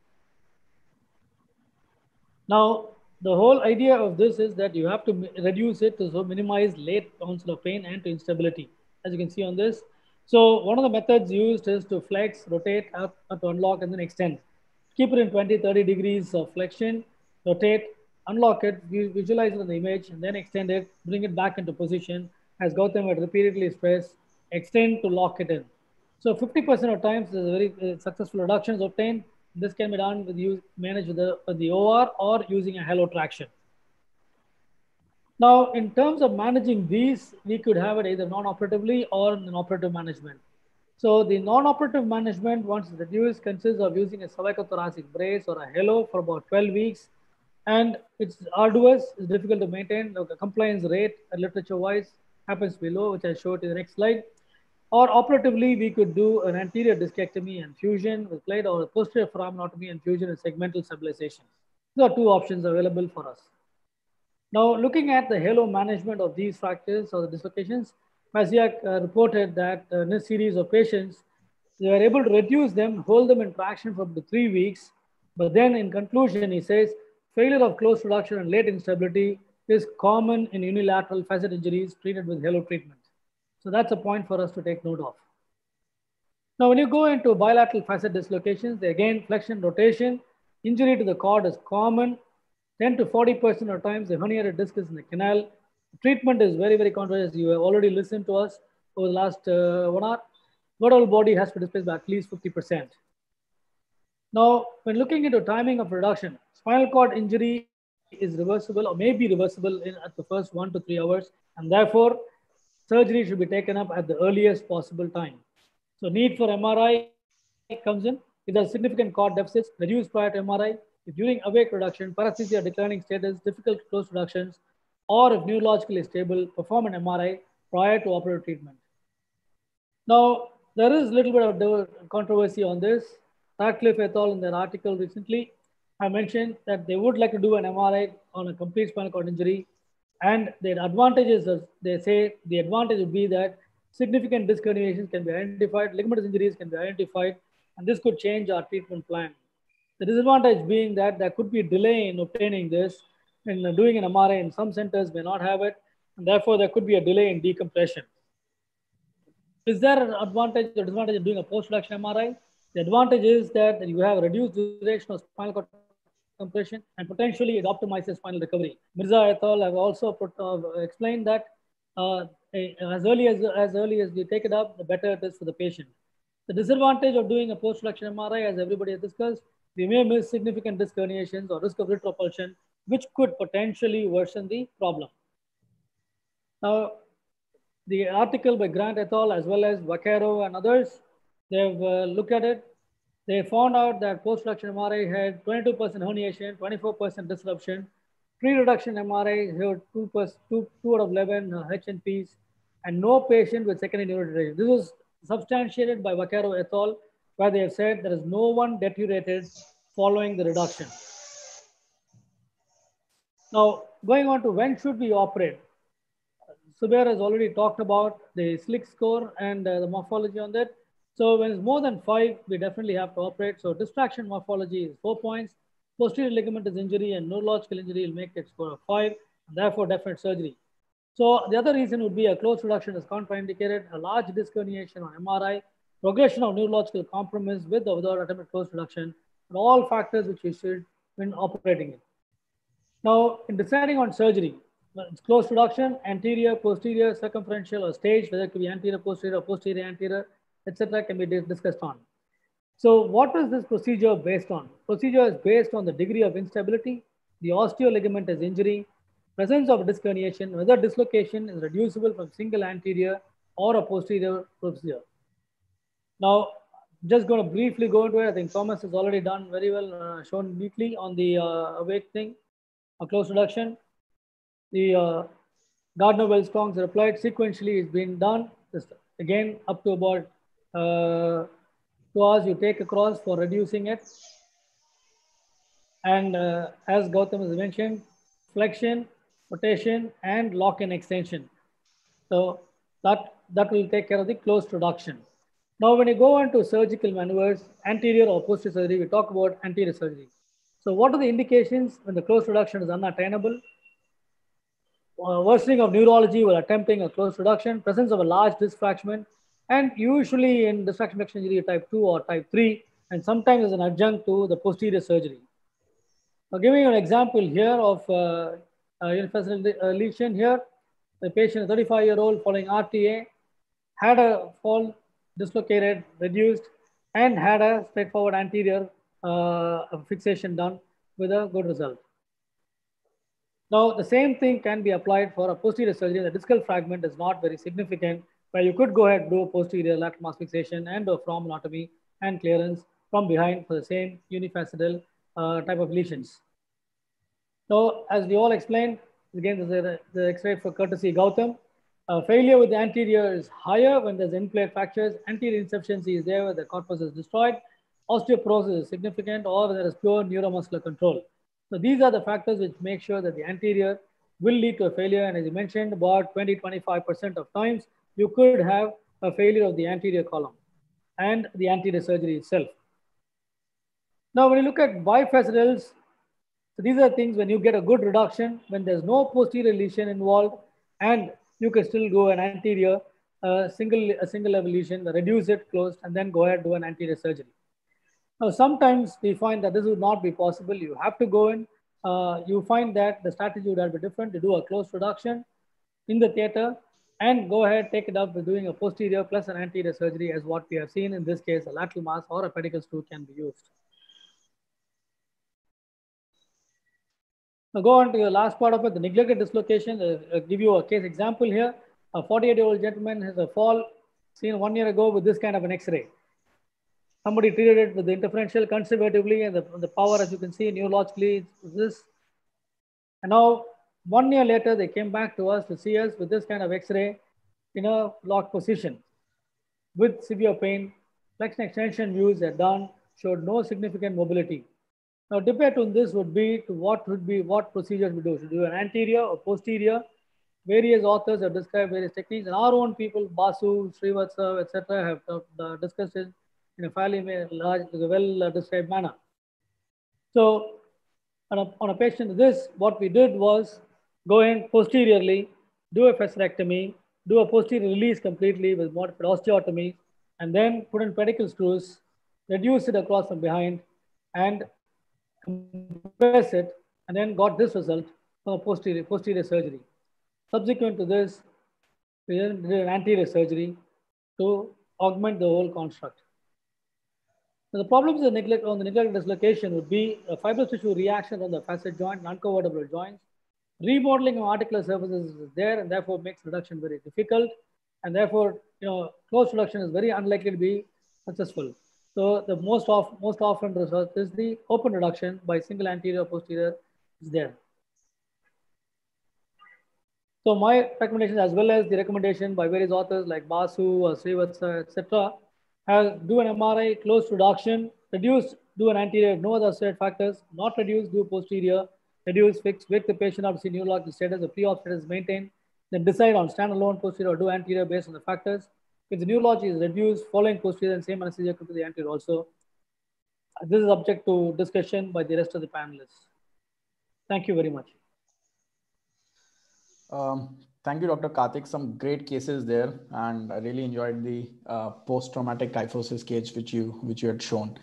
Speaker 7: Now, the whole idea of this is that you have to reduce it to minimize late onset of pain and to instability, as you can see on this. So one of the methods used is to flex, rotate, up to unlock, and then extend. Keep it in 20, 30 degrees of flexion, rotate, unlock it, visualize it in the image, and then extend it, bring it back into position, as Gautam had repeatedly stressed, extend to lock it in. So 50% of times, there's a very successful reduction is obtained. This can be done with managed with the OR or using a halo traction. Now, in terms of managing these, we could have it either non-operatively or in operative management. So the non-operative management, once reduced, consists of using a cervicothoracic brace or a halo for about 12 weeks. And it's arduous, it's difficult to maintain. The compliance rate, literature-wise, happens to be low, which I showed in the next slide. Or operatively, we could do an anterior discectomy and fusion with plate, or a posterior foraminotomy and fusion with segmental stabilization. These are two options available for us. Now, looking at the halo management of these fractures or the dislocations, Masiak reported that in a series of patients, they were able to reduce them, hold them in traction for up to 3 weeks. But then in conclusion, he says, failure of close reduction and late instability is common in unilateral facet injuries treated with halo treatment. So that's a point for us to take note of. Now, when you go into bilateral facet dislocations, again, flexion, rotation, injury to the cord is common. 10 to 40% of times, the herniated disc is in the canal. The treatment is very, very controversial. You have already listened to us over the last 1 hour. Vertebral body has to displace by at least 50%. Now, when looking into timing of reduction, spinal cord injury is reversible or may be reversible at the first 1 to 3 hours, and therefore, surgery should be taken up at the earliest possible time. So need for MRI comes in. If there's significant cord deficits, reduce prior to MRI. If during awake reduction, paresthesia declining status, difficult close reductions, or if neurologically stable, perform an MRI prior to operative treatment. Now, there is a little bit of controversy on this. Radcliffe et al. In their article recently have mentioned that they would like to do an MRI on a complete spinal cord injury. And the advantages, they say, the advantage would be that significant disc herniations can be identified, ligamentous injuries can be identified, and this could change our treatment plan. The disadvantage being that there could be a delay in obtaining this, and doing an MRI in some centers may not have it, and therefore there could be a delay in decompression. Is there an advantage or disadvantage of doing a post-reduction MRI? The advantage is that you have a reduced duration of spinal cord compression, and potentially it optimizes spinal recovery. Mirza et al. Have also explained that as early as we take it up, the better it is for the patient. The disadvantage of doing a post-reduction MRI, as everybody has discussed, we may miss significant disc herniations or risk of retropulsion, which could potentially worsen the problem. Now, the article by Grant et al. As well as Vaquero and others, they've looked at it. They found out that post-reduction MRI had 22% herniation, 24% disruption. Pre-reduction MRI had 2 out of 11 HNPs, and no patient with secondary neurodegeneration. This was substantiated by Vaquero et al., where they have said there is no one deteriorated following the reduction. Now, going on to when should we operate? Zubair has already talked about the SLIC score and the morphology on that. So when it's more than 5, we definitely have to operate. So distraction morphology is 4 points. Posterior ligamentous injury and neurological injury will make it score of 5, and therefore definite surgery. So the other reason would be a close reduction is contraindicated, a large disc herniation on MRI, progression of neurological compromise with or without attempted close reduction, and all factors which we should when operating it. Now, in deciding on surgery, it's close reduction, anterior, posterior, circumferential, or stage, whether it could be anterior, posterior, anterior, etc., can be discussed on. So what is this procedure based on? Procedure is based on the degree of instability, the osteoligamentous injury, presence of disc herniation, whether dislocation is reducible from single anterior or a posterior procedure. Now, just going to briefly go into it. I think Thomas has already done very well, shown neatly on the awake thing, a close reduction. The Gardner-Wells-Strongs are applied sequentially. It's been done. Just again, up to about 2 hours you take across for reducing it. And as Gautam has mentioned, flexion, rotation, and lock-in extension. So that will take care of the closed reduction. Now, when you go on to surgical maneuvers, anterior or posterior surgery, we talk about anterior surgery. So what are the indications when the closed reduction is unattainable? Worsening of neurology while attempting a closed reduction, presence of a large disc fragment, and usually in disc fragmentation injury type 2 or type 3, and sometimes as an adjunct to the posterior surgery. Now, giving you an example here of unifascial lesion here, the patient, a 35-year-old following RTA, had a fall, dislocated, reduced, and had a straightforward anterior fixation done with a good result. Now, the same thing can be applied for a posterior surgery. The discal fragment is not very significant, where you could go ahead and do a posterior lateral mass fixation and a fromonotomy and clearance from behind for the same unifacetal type of lesions. Now, as we all explained, again, this is the X-ray for courtesy Gautam. Failure with the anterior is higher when there's in-plate fractures. Anterior insufficiency is there where the corpus is destroyed. Osteoporosis is significant, or there is pure neuromuscular control. So these are the factors which make sure that the anterior will lead to a failure. And as you mentioned, about 20-25% of times, you could have a failure of the anterior column and the anterior surgery itself. Now, when you look at bifacetals, so these are things when you get a good reduction, when there's no posterior lesion involved, and you can still go an anterior single level lesion, reduce it, closed, and then go ahead and do an anterior surgery. Now, sometimes we find that this would not be possible. You have to go in. You find that the strategy would have to be different to do a closed reduction in the theater and go ahead, take it up with doing a posterior plus an anterior surgery, as what we have seen in this case, a lateral mass or a pedicle screw can be used. Now, go on to the last part of it, the neglected dislocation. I'll give you a case example here. A 48-year-old gentleman has a fall seen 1 year ago with this kind of an X-ray. Somebody treated it with the interferential conservatively, and the power, as you can see, neurologically, is this. And now, 1 year later, they came back to us to see us with this kind of X-ray in a locked position with severe pain. Flexion extension views are done, showed no significant mobility. Now, debate on this would be to what procedures we do. Should we do an anterior or posterior? Various authors have described various techniques, and our own people, Basu, Srivatsa, etc., have discussed it in a fairly large, well described manner. So, on a patient, what we did was go in posteriorly, do a fasciectomy, do a posterior release completely with modified osteotomy, and then put in pedicle screws, reduce it across from behind, and compress it, and then got this result from a posterior surgery. Subsequent to this, we then did an anterior surgery to augment the whole construct. Now, the problems of the neglected dislocation would be a fibrous tissue reaction on the facet joint, non-covertebral joints. Remodeling of articular surfaces is there, and therefore makes reduction very difficult. And therefore, closed reduction is very unlikely to be successful. So the most often result is the open reduction by single anterior or posterior is there. So my recommendation, as well as the recommendation by various authors like Basu or Srivatsa, etc., do an MRI, closed reduction, reduce, do an anterior, no other associated factors, not reduce, do posterior, reduce, fix, wake the patient up to see neurological status, the pre-op status is maintained, then decide on standalone posterior or do anterior based on the factors. If the neurology is reduced, following posterior and same anesthesia could be the anterior also. This is subject to discussion by the rest of the panelists. Thank you very much.
Speaker 3: Thank you, Dr. Karthik. Some great cases there, and I really enjoyed the post-traumatic kyphosis case which you had shown.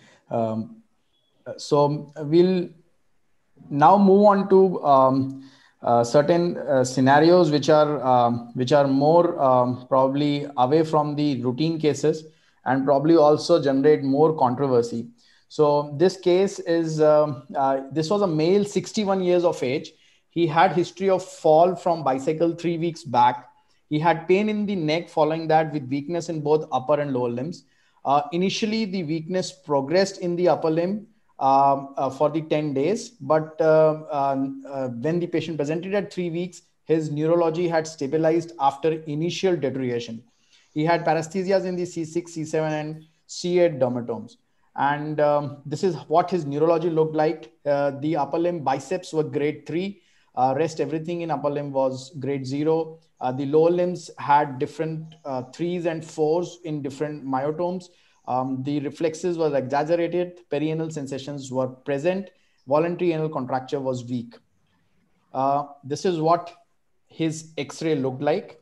Speaker 3: So we'll now move on to certain scenarios which are more probably away from the routine cases, and probably also generate more controversy. So this case is, this was a male, 61 years of age. He had history of fall from bicycle 3 weeks back. He had pain in the neck following that, with weakness in both upper and lower limbs. Initially, the weakness progressed in the upper limb for the 10 days. But when the patient presented at 3 weeks, his neurology had stabilized after initial deterioration. He had paresthesias in the C6, C7, and C8 dermatomes. And this is what his neurology looked like. The upper limb biceps were grade 3. Rest everything in upper limb was grade 0. The lower limbs had different 3s and 4s in different myotomes. The reflexes were exaggerated. Perianal sensations were present. Voluntary anal contracture was weak. This is what his X-ray looked like.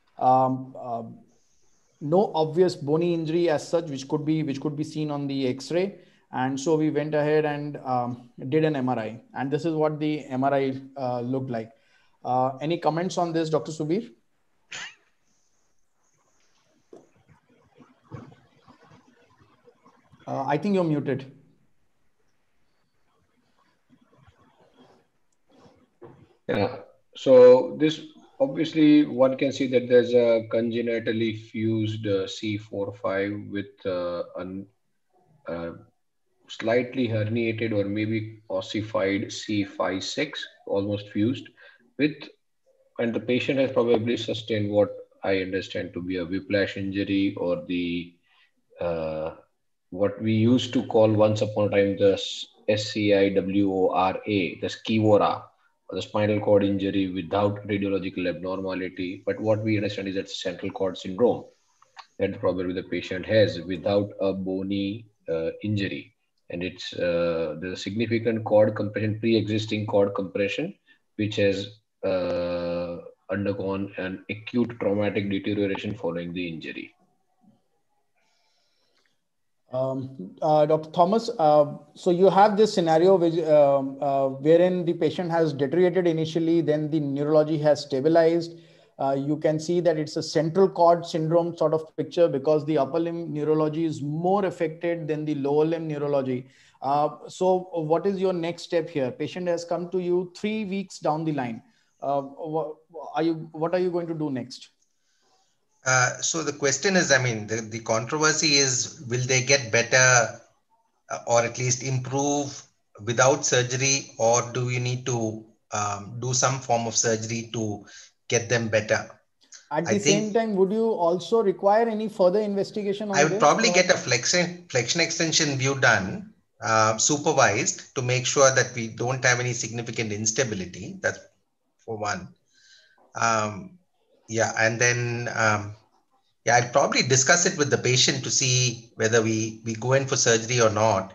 Speaker 3: No obvious bony injury as such, which could be seen on the X-ray. And so we went ahead and did an MRI. And this is what the MRI looked like. Any comments on this, Dr. Subir? I think you're muted.
Speaker 6: Yeah. So this, obviously, one can see that there's a congenitally fused C4-5 with slightly herniated or maybe ossified C5-6, almost fused with, and the patient has probably sustained what I understand to be a whiplash injury, or the what we used to call once upon a time the SCIWORA, the SCIWORA, or the spinal cord injury without radiological abnormality. But what we understand is that central cord syndrome that probably the patient has without a bony injury. And it's there's a significant cord compression, pre-existing cord compression, which has undergone an acute traumatic deterioration following the injury.
Speaker 3: Dr. Thomas, so you have this scenario which, wherein the patient has deteriorated initially, then the neurology has stabilized. You can see that it's a central cord syndrome sort of picture, because the upper limb neurology is more affected than the lower limb neurology. So what is your next step here? Patient has come to you 3 weeks down the line. What are you going to do next?
Speaker 5: So the question is, I mean, the controversy is, will they get better or at least improve without surgery, or do you need to do some form of surgery to get them better?
Speaker 3: At the same time, would you also require any further investigation on this?
Speaker 5: I would probably get a flexion extension view done, supervised, to make sure that we don't have any significant instability. That's for one. Yeah, and then yeah, I'd probably discuss it with the patient to see whether we go in for surgery or not.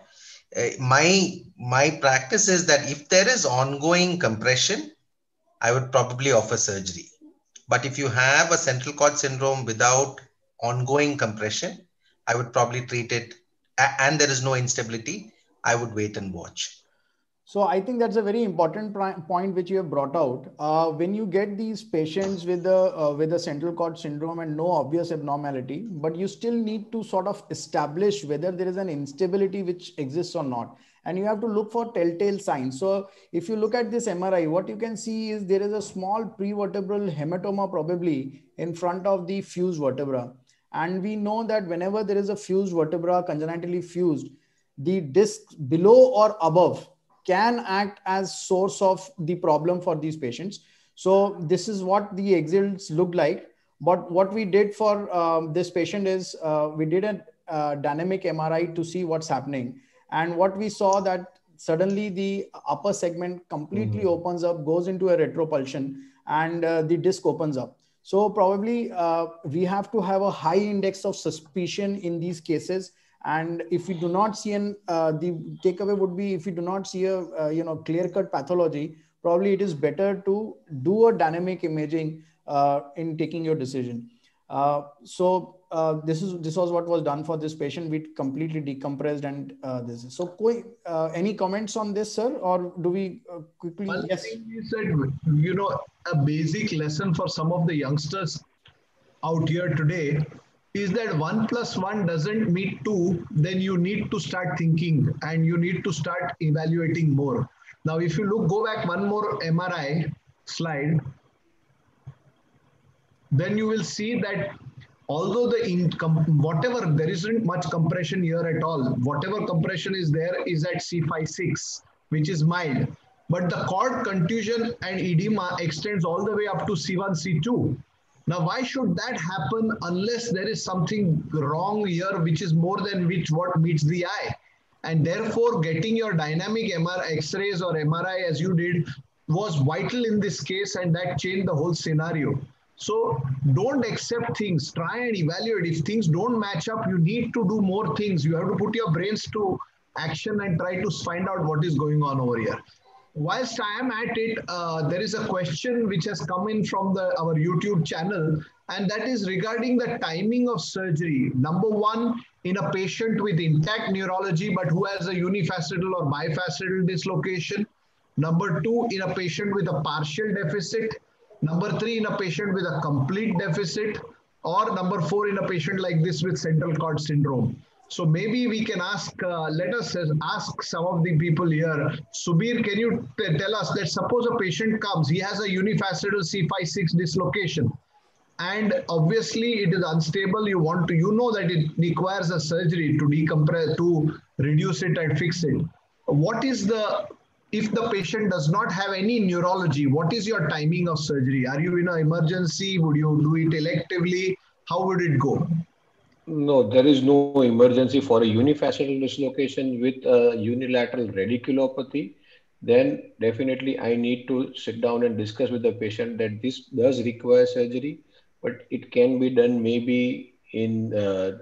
Speaker 5: My practice is that if there is ongoing compression, I would probably offer surgery. But if you have a central cord syndrome without ongoing compression, I would probably treat it, and there is no instability, I would wait and watch.
Speaker 3: So I think that's a very important point which you have brought out. When you get these patients with the central cord syndrome and no obvious abnormality, but you still need to sort of establish whether there is an instability which exists or not. And you have to look for telltale signs. So if you look at this MRI, what you can see is there is a small prevertebral hematoma probably in front of the fused vertebra. And we know that whenever there is a fused vertebra, congenitally fused, the disc below or above can act as source of the problem for these patients. So this is what the exhales look like. But what we did for this patient is we did a dynamic MRI to see what's happening. And what we saw that suddenly the upper segment completely opens up, goes into a retropulsion, and the disc opens up. So probably we have to have a high index of suspicion in these cases. And if we do not see the takeaway would be, if we do not see a clear-cut pathology, probably it is better to do a dynamic imaging in taking your decision. So this was what was done for this patient. We completely decompressed, and this is so. Any comments on this, sir, or do we quickly?
Speaker 1: One thing you said, a basic lesson for some of the youngsters out here today is that 1 + 1 doesn't meet 2, then you need to start thinking and you need to start evaluating more. Now, if you go back one more MRI slide, then you will see that although whatever, there isn't much compression here at all. Whatever compression is there is at C5-6, which is mild. But the cord contusion and edema extends all the way up to C1, C2. Now, why should that happen unless there is something wrong here, which is more than what meets the eye? And therefore, getting your dynamic X-rays or MRI as you did was vital in this case, and that changed the whole scenario. So don't accept things, try and evaluate. If things don't match up, you need to do more things. You have to put your brains to action and try to find out what is going on over here. Whilst I am at it, there is a question which has come in from our YouTube channel, and that is regarding the timing of surgery. Number one, in a patient with intact neurology, but who has a unifacetal or bifacetal dislocation. Number two, in a patient with a partial deficit. Number three, in a patient with a complete deficit. Or number four, in a patient like this with central cord syndrome. So maybe we can ask, let us ask some of the people here. Subir, can you tell us that suppose a patient comes, he has a unifacetal C5-6 dislocation, and obviously it is unstable. You know that it requires a surgery to decompress, to reduce it and fix it. What is if the patient does not have any neurology, what is your timing of surgery? Are you in an emergency? Would you do it electively? How would it go?
Speaker 6: No, there is no emergency for a unifacetal dislocation with a unilateral radiculopathy. Then definitely I need to sit down and discuss with the patient that this does require surgery, but it can be done maybe in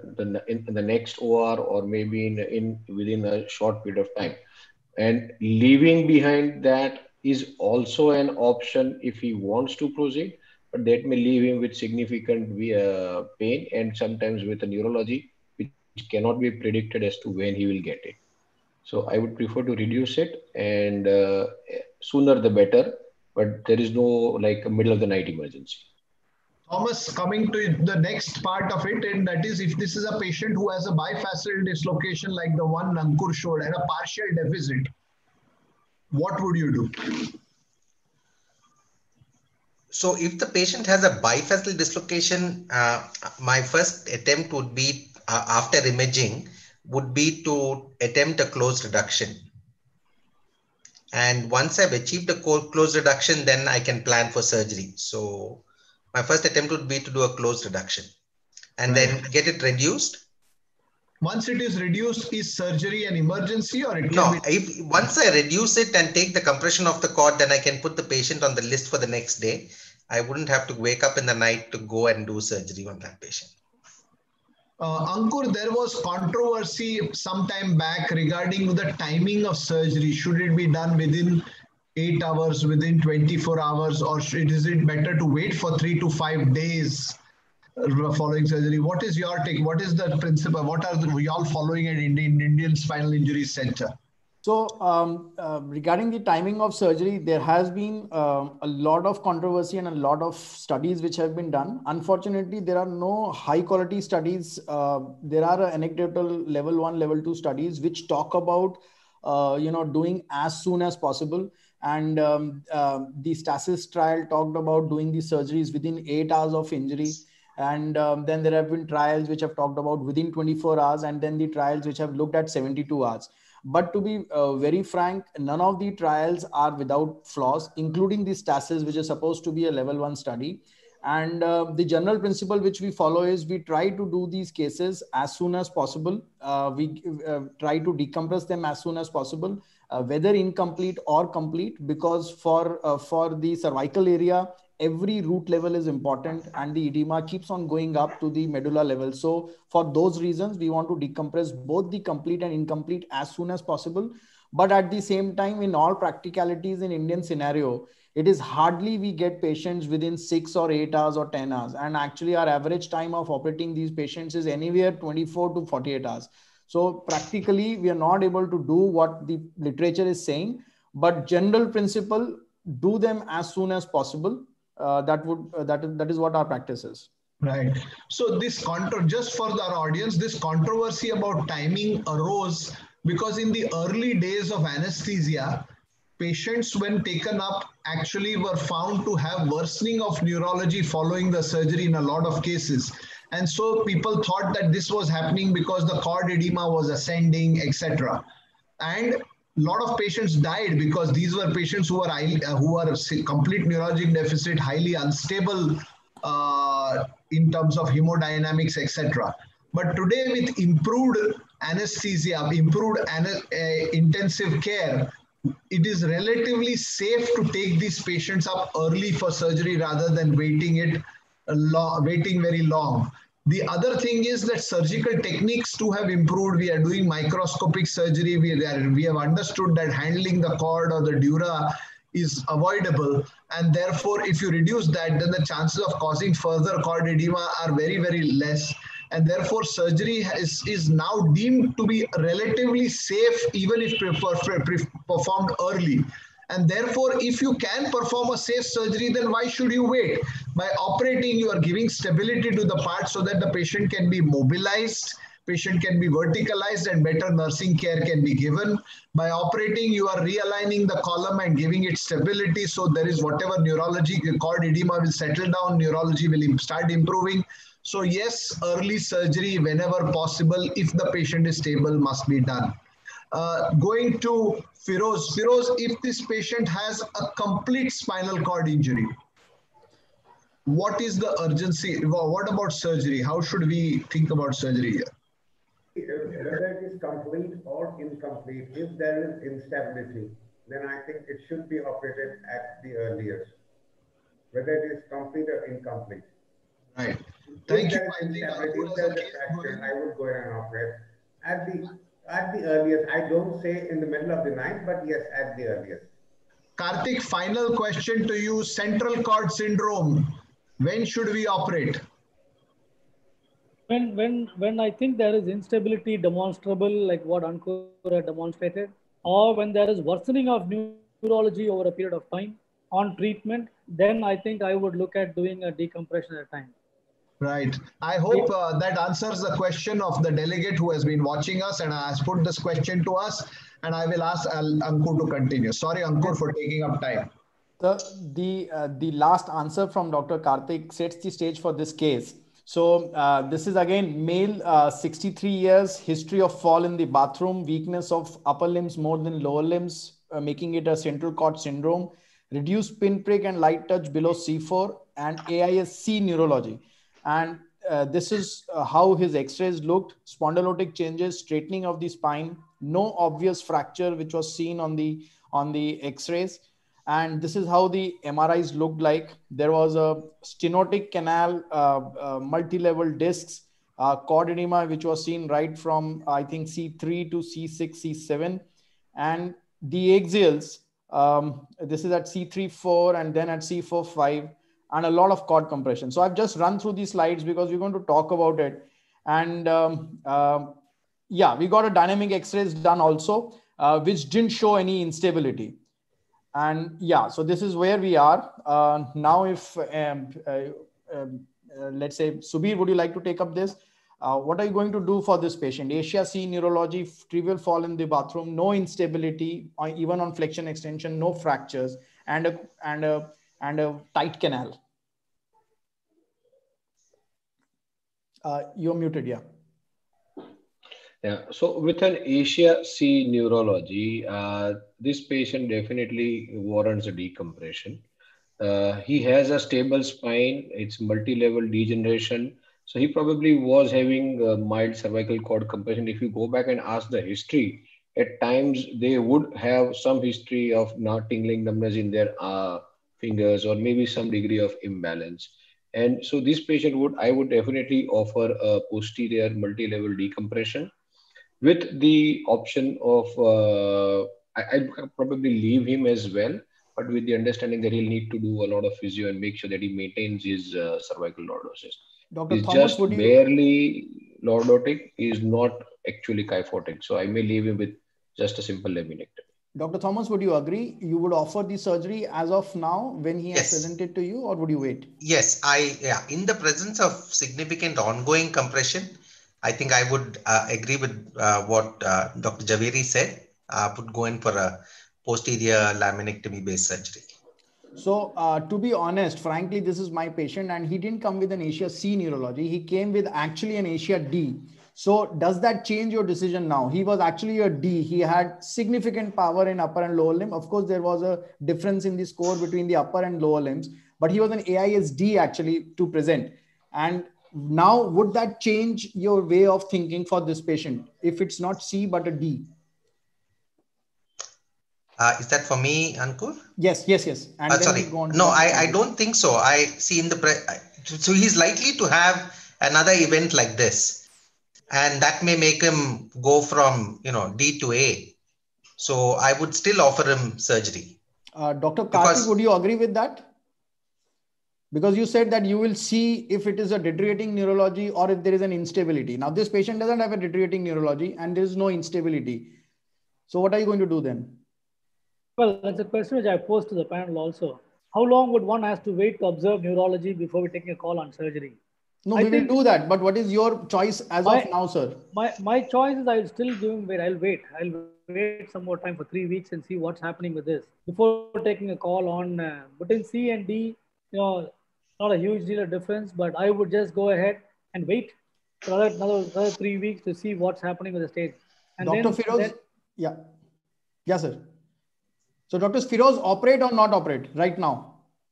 Speaker 6: the next OR or maybe within a short period of time. And leaving behind that is also an option if he wants to proceed, but that may leave him with significant pain and sometimes with a neurology which cannot be predicted as to when he will get it. So I would prefer to reduce it, and sooner the better, but there is no like a middle of the night emergency.
Speaker 1: Thomas, coming to the next part of it, and that is if this is a patient who has a bifacetal dislocation like the one Ankur showed and a partial deficit, what would you do?
Speaker 5: So if the patient has a bifacetal dislocation, my first attempt would be, after imaging, would be to attempt a closed reduction. And once I've achieved a closed reduction, then I can plan for surgery. So my first attempt would be to do a closed reduction and then get it reduced.
Speaker 1: Once it is reduced, is surgery an emergency or it can
Speaker 5: No, once I reduce it and take the compression of the cord, then I can put the patient on the list for the next day. I wouldn't have to wake up in the night to go and do surgery on that patient.
Speaker 1: Ankur, there was controversy some time back regarding the timing of surgery. Should it be done within 8 hours, within 24 hours, or is it better to wait for 3 to 5 days following surgery? What is your take? What is the principle? What are you all following at Indian Spinal Injury Center?
Speaker 3: So regarding the timing of surgery, there has been a lot of controversy and a lot of studies which have been done. Unfortunately, there are no high quality studies. There are anecdotal level 1, level 2 studies which talk about, doing as soon as possible. And the Stasis trial talked about doing these surgeries within 8 hours of injury. And then there have been trials which have talked about within 24 hours, and then the trials which have looked at 72 hours. But to be very frank, none of the trials are without flaws, including the Stasis, which is supposed to be a level 1 study. And the general principle which we follow is we try to do these cases as soon as possible. We try to decompress them as soon as possible, whether incomplete or complete, because for the cervical area, every root level is important and the edema keeps on going up to the medulla level. So for those reasons, we want to decompress both the complete and incomplete as soon as possible. But at the same time, in all practicalities in Indian scenario, it is hardly we get patients within 6 or 8 hours or 10 hours. And actually our average time of operating these patients is anywhere 24 to 48 hours. So practically we are not able to do what the literature is saying, but general principle, do them as soon as possible. That is what our practice is.
Speaker 1: Right. So this just for our audience, this controversy about timing arose because in the early days of anesthesia, patients when taken up actually were found to have worsening of neurology following the surgery in a lot of cases. And so people thought that this was happening because the cord edema was ascending, etc. And a lot of patients died because these were patients who were complete neurologic deficit, highly unstable in terms of hemodynamics, etc. But today, with improved anesthesia, improved intensive care, it is relatively safe to take these patients up early for surgery rather than waiting very long. The other thing is that surgical techniques too have improved. We are doing microscopic surgery. We have understood that handling the cord or the dura is avoidable. And therefore, if you reduce that, then the chances of causing further cord edema are very, very less. And therefore, surgery is now deemed to be relatively safe, even if performed early. And therefore, if you can perform a safe surgery, then why should you wait? By operating, you are giving stability to the part so that the patient can be mobilized, patient can be verticalized, and better nursing care can be given. By operating, you are realigning the column and giving it stability, so there is whatever neurology, cord edema will settle down, neurology will start improving. So yes, early surgery whenever possible, if the patient is stable, must be done. Going to Firoz. Firoz, if this patient has a complete spinal cord injury, what is the urgency? What about surgery? How should we think about surgery here?
Speaker 4: Whether it is complete or incomplete, if there is instability, then I think it should be operated at the earliest, whether it is complete or incomplete.
Speaker 1: Right. Thank you.
Speaker 4: If there is a fracture, I would go ahead and operate at the earliest. I don't say in the middle of the night, but yes, at the earliest.
Speaker 1: Karthik, final question to you. Central cord syndrome. When should we operate?
Speaker 7: When I think there is instability demonstrable, like what Ankur had demonstrated, or when there is worsening of neurology over a period of time on treatment, then I think I would look at doing a decompression at a time.
Speaker 1: Right. I hope that answers the question of the delegate who has been watching us and has put this question to us. And I will ask Ankur to continue. Sorry, Ankur, for taking up time.
Speaker 3: The last answer from Dr. Karthik sets the stage for this case. So this is again male, 63 years, history of fall in the bathroom, weakness of upper limbs more than lower limbs, making it a central cord syndrome, reduced pinprick and light touch below C4, and AIS-C neurology. And this is how his x-rays looked: spondylotic changes, straightening of the spine, no obvious fracture which was seen on the x-rays. And this is how the MRIs looked like. There was a stenotic canal, multi-level discs, cord edema, which was seen right from, I think, C3 to C6, C7. And the axials, this is at C3, 4, and then at C4, 5, and a lot of cord compression. So I've just run through these slides because we're going to talk about it. And yeah, we got a dynamic x-rays done also, which didn't show any instability. And yeah, so this is where we are. Now, if let's say, Subir, would you like to take up this? What are you going to do for this patient? ASIA-C neurology, trivial fall in the bathroom, no instability, even on flexion extension, no fractures, and a tight canal. You're muted, yeah.
Speaker 6: Yeah, so with an ASIA-C neurology, this patient definitely warrants a decompression. He has a stable spine, it's multi-level degeneration. So he probably was having mild cervical cord compression. If you go back and ask the history, at times they would have some history of not tingling numbness in their fingers, or maybe some degree of imbalance. And so this patient I would definitely offer a posterior multi-level decompression, with the option of, I'd probably leave him as well, but with the understanding that he'll need to do a lot of physio and make sure that he maintains his cervical lordosis.
Speaker 3: Dr.
Speaker 6: He's
Speaker 3: Thomas,
Speaker 6: just barely lordotic, is not actually kyphotic. So I may leave him with just a simple laminectomy.
Speaker 3: Dr. Thomas, would you agree? You would offer the surgery as of now when he has
Speaker 5: Yes.
Speaker 3: presented to you, or would you wait?
Speaker 5: Yes, in the presence of significant ongoing compression, I think I would agree with what Dr. Javeri said. Would go in for a posterior laminectomy based surgery.
Speaker 3: So to be honest, frankly, this is my patient and he didn't come with an Asia C neurology. He came with actually an Asia D. So does that change your decision now? He was actually a D. He had significant power in upper and lower limb. Of course, there was a difference in the score between the upper and lower limbs, but he was an AISD actually to present. And now would that change your way of thinking for this patient if it's not C, but a D?
Speaker 5: Is that for me, Ankur?
Speaker 3: Yes. And then
Speaker 5: sorry. No, I don't think so. I see so he's likely to have another event like this, and that may make him go from, D to A. So I would still offer him surgery.
Speaker 3: Dr. Karthik, would you agree with that? Because you said that you will see if it is a deteriorating neurology or if there is an instability. Now this patient doesn't have a deteriorating neurology and there is no instability. So what are you going to do then?
Speaker 7: Well, that's a question which I posed to the panel also. How long would one have to wait to observe neurology before we take a call on surgery?
Speaker 3: No, we will do that. But what is your choice as of now, sir?
Speaker 7: My choice is I will still give him wait. I'll wait some more time for 3 weeks and see what's happening with this before taking a call on between C and D. Not a huge deal of difference, but I would just go ahead and wait for another 3 weeks to see what's happening with the stage. And
Speaker 3: Dr. Firoz, yeah, sir. So Dr. Firoz, operate or not operate right now?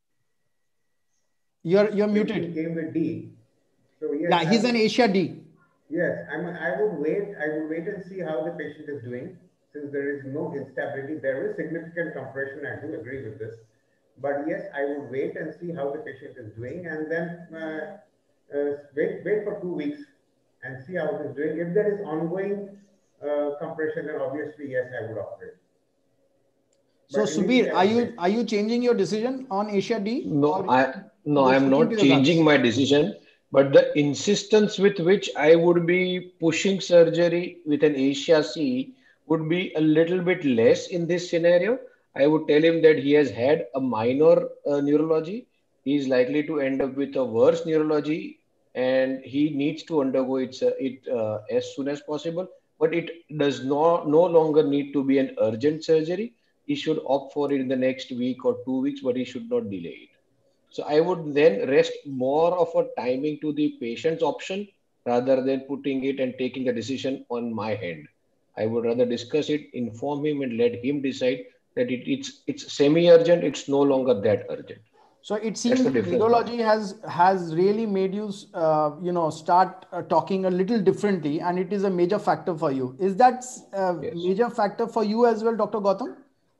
Speaker 3: You're muted.
Speaker 4: He came with D. So yes,
Speaker 3: yeah, he's an Asia D.
Speaker 4: Yes, I would wait and see how the patient is doing. Since there is no instability, there is significant compression. I do agree with this. But yes, I would wait and see how the patient is doing, and then wait for 2 weeks and see how it is doing. If there is ongoing compression, then obviously yes, I would operate.
Speaker 3: So Subir, are you changing your decision on Asia D?
Speaker 6: No, I'm not changing my decision, but the insistence with which I would be pushing surgery with an Asia C would be a little bit less in this scenario. I would tell him that he has had a minor neurology. He is likely to end up with a worse neurology and he needs to undergo it as soon as possible. But it does no longer need to be an urgent surgery. He should opt for it in the next week or 2 weeks, but he should not delay it. So I would then rest more of a timing to the patient's option rather than putting it and taking the decision on my hand. I would rather discuss it, inform him and let him decide that it's semi-urgent, it's no longer that urgent.
Speaker 3: So it seems neurology has really made you, start talking a little differently, and it is a major factor for you. Is that a major factor for you as well, Dr. Gautam?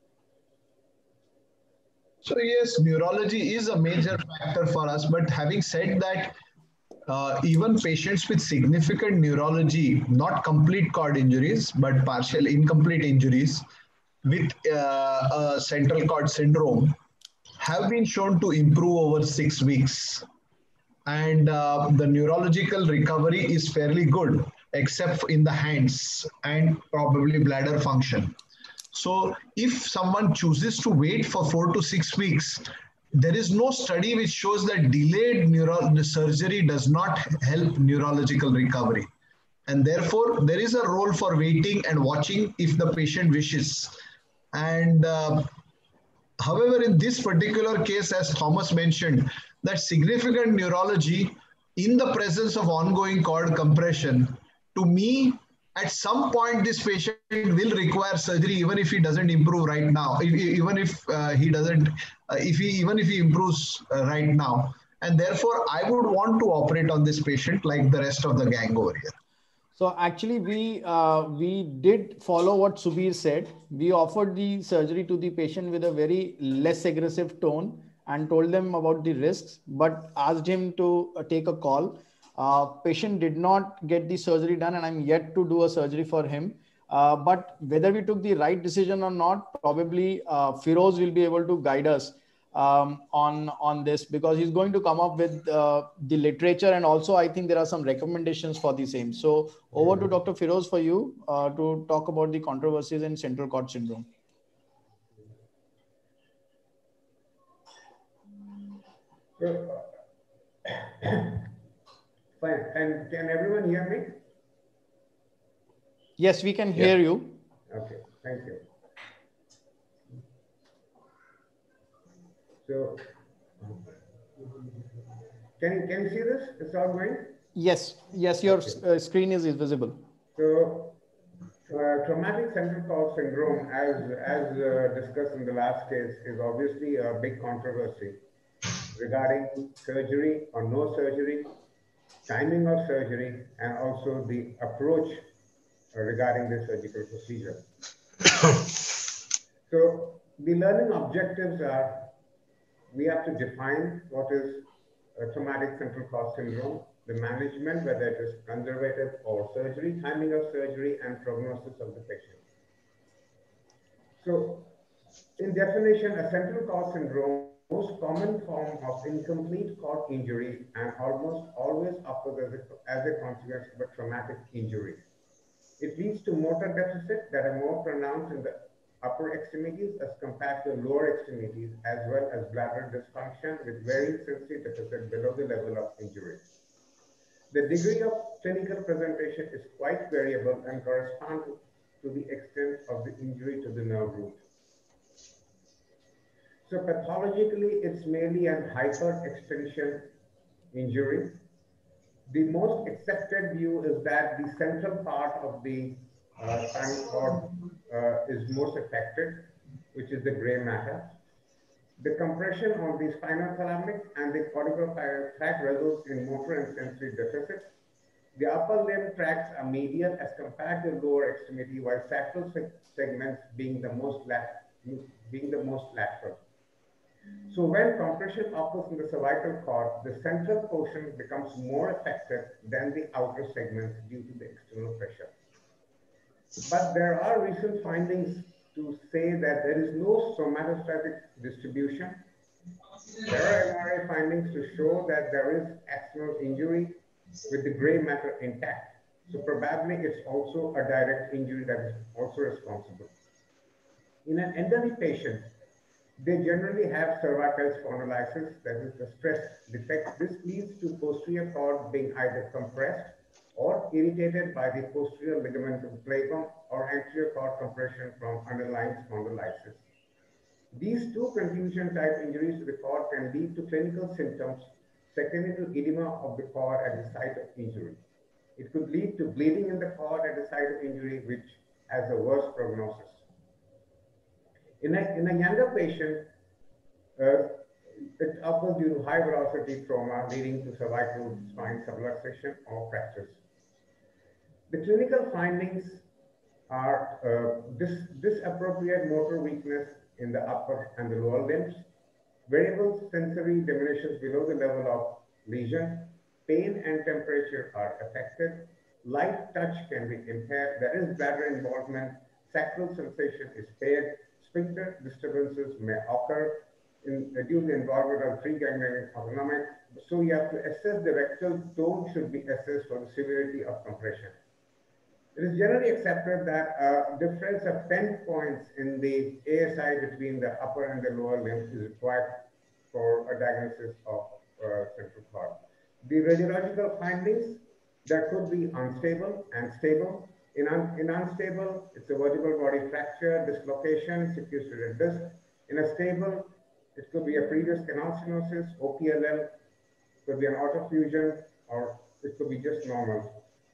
Speaker 1: So yes, neurology is a major factor for us. But having said that, even patients with significant neurology, not complete cord injuries, but partial incomplete injuries with central cord syndrome have been shown to improve over 6 weeks. And the neurological recovery is fairly good, except in the hands and probably bladder function. So if someone chooses to wait for 4 to 6 weeks, there is no study which shows that delayed surgery does not help neurological recovery. And therefore, there is a role for waiting and watching if the patient wishes. And however, in this particular case, as Thomas mentioned, that significant neurology in the presence of ongoing cord compression, to me, at some point, this patient will require surgery, even if he doesn't improve right now. Even if he improves right now, and therefore I would want to operate on this patient like the rest of the gang over here.
Speaker 3: So actually, we did follow what Subir said. We offered the surgery to the patient with a very less aggressive tone and told them about the risks, but asked him to take a call. Patient did not get the surgery done, and I'm yet to do a surgery for him. But whether we took the right decision or not, probably Firoz will be able to guide us on this, because he's going to come up with the literature, and also I think there are some recommendations for the same. So over to Dr. Firoz for you to talk about the controversies in central cord syndrome.
Speaker 4: So, fine. And can everyone hear me?
Speaker 3: Yes, we can hear you.
Speaker 4: Okay, thank you. So, can you see this? It's all going?
Speaker 3: Yes, yes, your screen is visible.
Speaker 4: So, traumatic central cord syndrome, as discussed in the last case, is obviously a big controversy regarding surgery or no surgery, timing of surgery, and also the approach regarding the surgical procedure. So the learning objectives are, we have to define what is traumatic central cord syndrome, the management, whether it is conservative or surgery, timing of surgery, and prognosis of the patient. So in definition, a central cord syndrome, most common form of incomplete cord injury and almost always occurs as a consequence of a traumatic injury. It leads to motor deficit that are more pronounced in the upper extremities as compared to lower extremities, as well as bladder dysfunction with varying sensory deficit below the level of injury. The degree of clinical presentation is quite variable and corresponds to the extent of the injury to the nerve root. So pathologically, it's mainly an hyperextension injury. The most accepted view is that the central part of the spinal cord is most affected, which is the gray matter. The compression on the spinal thalamic and the cortical tract results in motor and sensory deficit. The upper limb tracts are medial as compared to lower extremity, while sacral segments being the most lateral. So when compression occurs in the cervical cord, the central portion becomes more affected than the outer segments due to the external pressure. But there are recent findings to say that there is no somatostatic distribution. There are MRI findings to show that there is axonal injury with the gray matter intact. So probably it's also a direct injury that is also responsible. In an elderly patient, they generally have cervical spondylosis, that is the stress defect. This leads to posterior cord being either compressed or irritated by the posterior ligamentum flavum or anterior cord compression from underlying spondylosis. These two contusion type injuries to the cord can lead to clinical symptoms secondary to edema of the cord at the site of injury. It could lead to bleeding in the cord at the site of injury, which has a worse prognosis. In a younger patient, it occurs due to high velocity trauma leading to cervical spine subluxation or fractures. The clinical findings are disappropriate motor weakness in the upper and the lower limbs, variable sensory diminishes below the level of lesion, pain and temperature are affected, light touch can be impaired, there is bladder involvement, sacral sensation is impaired, sphincter disturbances may occur due to the involvement of preganglionic autonomic. So you have to assess the rectal tone should be assessed for the severity of compression. It is generally accepted that a difference of 10 points in the ASI between the upper and the lower limbs is required for a diagnosis of central cord. The radiological findings, that could be unstable and stable. In unstable, it's a vertebral body fracture, dislocation, circuitous disc. In a stable, it could be a previous canal stenosis, OPLL, could be an autofusion, or it could be just normal.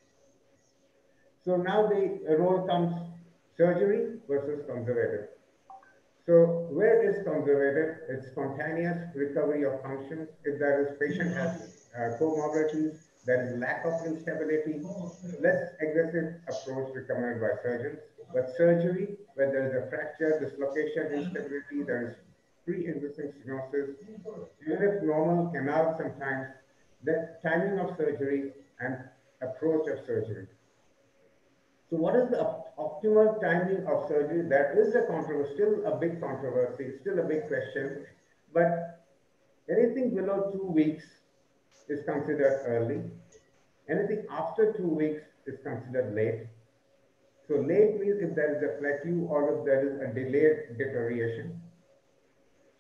Speaker 4: So now the role comes surgery versus conservative. So where is conservative? It's spontaneous recovery of functions. If there is patient has comorbidities, there is lack of instability, less aggressive approach recommended by surgeons. But surgery, where there is a fracture, dislocation, instability, there is pre-existing stenosis, even if normal canal sometimes, the timing of surgery and approach of surgery. So what is the optimal timing of surgery? That is a controversy, still a big controversy, still a big question. But anything below 2 weeks is considered early. Anything after 2 weeks is considered late. So late means if there is a plateau or if there is a delayed deterioration.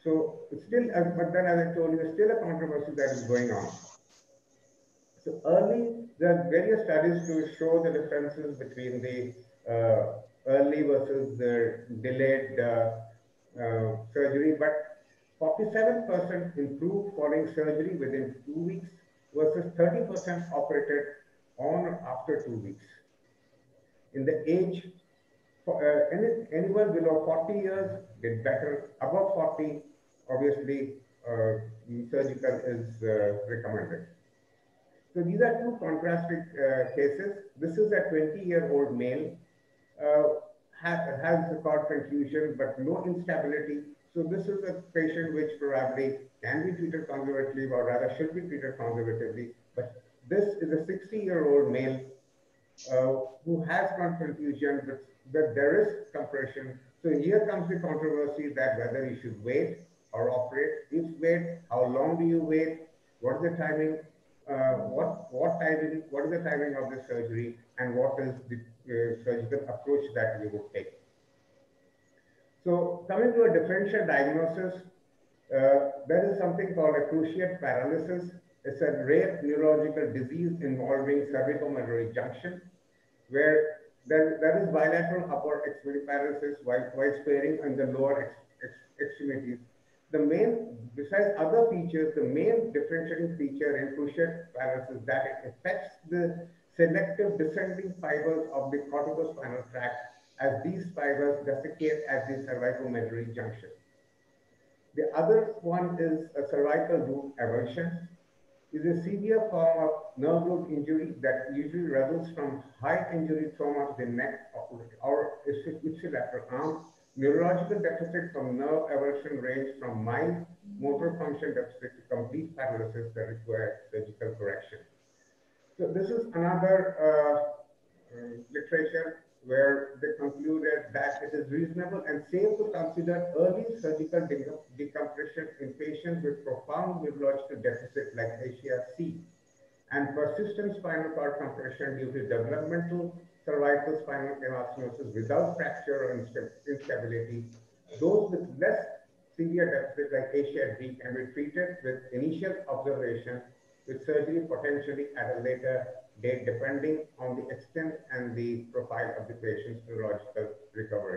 Speaker 4: So it's still, but then as I told you, there's still a controversy that is going on. So there are various studies to show the differences between the early versus the delayed surgery, but 47% improved following surgery within 2 weeks versus 30% operated on or after 2 weeks. In the age, anyone below 40 years did better. Above 40, obviously, surgical is recommended. So these are two contrasting cases. This is a 20-year-old male, has a cord confusion, but no instability. So this is a patient which probably can be treated conservatively, or rather should be treated conservatively. But this is a 60-year-old male who has cord confusion, but there is compression. So here comes the controversy that whether you should wait or operate. If wait, how long do you wait? What is the timing? What is the timing of the surgery, and what is the surgical approach that you would take? So coming to a differential diagnosis, there is something called a cruciate paralysis. It's a rare neurological disease involving cervicomedullary junction, where there is bilateral upper extremity paralysis while sparing in the lower extremities. The main, besides other features, the main differentiating feature in cruciate paralysis is that it affects the selective descending fibers of the corticospinal tract, as these fibers desiccate at the cervicomedullary junction. The other one is a cervical root avulsion. Is a severe form of nerve root injury that usually results from high injury trauma to the neck or ipsilateral arm. Neurological deficit from nerve avulsion range from mild motor function deficit to complete paralysis that require surgical correction. So this is another literature where they concluded that it is reasonable and safe to consider early surgical decompression in patients with profound neurological deficit like ASIA-C and persistent spinal cord compression due to developmental cervical spinal canal stenosis without fracture or instability. Those with less severe deficit like ASIA-D can be treated with initial observation with surgery potentially at a later date depending on the extent and the profile of the patient's neurological recovery.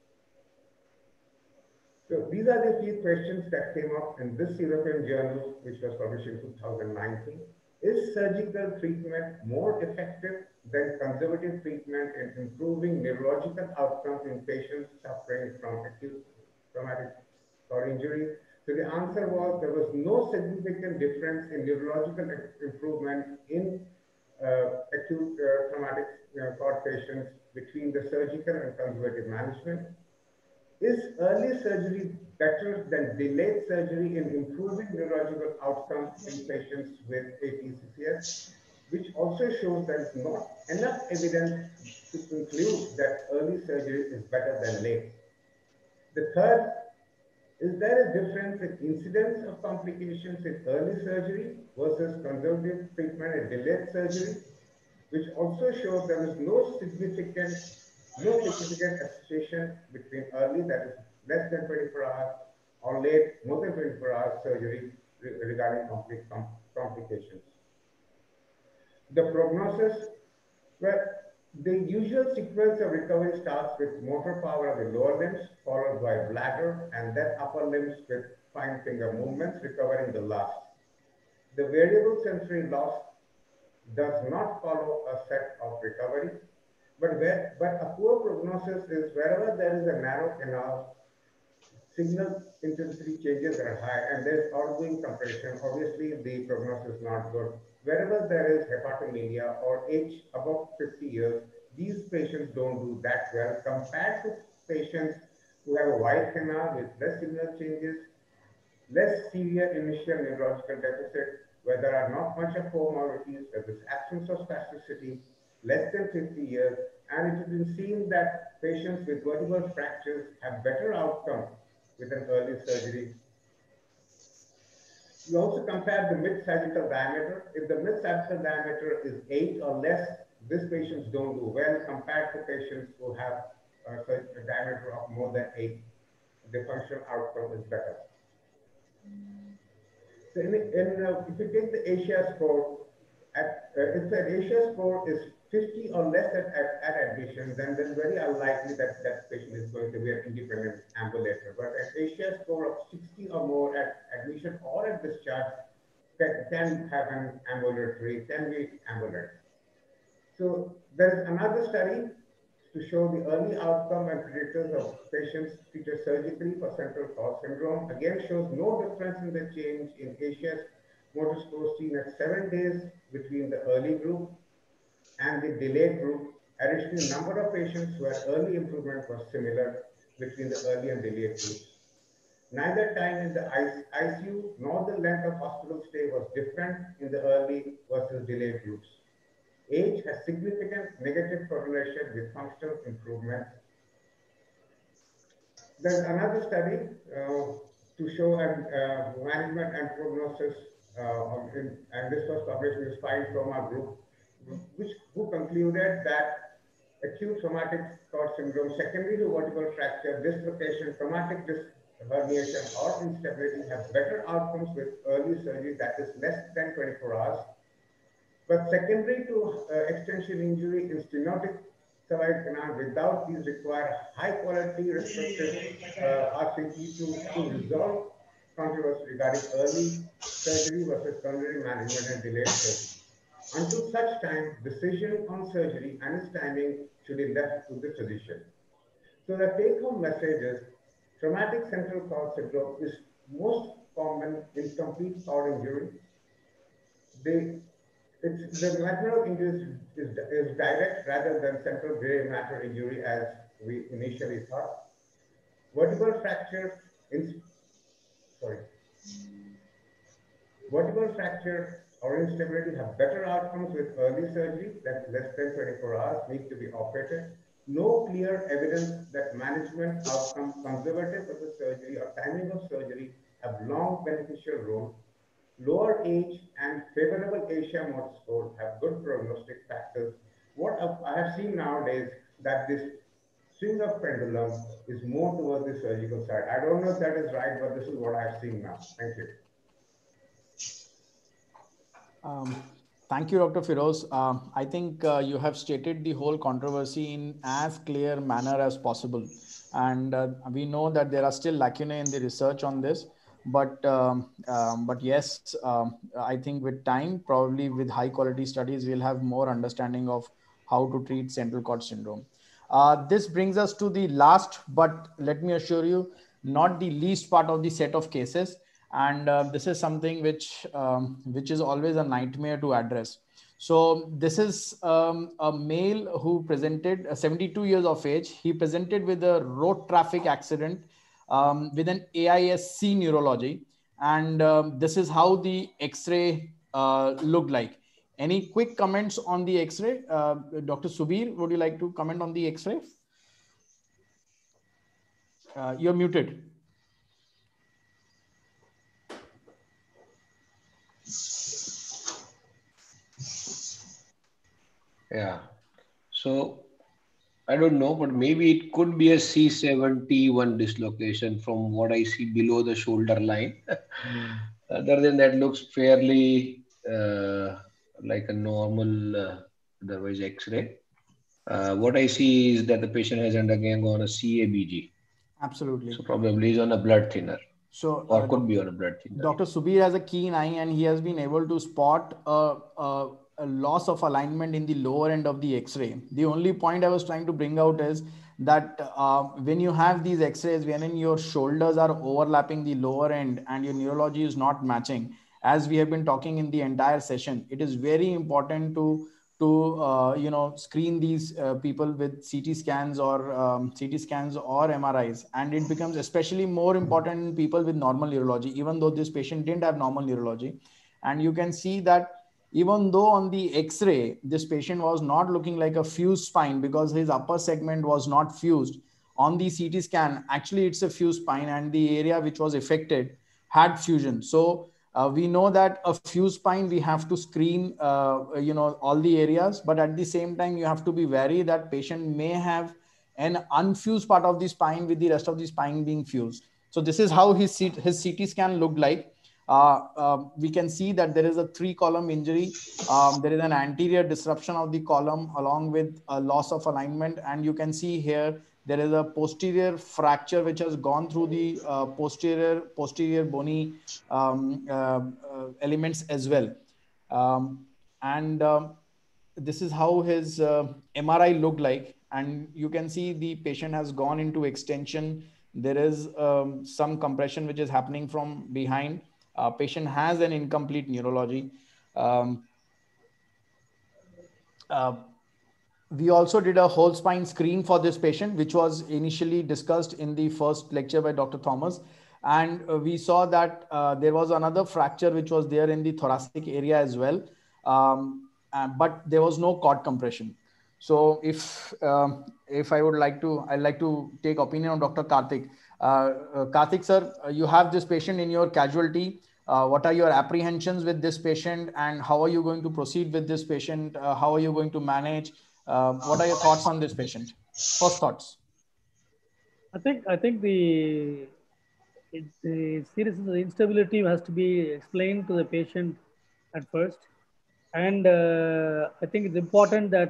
Speaker 4: So these are the key questions that came up in this European journal, which was published in 2019. Is surgical treatment more effective than conservative treatment in improving neurological outcomes in patients suffering from acute traumatic cord injury? So the answer was there was no significant difference in neurological improvement in acute traumatic cord patients between the surgical and conservative management. Is early surgery better than delayed surgery in improving neurological outcomes in patients with ATCCS, which also shows there is not enough evidence to conclude that early surgery is better than late. The third, is there a difference in incidence of complications in early surgery versus conservative treatment and delayed surgery, which also shows there is no significant association between early, that is less than 24 hours, or late, more than 24 hours surgery regarding complications. The prognosis, well, the usual sequence of recovery starts with motor power of the lower limbs, followed by bladder, and then upper limbs with fine finger movements, recovering the last. The variable sensory loss does not follow a set of recovery, but a poor prognosis is wherever there is a narrow canal, signal intensity changes are high, and there's ongoing compression. Obviously, the prognosis is not good. Wherever there is hepatomelia or age above 50 years, these patients don't do that well compared to patients who have a wide canal with less signal changes, less severe initial neurological deficit, where there are not much of comorbidities, there is absence of spasticity, less than 50 years, and it has been seen that patients with vertebral fractures have better outcomes with an early surgery. We also compare the mid-sagittal diameter. If the mid-sagittal diameter is 8 or less, these patients don't do well compared to patients who have a diameter of more than 8. The functional outcome is better. So if you take the Asia score, if the Asia score is 50 or less at admission, then very unlikely that that patient is going to be an independent ambulator. But an Asia score of 60 or more at admission or at discharge can have an ambulatory, can be ambulant. So there is another study to show the early outcome and predictors of patients treated surgically for central cord syndrome. Again, shows no difference in the change in ASIA's motor score seen at 7 days between the early group and the delayed group. Additionally, number of patients where early improvement was similar between the early and delayed groups. Neither time in the ICU nor the length of hospital stay was different in the early versus delayed groups. Age has significant negative correlation with functional improvement. There's another study to show management and prognosis, and this was published in Spine Trauma Group, who concluded that acute traumatic cord syndrome secondary to vertebral fracture, dislocation, traumatic disc herniation, or instability have better outcomes with early surgery that is less than 24 hours. But secondary to extension injury in stenotic cervical canal without these require high quality restrictive RCT to resolve controversy regarding early surgery versus coronary management and delayed surgery. Until such time, decision on surgery and its timing should be left to the physician. So the take-home message is traumatic central cord syndrome is most common in complete cord injury. The material injury is direct rather than central gray matter injury as we initially thought. Vertebral fracture or instability have better outcomes with early surgery that's less than 24 hours, need to be operated. No clear evidence that management outcome, conservative of the surgery or timing of surgery have long beneficial role. Lower age and favorable Asia motor score have good prognostic factors. What I have seen nowadays that this swing of pendulum is more towards the surgical side. I don't know if that is right, but this is what I've seen now. Thank you.
Speaker 3: Thank you, Dr. Firoz. I think you have stated the whole controversy in as clear manner as possible. And we know that there are still lacunae in the research on this. But yes, I think with time, probably with high quality studies, we'll have more understanding of how to treat central cord syndrome. This brings us to the last, but let me assure you, not the least part of the set of cases. And this is something which is always a nightmare to address. So this is a male who presented 72 years of age. He presented with a road traffic accident with an AISC neurology. And this is how the X-ray looked like. Any quick comments on the X-ray? Dr. Subir, would you like to comment on the X-ray? You're muted.
Speaker 6: Yeah. So I don't know, but maybe it could be a C7T1 dislocation from what I see below the shoulder line. Other than that, looks fairly like a normal otherwise X-ray. What I see is that the patient has undergone a CABG.
Speaker 3: Absolutely.
Speaker 6: So probably is on a blood thinner.
Speaker 3: So,
Speaker 6: or could be on a blood thinner.
Speaker 3: Dr. Subir has a keen eye and he has been able to spot a loss of alignment in the lower end of the X-ray. The only point I was trying to bring out is that when you have these X-rays, when your shoulders are overlapping the lower end and your neurology is not matching, as we have been talking in the entire session, it is very important to screen these people with CT scans or MRIs, and it becomes especially more important in people with normal neurology, even though this patient didn't have normal neurology. And you can see that even though on the X-ray, this patient was not looking like a fused spine because his upper segment was not fused, on the CT scan, actually it's a fused spine and the area which was affected had fusion. So we know that a fused spine, we have to screen, all the areas, but at the same time, you have to be wary that patient may have an unfused part of the spine with the rest of the spine being fused. So this is how his CT scan looked like. We can see that there is a 3-column injury. There is an anterior disruption of the column along with a loss of alignment. And you can see here, there is a posterior fracture which has gone through the posterior bony elements as well. This is how his MRI looked like. And you can see the patient has gone into extension. There is some compression which is happening from behind. Patient has an incomplete neurology. We also did a whole spine screen for this patient, which was initially discussed in the first lecture by Dr. Thomas. And we saw that there was another fracture which was there in the thoracic area as well. But there was no cord compression. So if I would like to, I'd like to take opinion on Dr. Karthik. Karthik sir, you have this patient in your casualty. What are your apprehensions with this patient, and how are you going to proceed with this patient? How are you going to manage? What are your thoughts on this patient? First thoughts.
Speaker 7: I think the seriousness of the instability has to be explained to the patient at first. And I think it's important that,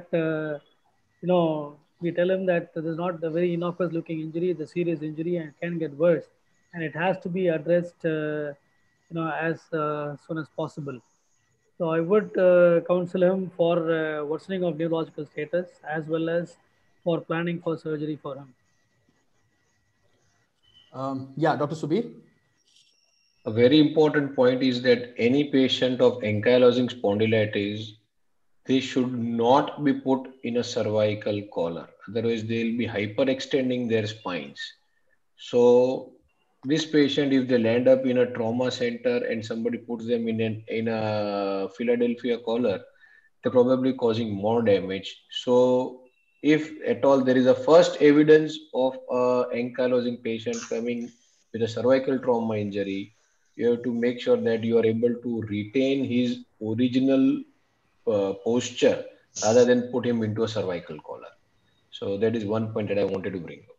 Speaker 7: we tell him that this is not a very innocuous looking injury, it's a serious injury and can get worse. And it has to be addressed, as soon as possible. So I would counsel him for worsening of neurological status as well as for planning for surgery for him.
Speaker 3: Yeah, Dr. Subir.
Speaker 6: A very important point is that any patient of ankylosing spondylitis, they should not be put in a cervical collar. Otherwise, they'll be hyperextending their spines. So this patient, if they land up in a trauma center and somebody puts them in a Philadelphia collar, they're probably causing more damage. So if at all there is a first evidence of a ankylosing patient coming with a cervical trauma injury, you have to make sure that you are able to retain his original posture rather than put him into a cervical collar. So that is one point that I wanted to bring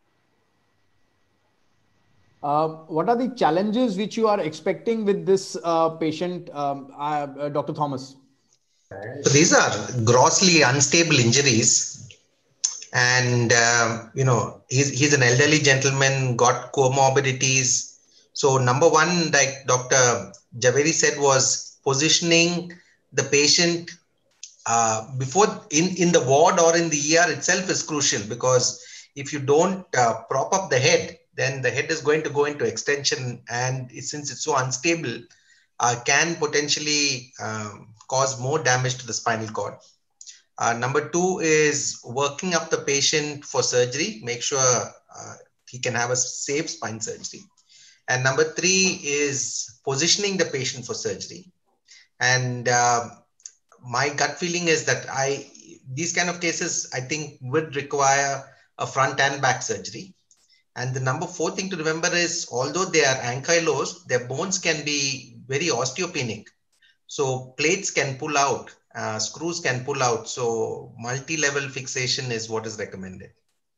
Speaker 6: up.
Speaker 3: What are the challenges which you are expecting with this patient, Dr. Thomas?
Speaker 5: These are grossly unstable injuries. And, he's an elderly gentleman, got comorbidities. So number one, like Dr. Javeri said, was positioning the patient before in the ward or in the ER itself is crucial, because if you don't prop up the head, then the head is going to go into extension, and since it's so unstable, can potentially cause more damage to the spinal cord. Number two is working up the patient for surgery, make sure he can have a safe spine surgery. And number three is positioning the patient for surgery. And my gut feeling is that these kind of cases, I think, would require a front and back surgery. And the number four thing to remember is, although they are ankylosed, their bones can be very osteopenic. So plates can pull out, screws can pull out. So multi-level fixation is what is recommended.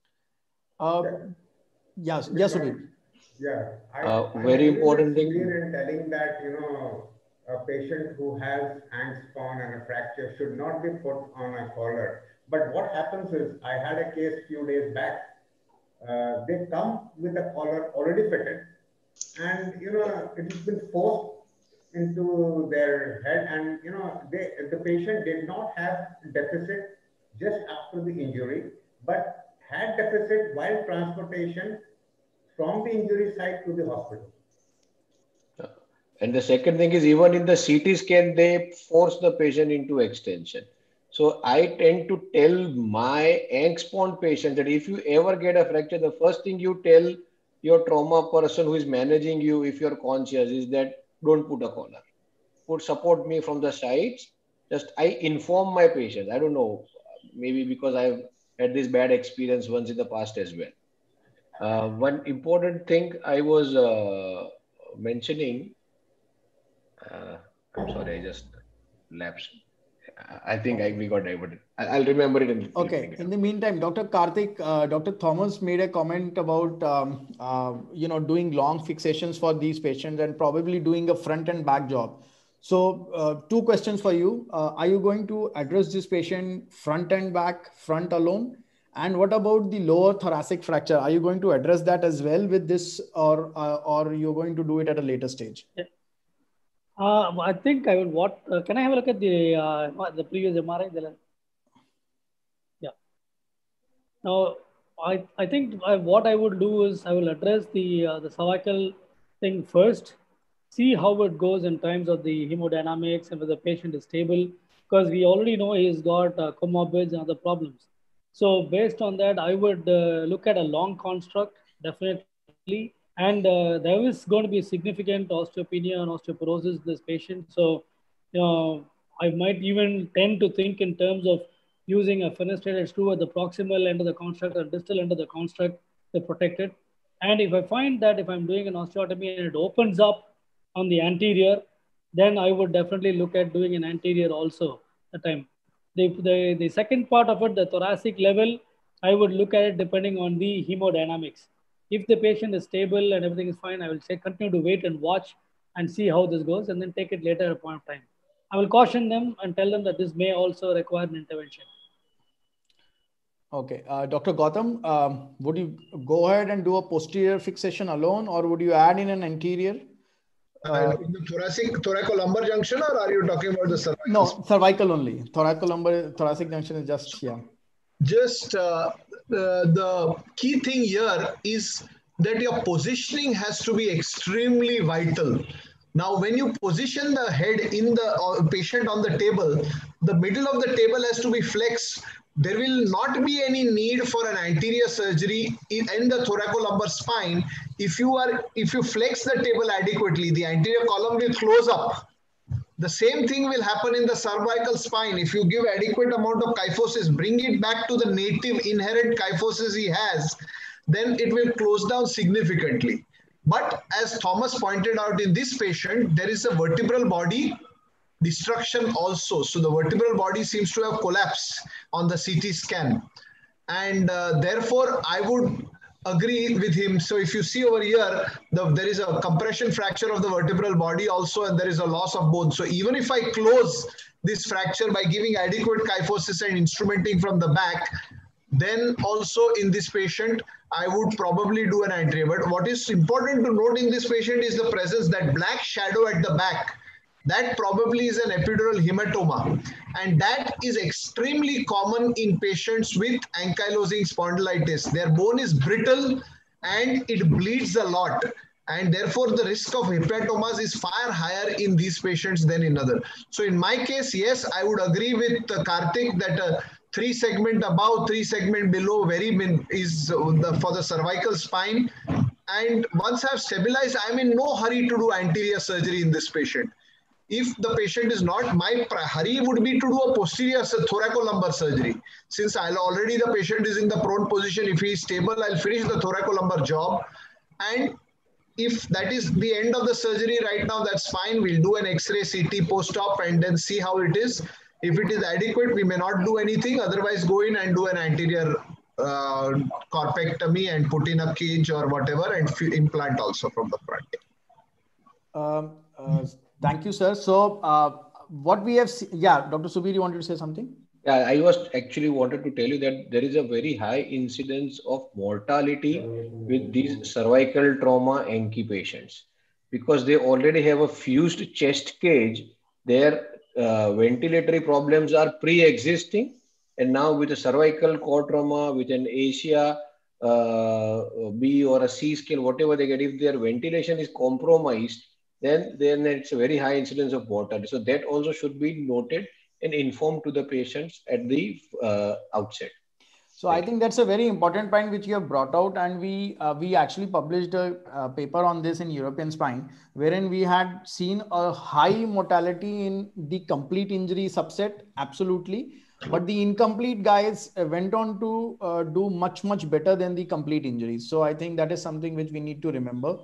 Speaker 3: Yes, Subir.
Speaker 4: Yeah,
Speaker 6: very important thing.
Speaker 4: In telling that, a patient who has angstpon and a fracture should not be put on a collar. But what happens is, I had a case few days back. They come with a collar already fitted, and it has been forced into their head, and the patient did not have deficit just after the injury, but had deficit while transportation from the injury site to the hospital.
Speaker 6: And the second thing is, even in the CT scan, they force the patient into extension. So I tend to tell my angstpon patients that if you ever get a fracture, the first thing you tell your trauma person who is managing you, if you're conscious, is that don't put a collar. Support me from the sides. Just I inform my patients. I don't know, maybe because I've had this bad experience once in the past as well. One important thing I was mentioning, I'm sorry, I just lapsed. I think we got diverted. I'll remember it.
Speaker 3: Okay. In the meantime, Dr. Karthik, Dr. Thomas made a comment about, doing long fixations for these patients and probably doing a front and back job. So 2 questions for you. Are you going to address this patient front and back, front alone? And what about the lower thoracic fracture? Are you going to address that as well with this, or you're going to do it at a later stage?
Speaker 7: Yeah. I think I will. Can I have a look at the previous MRI? Yeah. Now, I think what I would do is I will address the cervical thing first, see how it goes in terms of the hemodynamics and whether the patient is stable, because we already know he's got comorbids and other problems. So based on that, I would look at a long construct, definitely. And there is going to be significant osteopenia and osteoporosis in this patient. So, I might even tend to think in terms of using a fenestrated screw at the proximal end of the construct or distal end of the construct to protect it. And if I find that if I'm doing an osteotomy and it opens up on the anterior, then I would definitely look at doing an anterior also at the time. The second part of it, the thoracic level, I would look at it depending on the hemodynamics. If the patient is stable and everything is fine, I will say continue to wait and watch and see how this goes and then take it later at a point of time. I will caution them and tell them that this may also require an intervention.
Speaker 3: Okay. Dr. Gautam, would you go ahead and do a posterior fixation alone, or would you add in an anterior?
Speaker 1: In the thoracolumbar junction, or are you talking about the cervical?
Speaker 3: No, cervical only. Thoracic junction is just, yeah.
Speaker 1: Just the key thing here is that your positioning has to be extremely vital. Now, when you position the head in the patient on the table, the middle of the table has to be flexed. There will not be any need for an anterior surgery in the thoracolumbar spine. If you flex the table adequately, the anterior column will close up. The same thing will happen in the cervical spine. If you give adequate amount of kyphosis, bring it back to the native inherent kyphosis he has, then it will close down significantly. But as Thomas pointed out, in this patient, there is a vertebral body destruction also. So the vertebral body seems to have collapsed on the CT scan. And therefore, I would agree with him. So if you see over here, there is a compression fracture of the vertebral body also, and there is a loss of bone. So even if I close this fracture by giving adequate kyphosis and instrumenting from the back, then also in this patient, I would probably do an anterior. But what is important to note in this patient is the presence, that black shadow at the back. That probably is an epidural hematoma, and that is extremely common in patients with ankylosing spondylitis. Their bone is brittle and it bleeds a lot, and therefore the risk of hematomas is far higher in these patients than in others. So in my case, yes, I would agree with Karthik that 3 segment above, 3 segment below is for the cervical spine. And once I've stabilized, I'm in no hurry to do anterior surgery in this patient. If the patient is not, my hurry would be to do a posterior thoracolumbar surgery. Since already the patient is in the prone position, if he is stable, I'll finish the thoracolumbar job. And if that is the end of the surgery right now, that's fine. We'll do an X-ray, CT post-op and then see how it is. If it is adequate, we may not do anything. Otherwise, go in and do an anterior corpectomy and put in a cage or whatever and implant also from the front.
Speaker 3: Thank you, sir. So what we have seen, yeah, Dr. Subir, you wanted to say something?
Speaker 6: Yeah, I was actually wanted to tell you that there is a very high incidence of mortality with these cervical trauma Encke patients, because they already have a fused chest cage. Their ventilatory problems are pre-existing, and now with a cervical cord trauma, with an Asia B or a C scale, whatever they get, if their ventilation is compromised, then it's a very high incidence of mortality. So that also should be noted and informed to the patients at the outset.
Speaker 3: So I think that's a very important point which you have brought out, and we actually published a paper on this in European Spine, wherein we had seen a high mortality in the complete injury subset, absolutely, but the incomplete guys went on to do much better than the complete injuries. So I think that is something which we need to remember.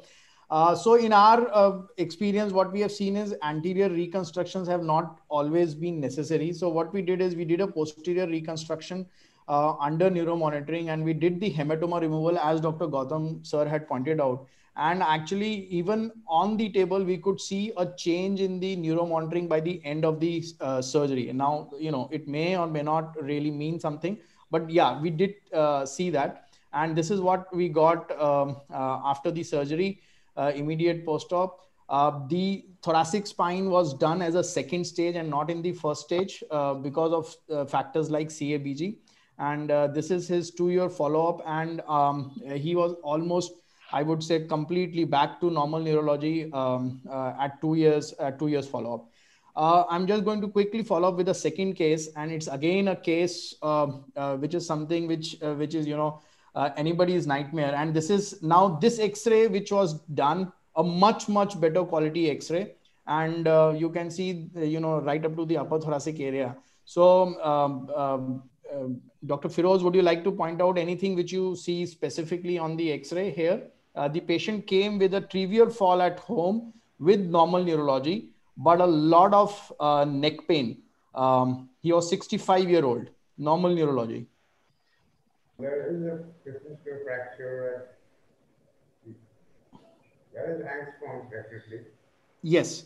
Speaker 3: So in our experience, what we have seen is anterior reconstructions have not always been necessary. So what we did is we did a posterior reconstruction under neuromonitoring, and we did the hematoma removal as Dr. Gautam sir had pointed out. And actually, even on the table, we could see a change in the neuromonitoring by the end of the surgery. And now, it may or may not really mean something, but yeah, we did see that. And this is what we got after the surgery. Immediate post-op. The thoracic spine was done as a second stage and not in the first stage because of factors like CABG. And this is his 2-year follow-up. And he was almost, I would say, completely back to normal neurology at 2 years follow-up. I'm just going to quickly follow up with a second case. And it's again a case which is something which is, anybody's nightmare. And this is now this X-ray which was done, a much better quality X-ray, and you can see right up to the upper thoracic area. So Dr. Firoz, would you like to point out anything which you see specifically on the X-ray here? The patient came with a trivial fall at home with normal neurology, but a lot of neck pain. He was 65-year-old, normal neurology.
Speaker 4: There is a Christmas fracture. There is angstrom definitely.
Speaker 3: Yes.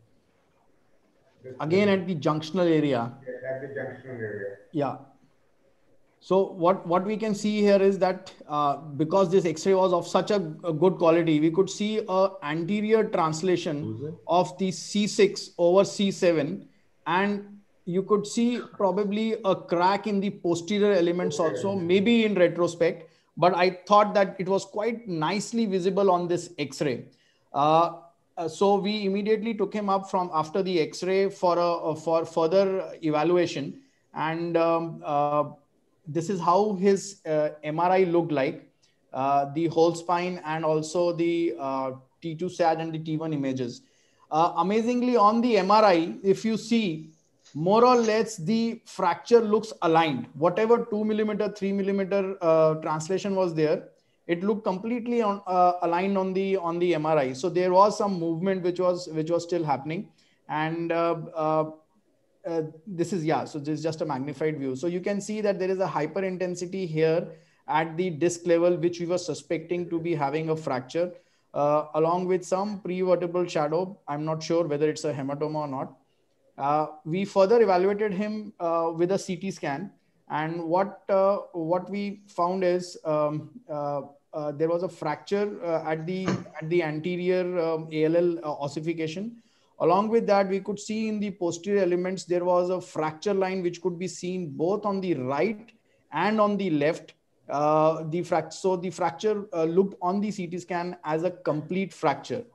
Speaker 3: Again at the junctional area.
Speaker 4: Yes, at the junctional area.
Speaker 3: Yeah. So what we can see here is that because this X-ray was of such a good quality, we could see a anterior translation of the C6 over C7, and you could see probably a crack in the posterior elements also, maybe in retrospect, but I thought that it was quite nicely visible on this X-ray. So we immediately took him up from after the X-ray for further evaluation, and this is how his MRI looked like, the whole spine and also the T2 SAG and the T1 images. Amazingly, on the MRI, if you see, more or less the fracture looks aligned. Whatever 2 millimeter, 3 millimeter translation was there, it looked completely aligned on the MRI. So there was some movement which was still happening, and this is so this is just a magnified view. So you can see that there is a hyper intensity here at the disc level, which we were suspecting to be having a fracture, along with some prevertebral shadow. I'm not sure whether it's a hematoma or not. We further evaluated him with a CT scan, and what we found is there was a fracture at the anterior ALL ossification. Along with that, we could see in the posterior elements there was a fracture line which could be seen both on the right and on the left. So the fracture looked on the CT scan as a complete fracture.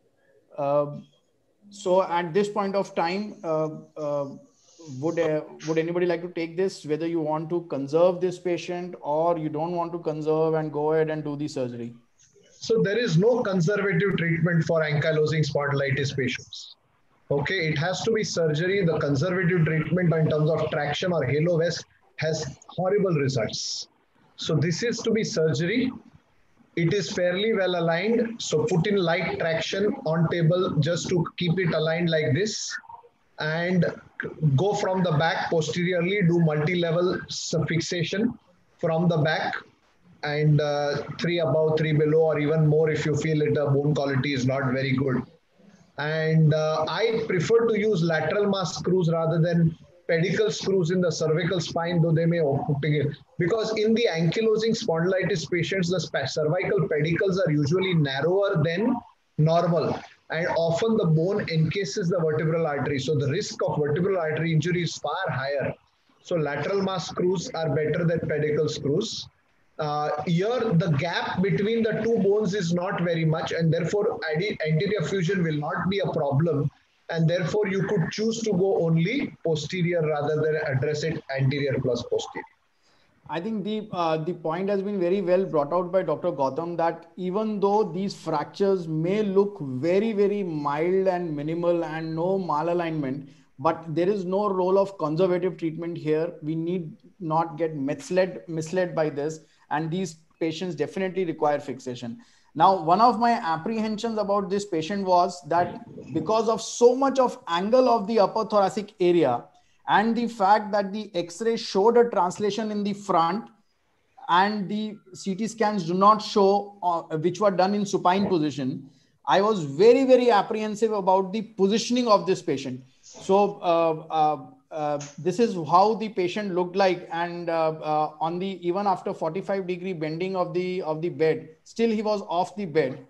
Speaker 3: So at this point of time, would anybody like to take this, whether you want to conserve this patient or you don't want to conserve and go ahead and do the surgery?
Speaker 1: So there is no conservative treatment for ankylosing spondylitis patients. Okay, it has to be surgery. The conservative treatment in terms of traction or halo vest has horrible results. So this is to be surgery. It is fairly well aligned. So put in light traction on table just to keep it aligned like this, and go from the back posteriorly, do multi-level fixation from the back, and 3 above, 3 below, or even more if you feel the bone quality is not very good. And I prefer to use lateral mass screws rather than pedicle screws in the cervical spine, though they may put together. Because in the ankylosing spondylitis patients, the cervical pedicles are usually narrower than normal, and often the bone encases the vertebral artery. So the risk of vertebral artery injury is far higher. So lateral mass screws are better than pedicle screws. Here, the gap between the two bones is not very much, and therefore anterior fusion will not be a problem. And therefore, you could choose to go only posterior rather than address it anterior plus posterior.
Speaker 3: I think the point has been very well brought out by Dr. Gautam, that even though these fractures may look very, very mild and minimal and no malalignment, but there is no role of conservative treatment here. We need not get misled by this, and these patients definitely require fixation. Now, one of my apprehensions about this patient was that because of so much of angle of the upper thoracic area and the fact that the X-ray showed a translation in the front and the CT scans do not show, which were done in supine position, I was very, very apprehensive about the positioning of this patient. So this is how the patient looked like, and on the even after 45-degree bending of the bed, still he was off the bed.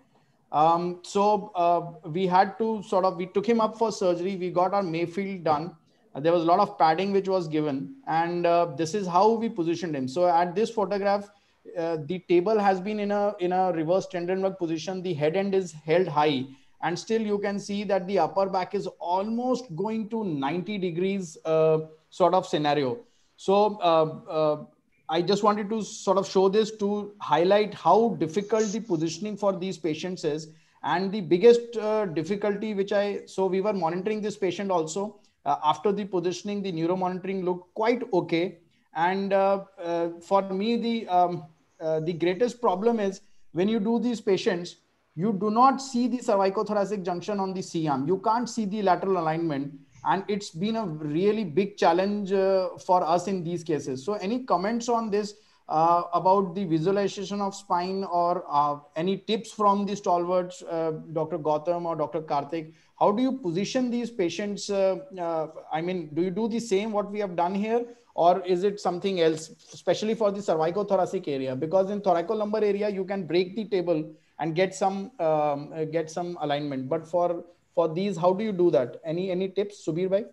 Speaker 3: So we had to we took him up for surgery. We got our Mayfield done. There was a lot of padding which was given, and this is how we positioned him. So at this photograph, the table has been in a reverse Trendelenburg position. The head end is held high, and still you can see that the upper back is almost going to 90 degrees scenario. So I just wanted to show this to highlight how difficult the positioning for these patients is. And the biggest difficulty we were monitoring this patient also. After the positioning, the neuromonitoring looked quite okay. And for me, the greatest problem is when you do these patients, you do not see the cervicothoracic junction on the C-arm. You can't see the lateral alignment. And it's been a really big challenge for us in these cases. So any comments on this about the visualization of spine, or any tips from the stalwarts, Dr. Gautam or Dr. Karthik? How do you position these patients? I mean, do you do the same what we have done here, or is it something else, especially for the cervicothoracic area? Because in thoracolumbar area, you can break the table and get some alignment. But for these, how do you do that? Any tips, Subir bhai?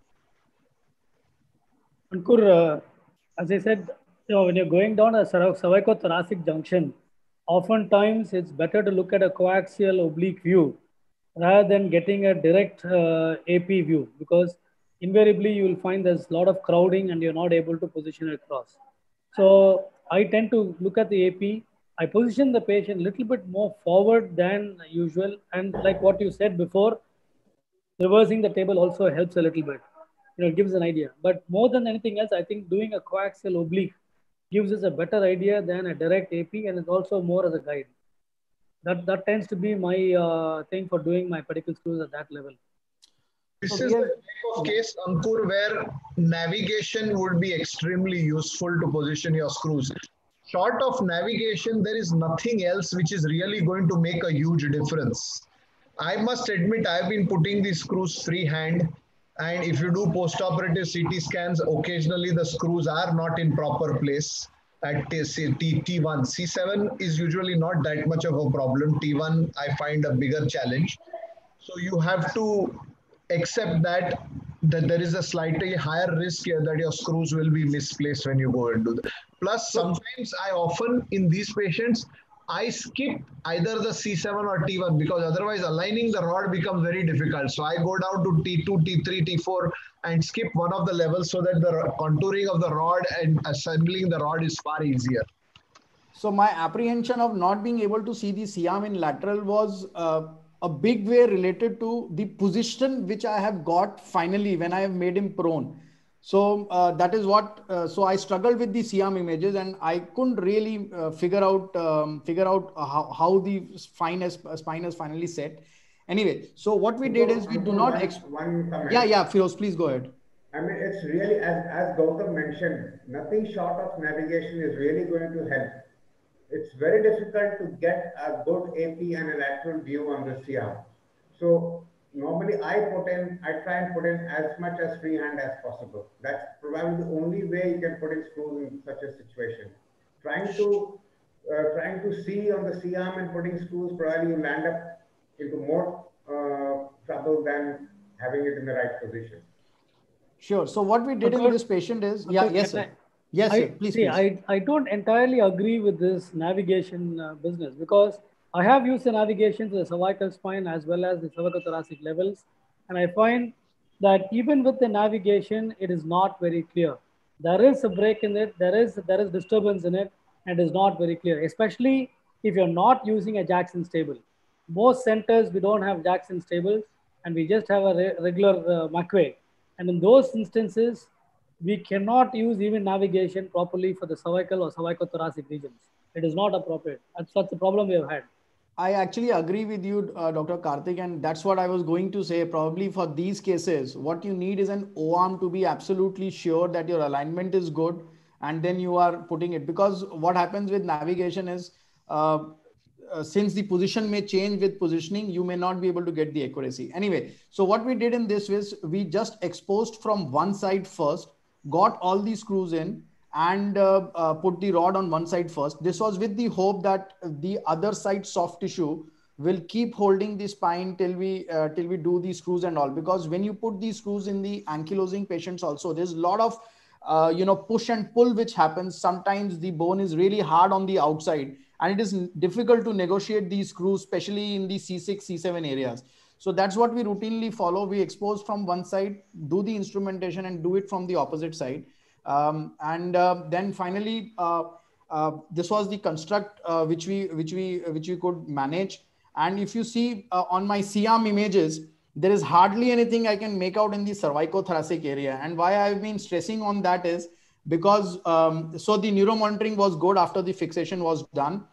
Speaker 7: Ankur, as I said, when you're going down a cervicothoracic junction, oftentimes it's better to look at a coaxial oblique view rather than getting a direct AP view, because invariably you will find there's a lot of crowding and you're not able to position it across. So I tend to look at the AP. I position the patient a little bit more forward than usual. And like what you said before, reversing the table also helps a little bit. It gives an idea. But more than anything else, I think doing a coaxial oblique gives us a better idea than a direct AP, and it's also more as a guide. That tends to be my thing for doing my pedicle screws at that level.
Speaker 1: This is the type of case, Ankur, where navigation would be extremely useful to position your screws. Short of navigation, there is nothing else which is really going to make a huge difference. I must admit, I've been putting these screws freehand, and if you do post-operative CT scans, occasionally the screws are not in proper place at T1. C7 is usually not that much of a problem. T1, I find a bigger challenge. So you have to accept that there is a slightly higher risk here that your screws will be misplaced when you go and do that. Plus, sometimes I often, in these patients, I skip either the C7 or T1, because otherwise aligning the rod becomes very difficult. So I go down to T2, T3, T4 and skip one of the levels so that the contouring of the rod and assembling the rod is far easier.
Speaker 3: So my apprehension of not being able to see the C-arm in lateral was a big way related to the position which I have got finally when I have made him prone. So that is what. So I struggled with the C-arm images, and I couldn't really figure out how the spine is finally set. Anyway, so what we did is we do not.
Speaker 4: One comment.
Speaker 3: Yeah, Firoz, please go ahead.
Speaker 4: I mean, it's really, as Gautam mentioned, nothing short of navigation is really going to help. It's very difficult to get a good AP and a lateral view on the C-arm. So normally I try and put in as much as freehand as possible. That's probably the only way you can put in screws in such a situation. Trying to see on the C-arm and putting screws, probably you land up into more trouble than having it in the right position.
Speaker 3: Sure. So what we did in this patient is, yes, sir. Yes, sir. Please.
Speaker 7: I don't entirely agree with this navigation business, because I have used the navigation to the cervical spine as well as the cervicothoracic levels. And I find that even with the navigation, it is not very clear. There is a break in it. There is disturbance in it, and it is not very clear, especially if you're not using a Jackson stable. Most centers, we don't have Jackson stables, and we just have a regular McVay. And in those instances, we cannot use even navigation properly for the cervical or cervicothoracic regions. It is not appropriate. That's the problem we have had.
Speaker 3: I actually agree with you, Dr. Karthik, and that's what I was going to say. Probably for these cases, what you need is an O-arm to be absolutely sure that your alignment is good, and then you are putting it. Because what happens with navigation is, since the position may change with positioning, you may not be able to get the accuracy. Anyway, so what we did in this is we just exposed from one side first, got all these screws in, and put the rod on one side first. This was with the hope that the other side soft tissue will keep holding the spine till we do these screws and all. Because when you put these screws in the ankylosing patients also, there's a lot of push and pull which happens. Sometimes the bone is really hard on the outside, and it is difficult to negotiate these screws, especially in the C6, C7 areas. So that's what we routinely follow. We expose from one side, do the instrumentation, and do it from the opposite side. Then finally, this was the construct which we could manage. And if you see on my C-arm images, there is hardly anything I can make out in the cervicothoracic area. And why I've been stressing on that is because so the neuromonitoring was good after the fixation was done.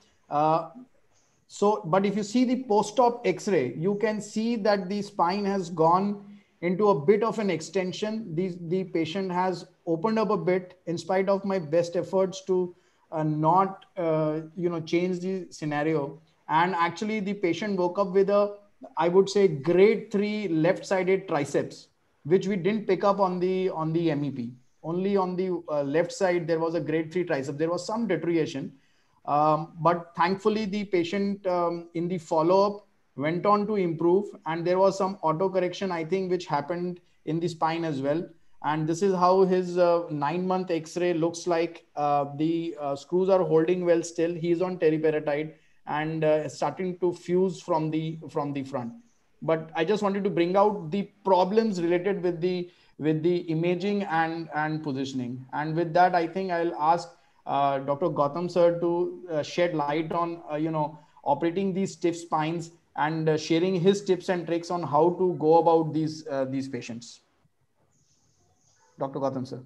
Speaker 3: But if you see the post-op X-ray, you can see that the spine has gone into a bit of an extension. The patient has opened up a bit in spite of my best efforts to not change the scenario. And actually the patient woke up with a, I would say, grade 3 left-sided triceps, which we didn't pick up on the MEP. Only on the left side, there was a grade 3 tricep. There was some deterioration. But thankfully, the patient in the follow-up went on to improve, and there was some auto-correction, I think, which happened in the spine as well. And this is how his 9-month X-ray looks like. The screws are holding well still. He is on teriparatide and starting to fuse from the front. But I just wanted to bring out the problems related with the imaging and positioning. And with that, I think I'll ask Dr. Gautam sir to shed light on operating these stiff spines and sharing his tips and tricks on how to go about these patients. Dr. Gautam sir.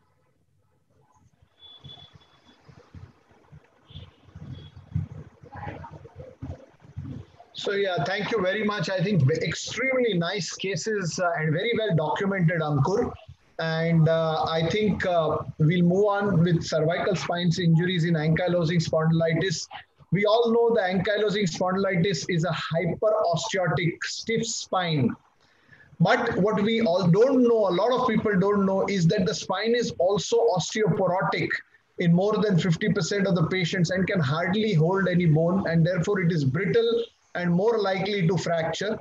Speaker 1: So yeah, thank you very much. I think extremely nice cases and very well documented, Ankur. And I think we'll move on with cervical spine injuries in ankylosing spondylitis. We all know the ankylosing spondylitis is a hyperosteotic stiff spine. But what we all don't know, a lot of people don't know, is that the spine is also osteoporotic in more than 50% of the patients and can hardly hold any bone, and therefore it is brittle and more likely to fracture.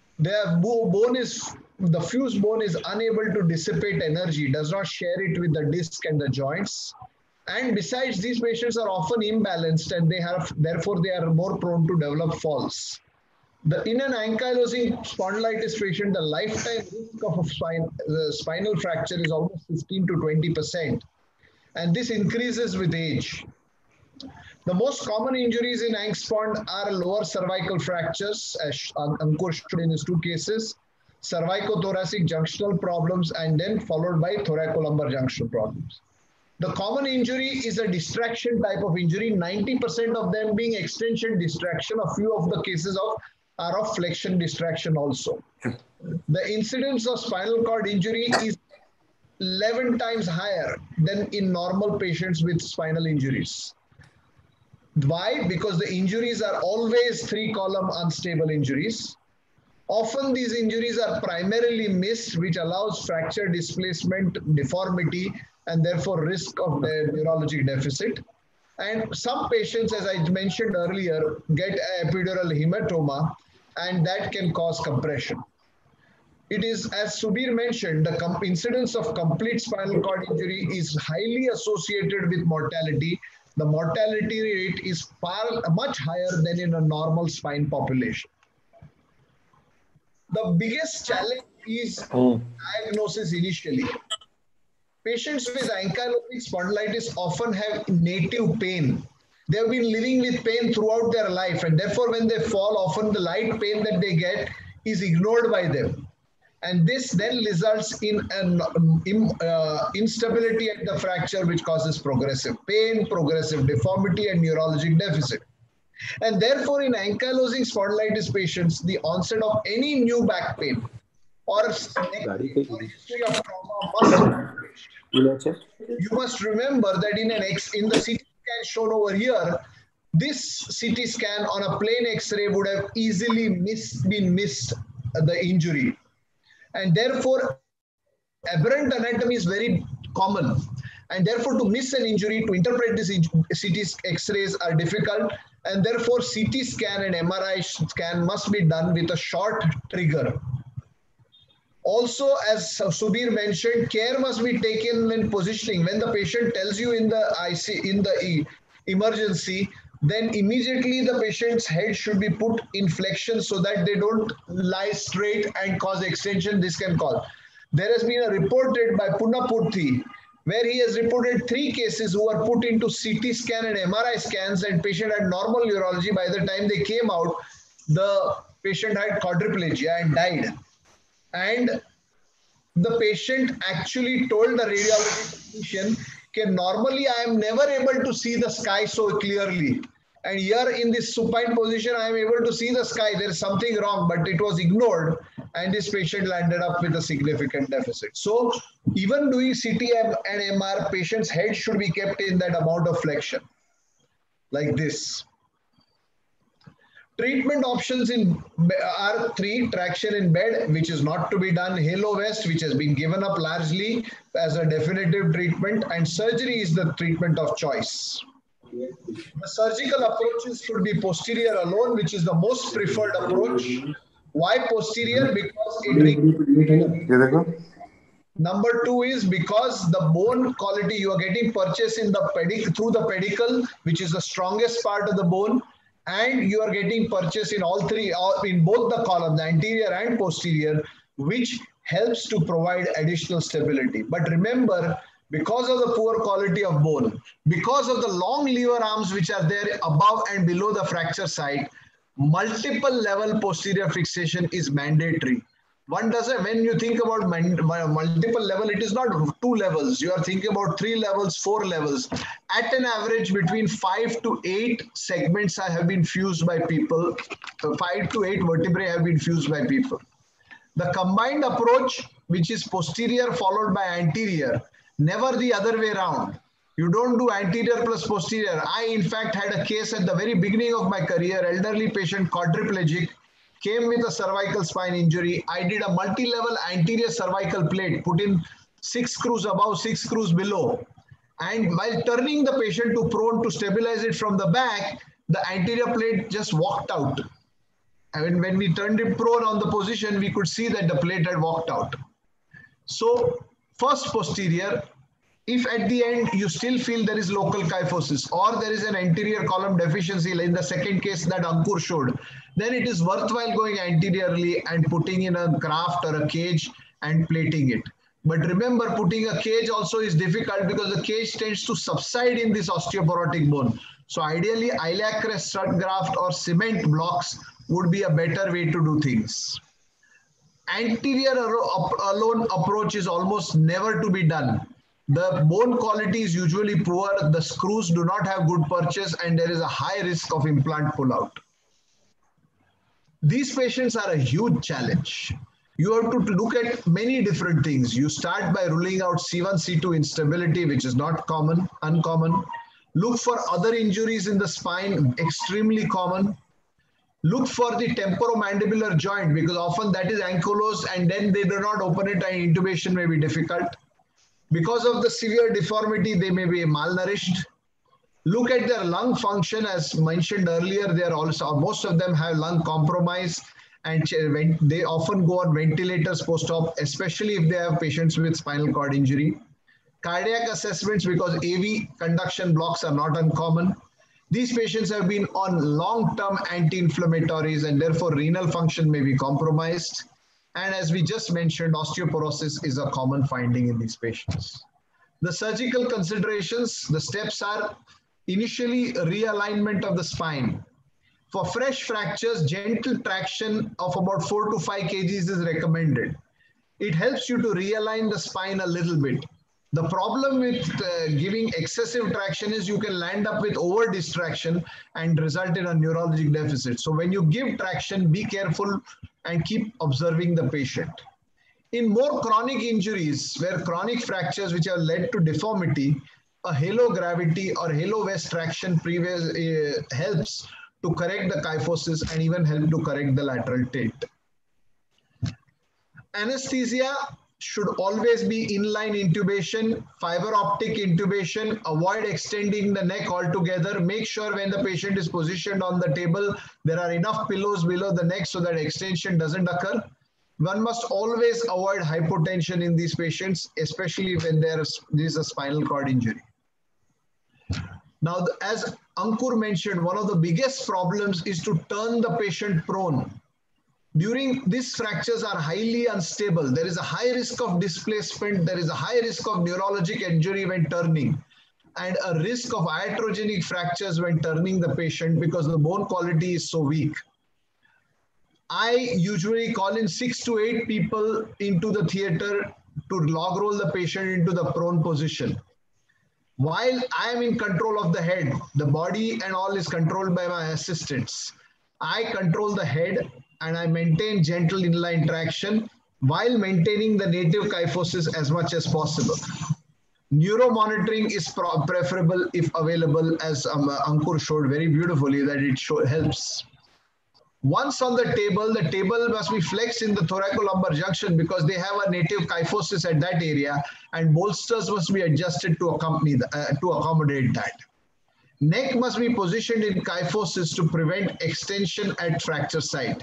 Speaker 1: The fused bone is unable to dissipate energy, does not share it with the disc and the joints. And besides, these patients are often imbalanced, and therefore they are more prone to develop falls. In an ankylosing spondylitis patient, the lifetime risk of a spinal fracture is almost 15 to 20%. And this increases with age. The most common injuries in ankspond are lower cervical fractures, as Ankur showed in his 2 cases, cervicothoracic junctional problems, and then followed by thoracolumbar junctional problems. The common injury is a distraction type of injury, 90% of them being extension distraction. A few of the cases are of flexion distraction also. The incidence of spinal cord injury is 11 times higher than in normal patients with spinal injuries. Why? Because the injuries are always 3-column unstable injuries. Often these injuries are primarily missed, which allows fracture displacement, deformity, and therefore risk of the neurologic deficit. And some patients, as I mentioned earlier, get epidural hematoma, and that can cause compression. It is, as Subir mentioned, the incidence of complete spinal cord injury is highly associated with mortality. The mortality rate is much higher than in a normal spine population. The biggest challenge is diagnosis initially. Patients with ankylosing spondylitis often have native pain. They have been living with pain throughout their life, and therefore when they fall, often the light pain that they get is ignored by them. And this then results in an instability at the fracture, which causes progressive pain, progressive deformity, and neurologic deficit. And therefore, in ankylosing spondylitis patients, the onset of any new back pain or history of trauma must be managed. You must remember that in the CT scan shown over here, this CT scan on a plain X-ray would have easily been missed the injury. And therefore, aberrant anatomy is very common. And therefore, to miss an injury, to interpret this CT X-rays are difficult. And therefore, CT scan and MRI scan must be done with a short trigger. Also, as Subir mentioned, care must be taken when positioning. When the patient tells you in the emergency, then immediately the patient's head should be put in flexion so that they don't lie straight and cause extension. This can cause. There has been a reported by Punapurthy, where he has reported 3 cases who were put into CT scan and MRI scans, and patient had normal urology. By the time they came out, the patient had quadriplegia and died. And the patient actually told the radiology technician, okay, normally I am never able to see the sky so clearly. And here in this supine position, I am able to see the sky. There is something wrong, but it was ignored. And this patient landed up with a significant deficit. So even doing CT and MR, patient's head should be kept in that amount of flexion, like this. Treatment options are 3: traction in bed, which is not to be done; halo vest, which has been given up largely as a definitive treatment; and surgery is the treatment of choice. The surgical approaches should be posterior alone, which is the most preferred approach. Why posterior? Because it Number 2 is because the bone quality you are getting purchased in the through the pedicle, which is the strongest part of the bone, and you are getting purchased in all 3, in both the columns, the anterior and posterior, which helps to provide additional stability. But remember, because of the poor quality of bone, because of the long lever arms which are there above and below the fracture site, multiple level posterior fixation is mandatory. One doesn't, when you think about multiple level, it is not 2 levels. You are thinking about 3 levels, 4 levels. At an average, between 5 to 8 segments have been fused by people. 5 to 8 vertebrae have been fused by people. The combined approach, which is posterior followed by anterior, never the other way around. You don't do anterior plus posterior. I, in fact, had a case at the very beginning of my career, elderly patient, quadriplegic, came with a cervical spine injury. I did a multi-level anterior cervical plate, put in 6 screws above, 6 screws below. And while turning the patient to prone to stabilize it from the back, the anterior plate just walked out. And when we turned it prone on the position, we could see that the plate had walked out. So first posterior. If at the end you still feel there is local kyphosis or there is an anterior column deficiency in the second case that Ankur showed, then it is worthwhile going anteriorly and putting in a graft or a cage and plating it. But remember, putting a cage also is difficult because the cage tends to subside in this osteoporotic bone. So ideally, iliac crest strut graft or cement blocks would be a better way to do things. Anterior alone approach is almost never to be done. The bone quality is usually poor, the screws do not have good purchase, and there is a high risk of implant pullout. These patients are a huge challenge. You have to look at many different things. You start by ruling out C1, C2 instability, which is not common, uncommon. Look for other injuries in the spine, extremely common. Look for the temporomandibular joint, because often that is ankylosed and then they do not open it and intubation may be difficult. Because of the severe deformity, they may be malnourished. Look at their lung function. As mentioned earlier, they are also, most of them have lung compromise and they often go on ventilators post-op, especially if they have patients with spinal cord injury. Cardiac assessments, because AV conduction blocks are not uncommon. These patients have been on long-term anti-inflammatories and therefore renal function may be compromised. And as we just mentioned, osteoporosis is a common finding in these patients. The surgical considerations, the steps are initially realignment of the spine. For fresh fractures, gentle traction of about 4 to 5 kgs is recommended. It helps you to realign the spine a little bit. The problem with giving excessive traction is you can land up with over distraction and result in a neurologic deficit. So when you give traction, be careful and keep observing the patient. In more chronic injuries, where chronic fractures which have led to deformity, a halo gravity or halo west traction helps to correct the kyphosis and even help to correct the lateral tilt. Anesthesia should always be inline intubation, fiber optic intubation, avoid extending the neck altogether. Make sure when the patient is positioned on the table, there are enough pillows below the neck so that extension doesn't occur. One must always avoid hypotension in these patients, especially when there is a spinal cord injury. Now, as Ankur mentioned, one of the biggest problems is to turn the patient prone. During these fractures are highly unstable. There is a high risk of displacement. There is a high risk of neurologic injury when turning, and a risk of iatrogenic fractures when turning the patient because the bone quality is so weak. I usually call in 6 to 8 people into the theater to log roll the patient into the prone position. While I am in control of the head, the body and all is controlled by my assistants. I control the head and I maintain gentle inline traction while maintaining the native kyphosis as much as possible. Neuromonitoring is preferable if available, as Ankur showed very beautifully that it helps. Once on the table must be flexed in the thoracolumbar junction because they have a native kyphosis at that area, and bolsters must be adjusted to accommodate that. Neck must be positioned in kyphosis to prevent extension at fracture site.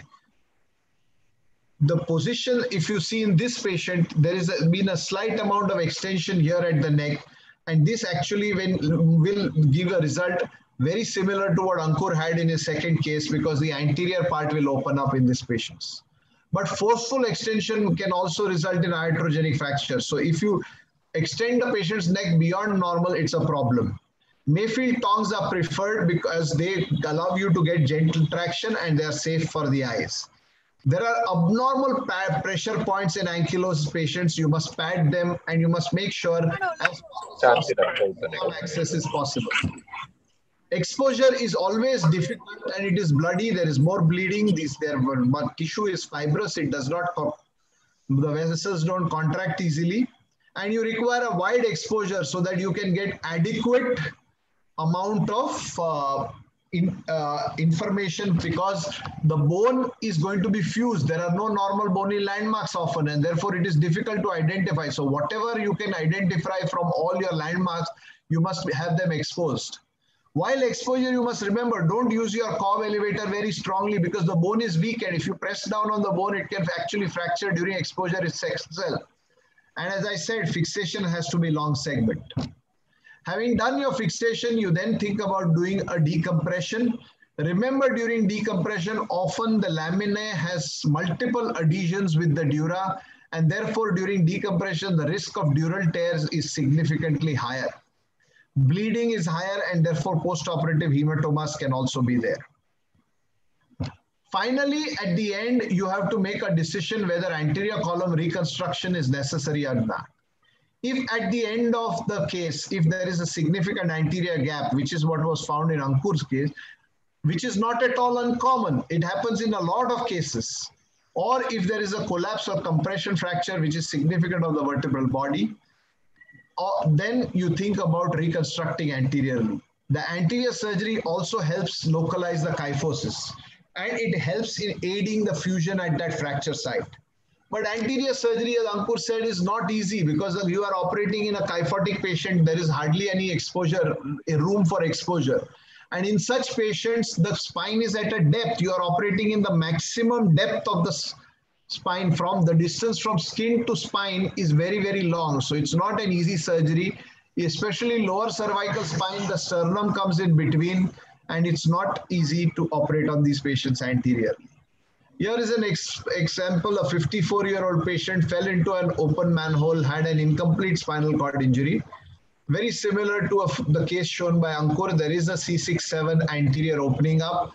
Speaker 1: The position, if you see in this patient, there is been a slight amount of extension here at the neck, and this actually will give a result very similar to what Ankur had in his second case because the anterior part will open up in these patients. But forceful extension can also result in iatrogenic fracture. So if you extend the patient's neck beyond normal, it's a problem. Mayfield tongs are preferred because they allow you to get gentle traction and they are safe for the eyes. There are abnormal pressure points in ankylosing patients. You must pad them and you must make sure as access is possible. Exposure is always difficult and it is bloody. There is more bleeding. But tissue is fibrous. It does not, the vessels don't contract easily. And you require a wide exposure so that you can get adequate amount of information because the bone is going to be fused. There are no normal bony landmarks often, and therefore it is difficult to identify. So whatever you can identify from all your landmarks, you must have them exposed. While exposure, you must remember, don't use your cob elevator very strongly because the bone is weak, and if you press down on the bone, it can actually fracture during exposure itself. And as I said, fixation has to be long segment. Having done your fixation, you then think about doing a decompression. Remember, during decompression, often the laminae has multiple adhesions with the dura, and therefore during decompression, the risk of dural tears is significantly higher. Bleeding is higher, and therefore post-operative hematomas can also be there. Finally, at the end, you have to make a decision whether anterior column reconstruction is necessary or not. If at the end of the case, if there is a significant anterior gap, which is what was found in Ankur's case, which is not at all uncommon, it happens in a lot of cases, or if there is a collapse or compression fracture, which is significant of the vertebral body, then you think about reconstructing anteriorly. The anterior surgery also helps localize the kyphosis, and it helps in aiding the fusion at that fracture site. But anterior surgery, as Ankur said, is not easy because you are operating in a kyphotic patient. There is hardly any exposure, room for exposure. And in such patients, the spine is at a depth. You are operating in the maximum depth of the spine. From the distance from skin to spine is very, very long. So it's not an easy surgery, especially lower cervical spine. The sternum comes in between, and it's not easy to operate on these patients anteriorly. Here is an example. A 54-year-old patient fell into an open manhole, had an incomplete spinal cord injury. Very similar to the case shown by Ankur. There is a C6-7 anterior opening up.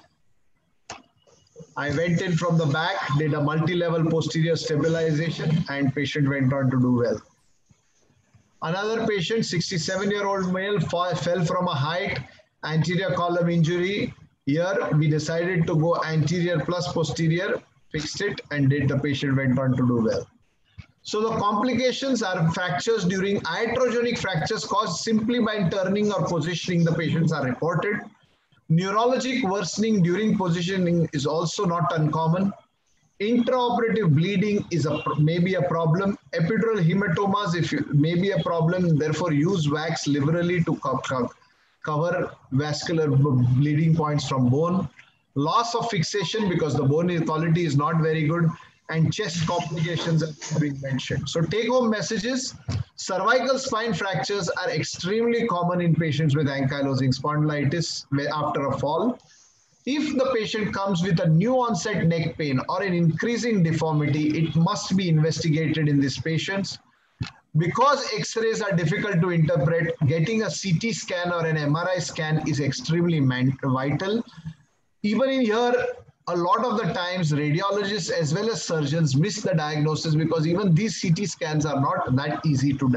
Speaker 1: I went in from the back, did a multi-level posterior stabilization, and patient went on to do well. Another patient, 67-year-old male, fell from a height, anterior column injury. Here we decided to go anterior plus posterior, fixed it, and the patient went on to do well. So the complications are fractures during iatrogenic fractures caused simply by turning or positioning the patients are reported. Neurologic worsening during positioning is also not uncommon. Intraoperative bleeding is maybe a problem. Epidural hematomas may be a problem. Therefore, use wax liberally to cover vascular bleeding points from bone. Loss of fixation because the bone quality is not very good, and chest complications are being mentioned. So take-home messages: cervical spine fractures are extremely common in patients with ankylosing spondylitis after a fall. If the patient comes with a new onset neck pain or an increasing deformity, it must be investigated in these patients. Because X-rays are difficult to interpret, getting a CT scan or an MRI scan is extremely vital. Even in here, a lot of the times, radiologists as well as surgeons miss the diagnosis because even these CT scans are not that easy to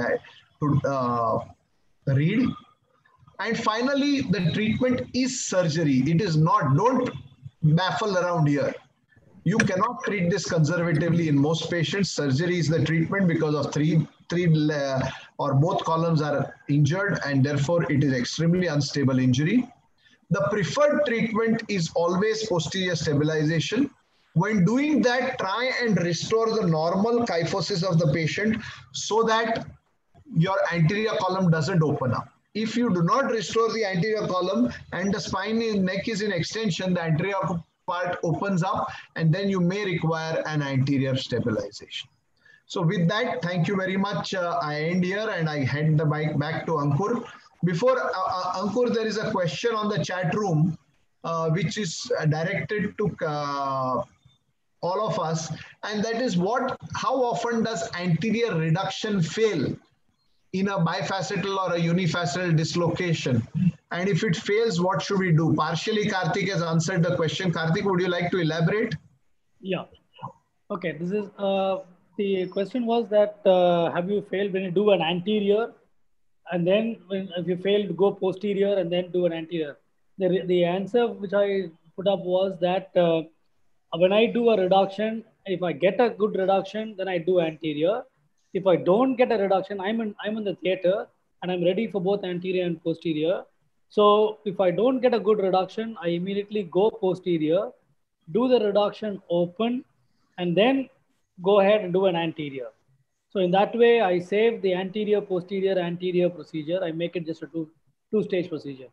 Speaker 1: read. And finally, the treatment is surgery. It is not, don't baffle around here. You cannot treat this conservatively in most patients. Surgery is the treatment because of three or both columns are injured, and therefore it is extremely unstable injury. The preferred treatment is always posterior stabilization. When doing that, try and restore the normal kyphosis of the patient so that your anterior column doesn't open up. If you do not restore the anterior column and the spine in neck is in extension, the anterior part opens up, and then you may require an anterior stabilization. So with that, thank you very much. I end here and I hand the mic back to Ankur. Before Ankur, there is a question on the chat room, which is directed to all of us, and that is how often does anterior reduction fail in a bifacetal or a unifacetal dislocation? And if it fails, what should we do? Partially, Karthik has answered the question. Karthik, would you like to elaborate?
Speaker 7: Yeah. Okay. This is the question was that have you failed when you do an anterior, and then if you fail to go posterior and then do an anterior? The answer which I put up was that when I do a reduction, if I get a good reduction, then I do anterior. If I don't get a reduction, I'm in the theater and I'm ready for both anterior and posterior. So if I don't get a good reduction, I immediately go posterior, do the reduction open, and then go ahead and do an anterior. So in that way, I save the anterior procedure. I make it just a two-stage procedure.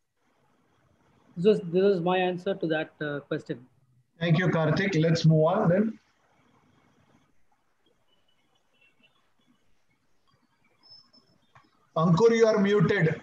Speaker 7: This is my answer to that question.
Speaker 1: Thank you, Karthik. Let's move on then. Ankur, you are muted.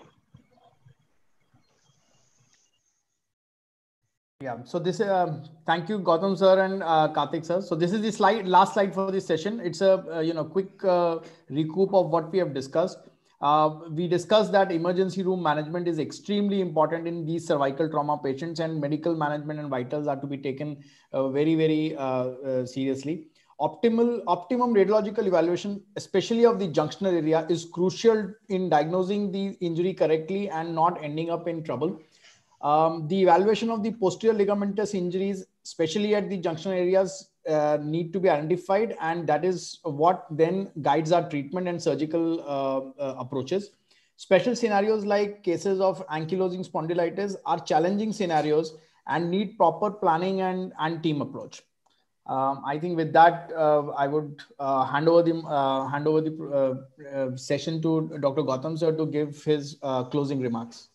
Speaker 3: Yeah, so this thank you, Gautam sir and Karthik sir. So this is the last slide for this session. It's a quick recoup of what we have discussed. We discussed that emergency room management is extremely important in these cervical trauma patients, and medical management and vitals are to be taken very, very seriously. Optimum radiological evaluation, especially of the junctional area, is crucial in diagnosing the injury correctly and not ending up in trouble. The evaluation of the posterior ligamentous injuries, especially at the junctional areas, need to be identified, and that is what then guides our treatment and surgical approaches. Special scenarios like cases of ankylosing spondylitis are challenging scenarios and need proper planning and team approach. I think with that, I would hand over the session to Dr. Gautam sir to give his closing remarks.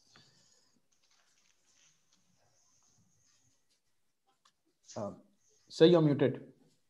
Speaker 3: Sir, you're muted.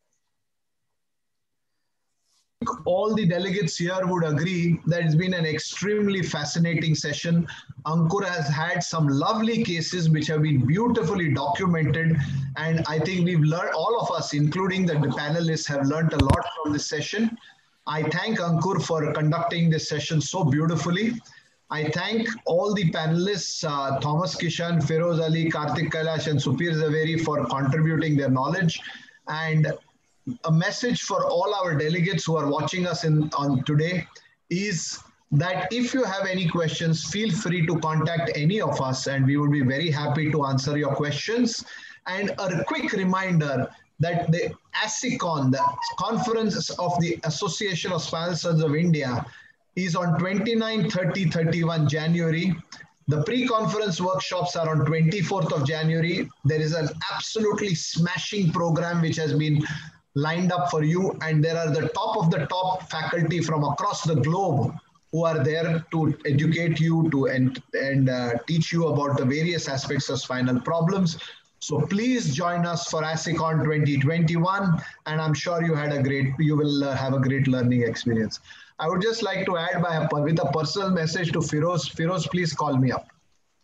Speaker 1: All the delegates here would agree that it's been an extremely fascinating session. Ankur has had some lovely cases which have been beautifully documented, and I think we've learned, all of us, including the panelists, have learned a lot from this session. I thank Ankur for conducting this session so beautifully. I thank all the panelists, Thomas Kishan, Feroz Ali, Karthik Kailash, and Supir Zaveri for contributing their knowledge. And a message for all our delegates who are watching us on today is that if you have any questions, feel free to contact any of us and we would be very happy to answer your questions. And a quick reminder that the ASICON, the Conference of the Association of Spinal Surgeons of India, is on 29, 30, 31 January. The pre-conference workshops are on 24th of January. There is an absolutely smashing program which has been lined up for you, and there are the top faculty from across the globe who are there to educate you and teach you about the various aspects of spinal problems. So please join us for ASICON 2021, and I'm sure you will have a great learning experience. I would just like to add with a personal message to Firoz. Firoz, please call me up.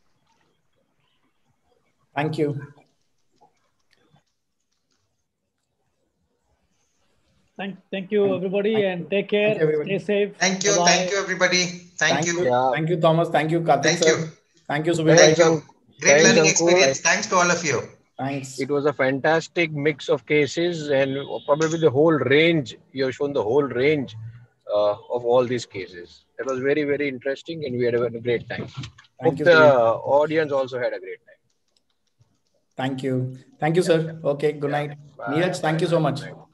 Speaker 3: Thank you.
Speaker 7: Thank you, everybody, and take care. Stay safe.
Speaker 5: Thank you.
Speaker 7: Bye-bye.
Speaker 5: Thank you, everybody. Thank you.
Speaker 3: Yeah. Thank you, Thomas. Thank you, Karthik.
Speaker 5: Thank you.
Speaker 3: Thank you, Subir.
Speaker 5: Thank you. Great learning experience. Thanks to all of you.
Speaker 3: Thanks.
Speaker 6: It was a fantastic mix of cases, and probably the whole range. You have shown the whole range of all these cases. It was very, very interesting, and we had a great time. Hope the audience also had a great time.
Speaker 3: Thank you. Thank you, sir. Okay, good night. Neeraj, thank you so much.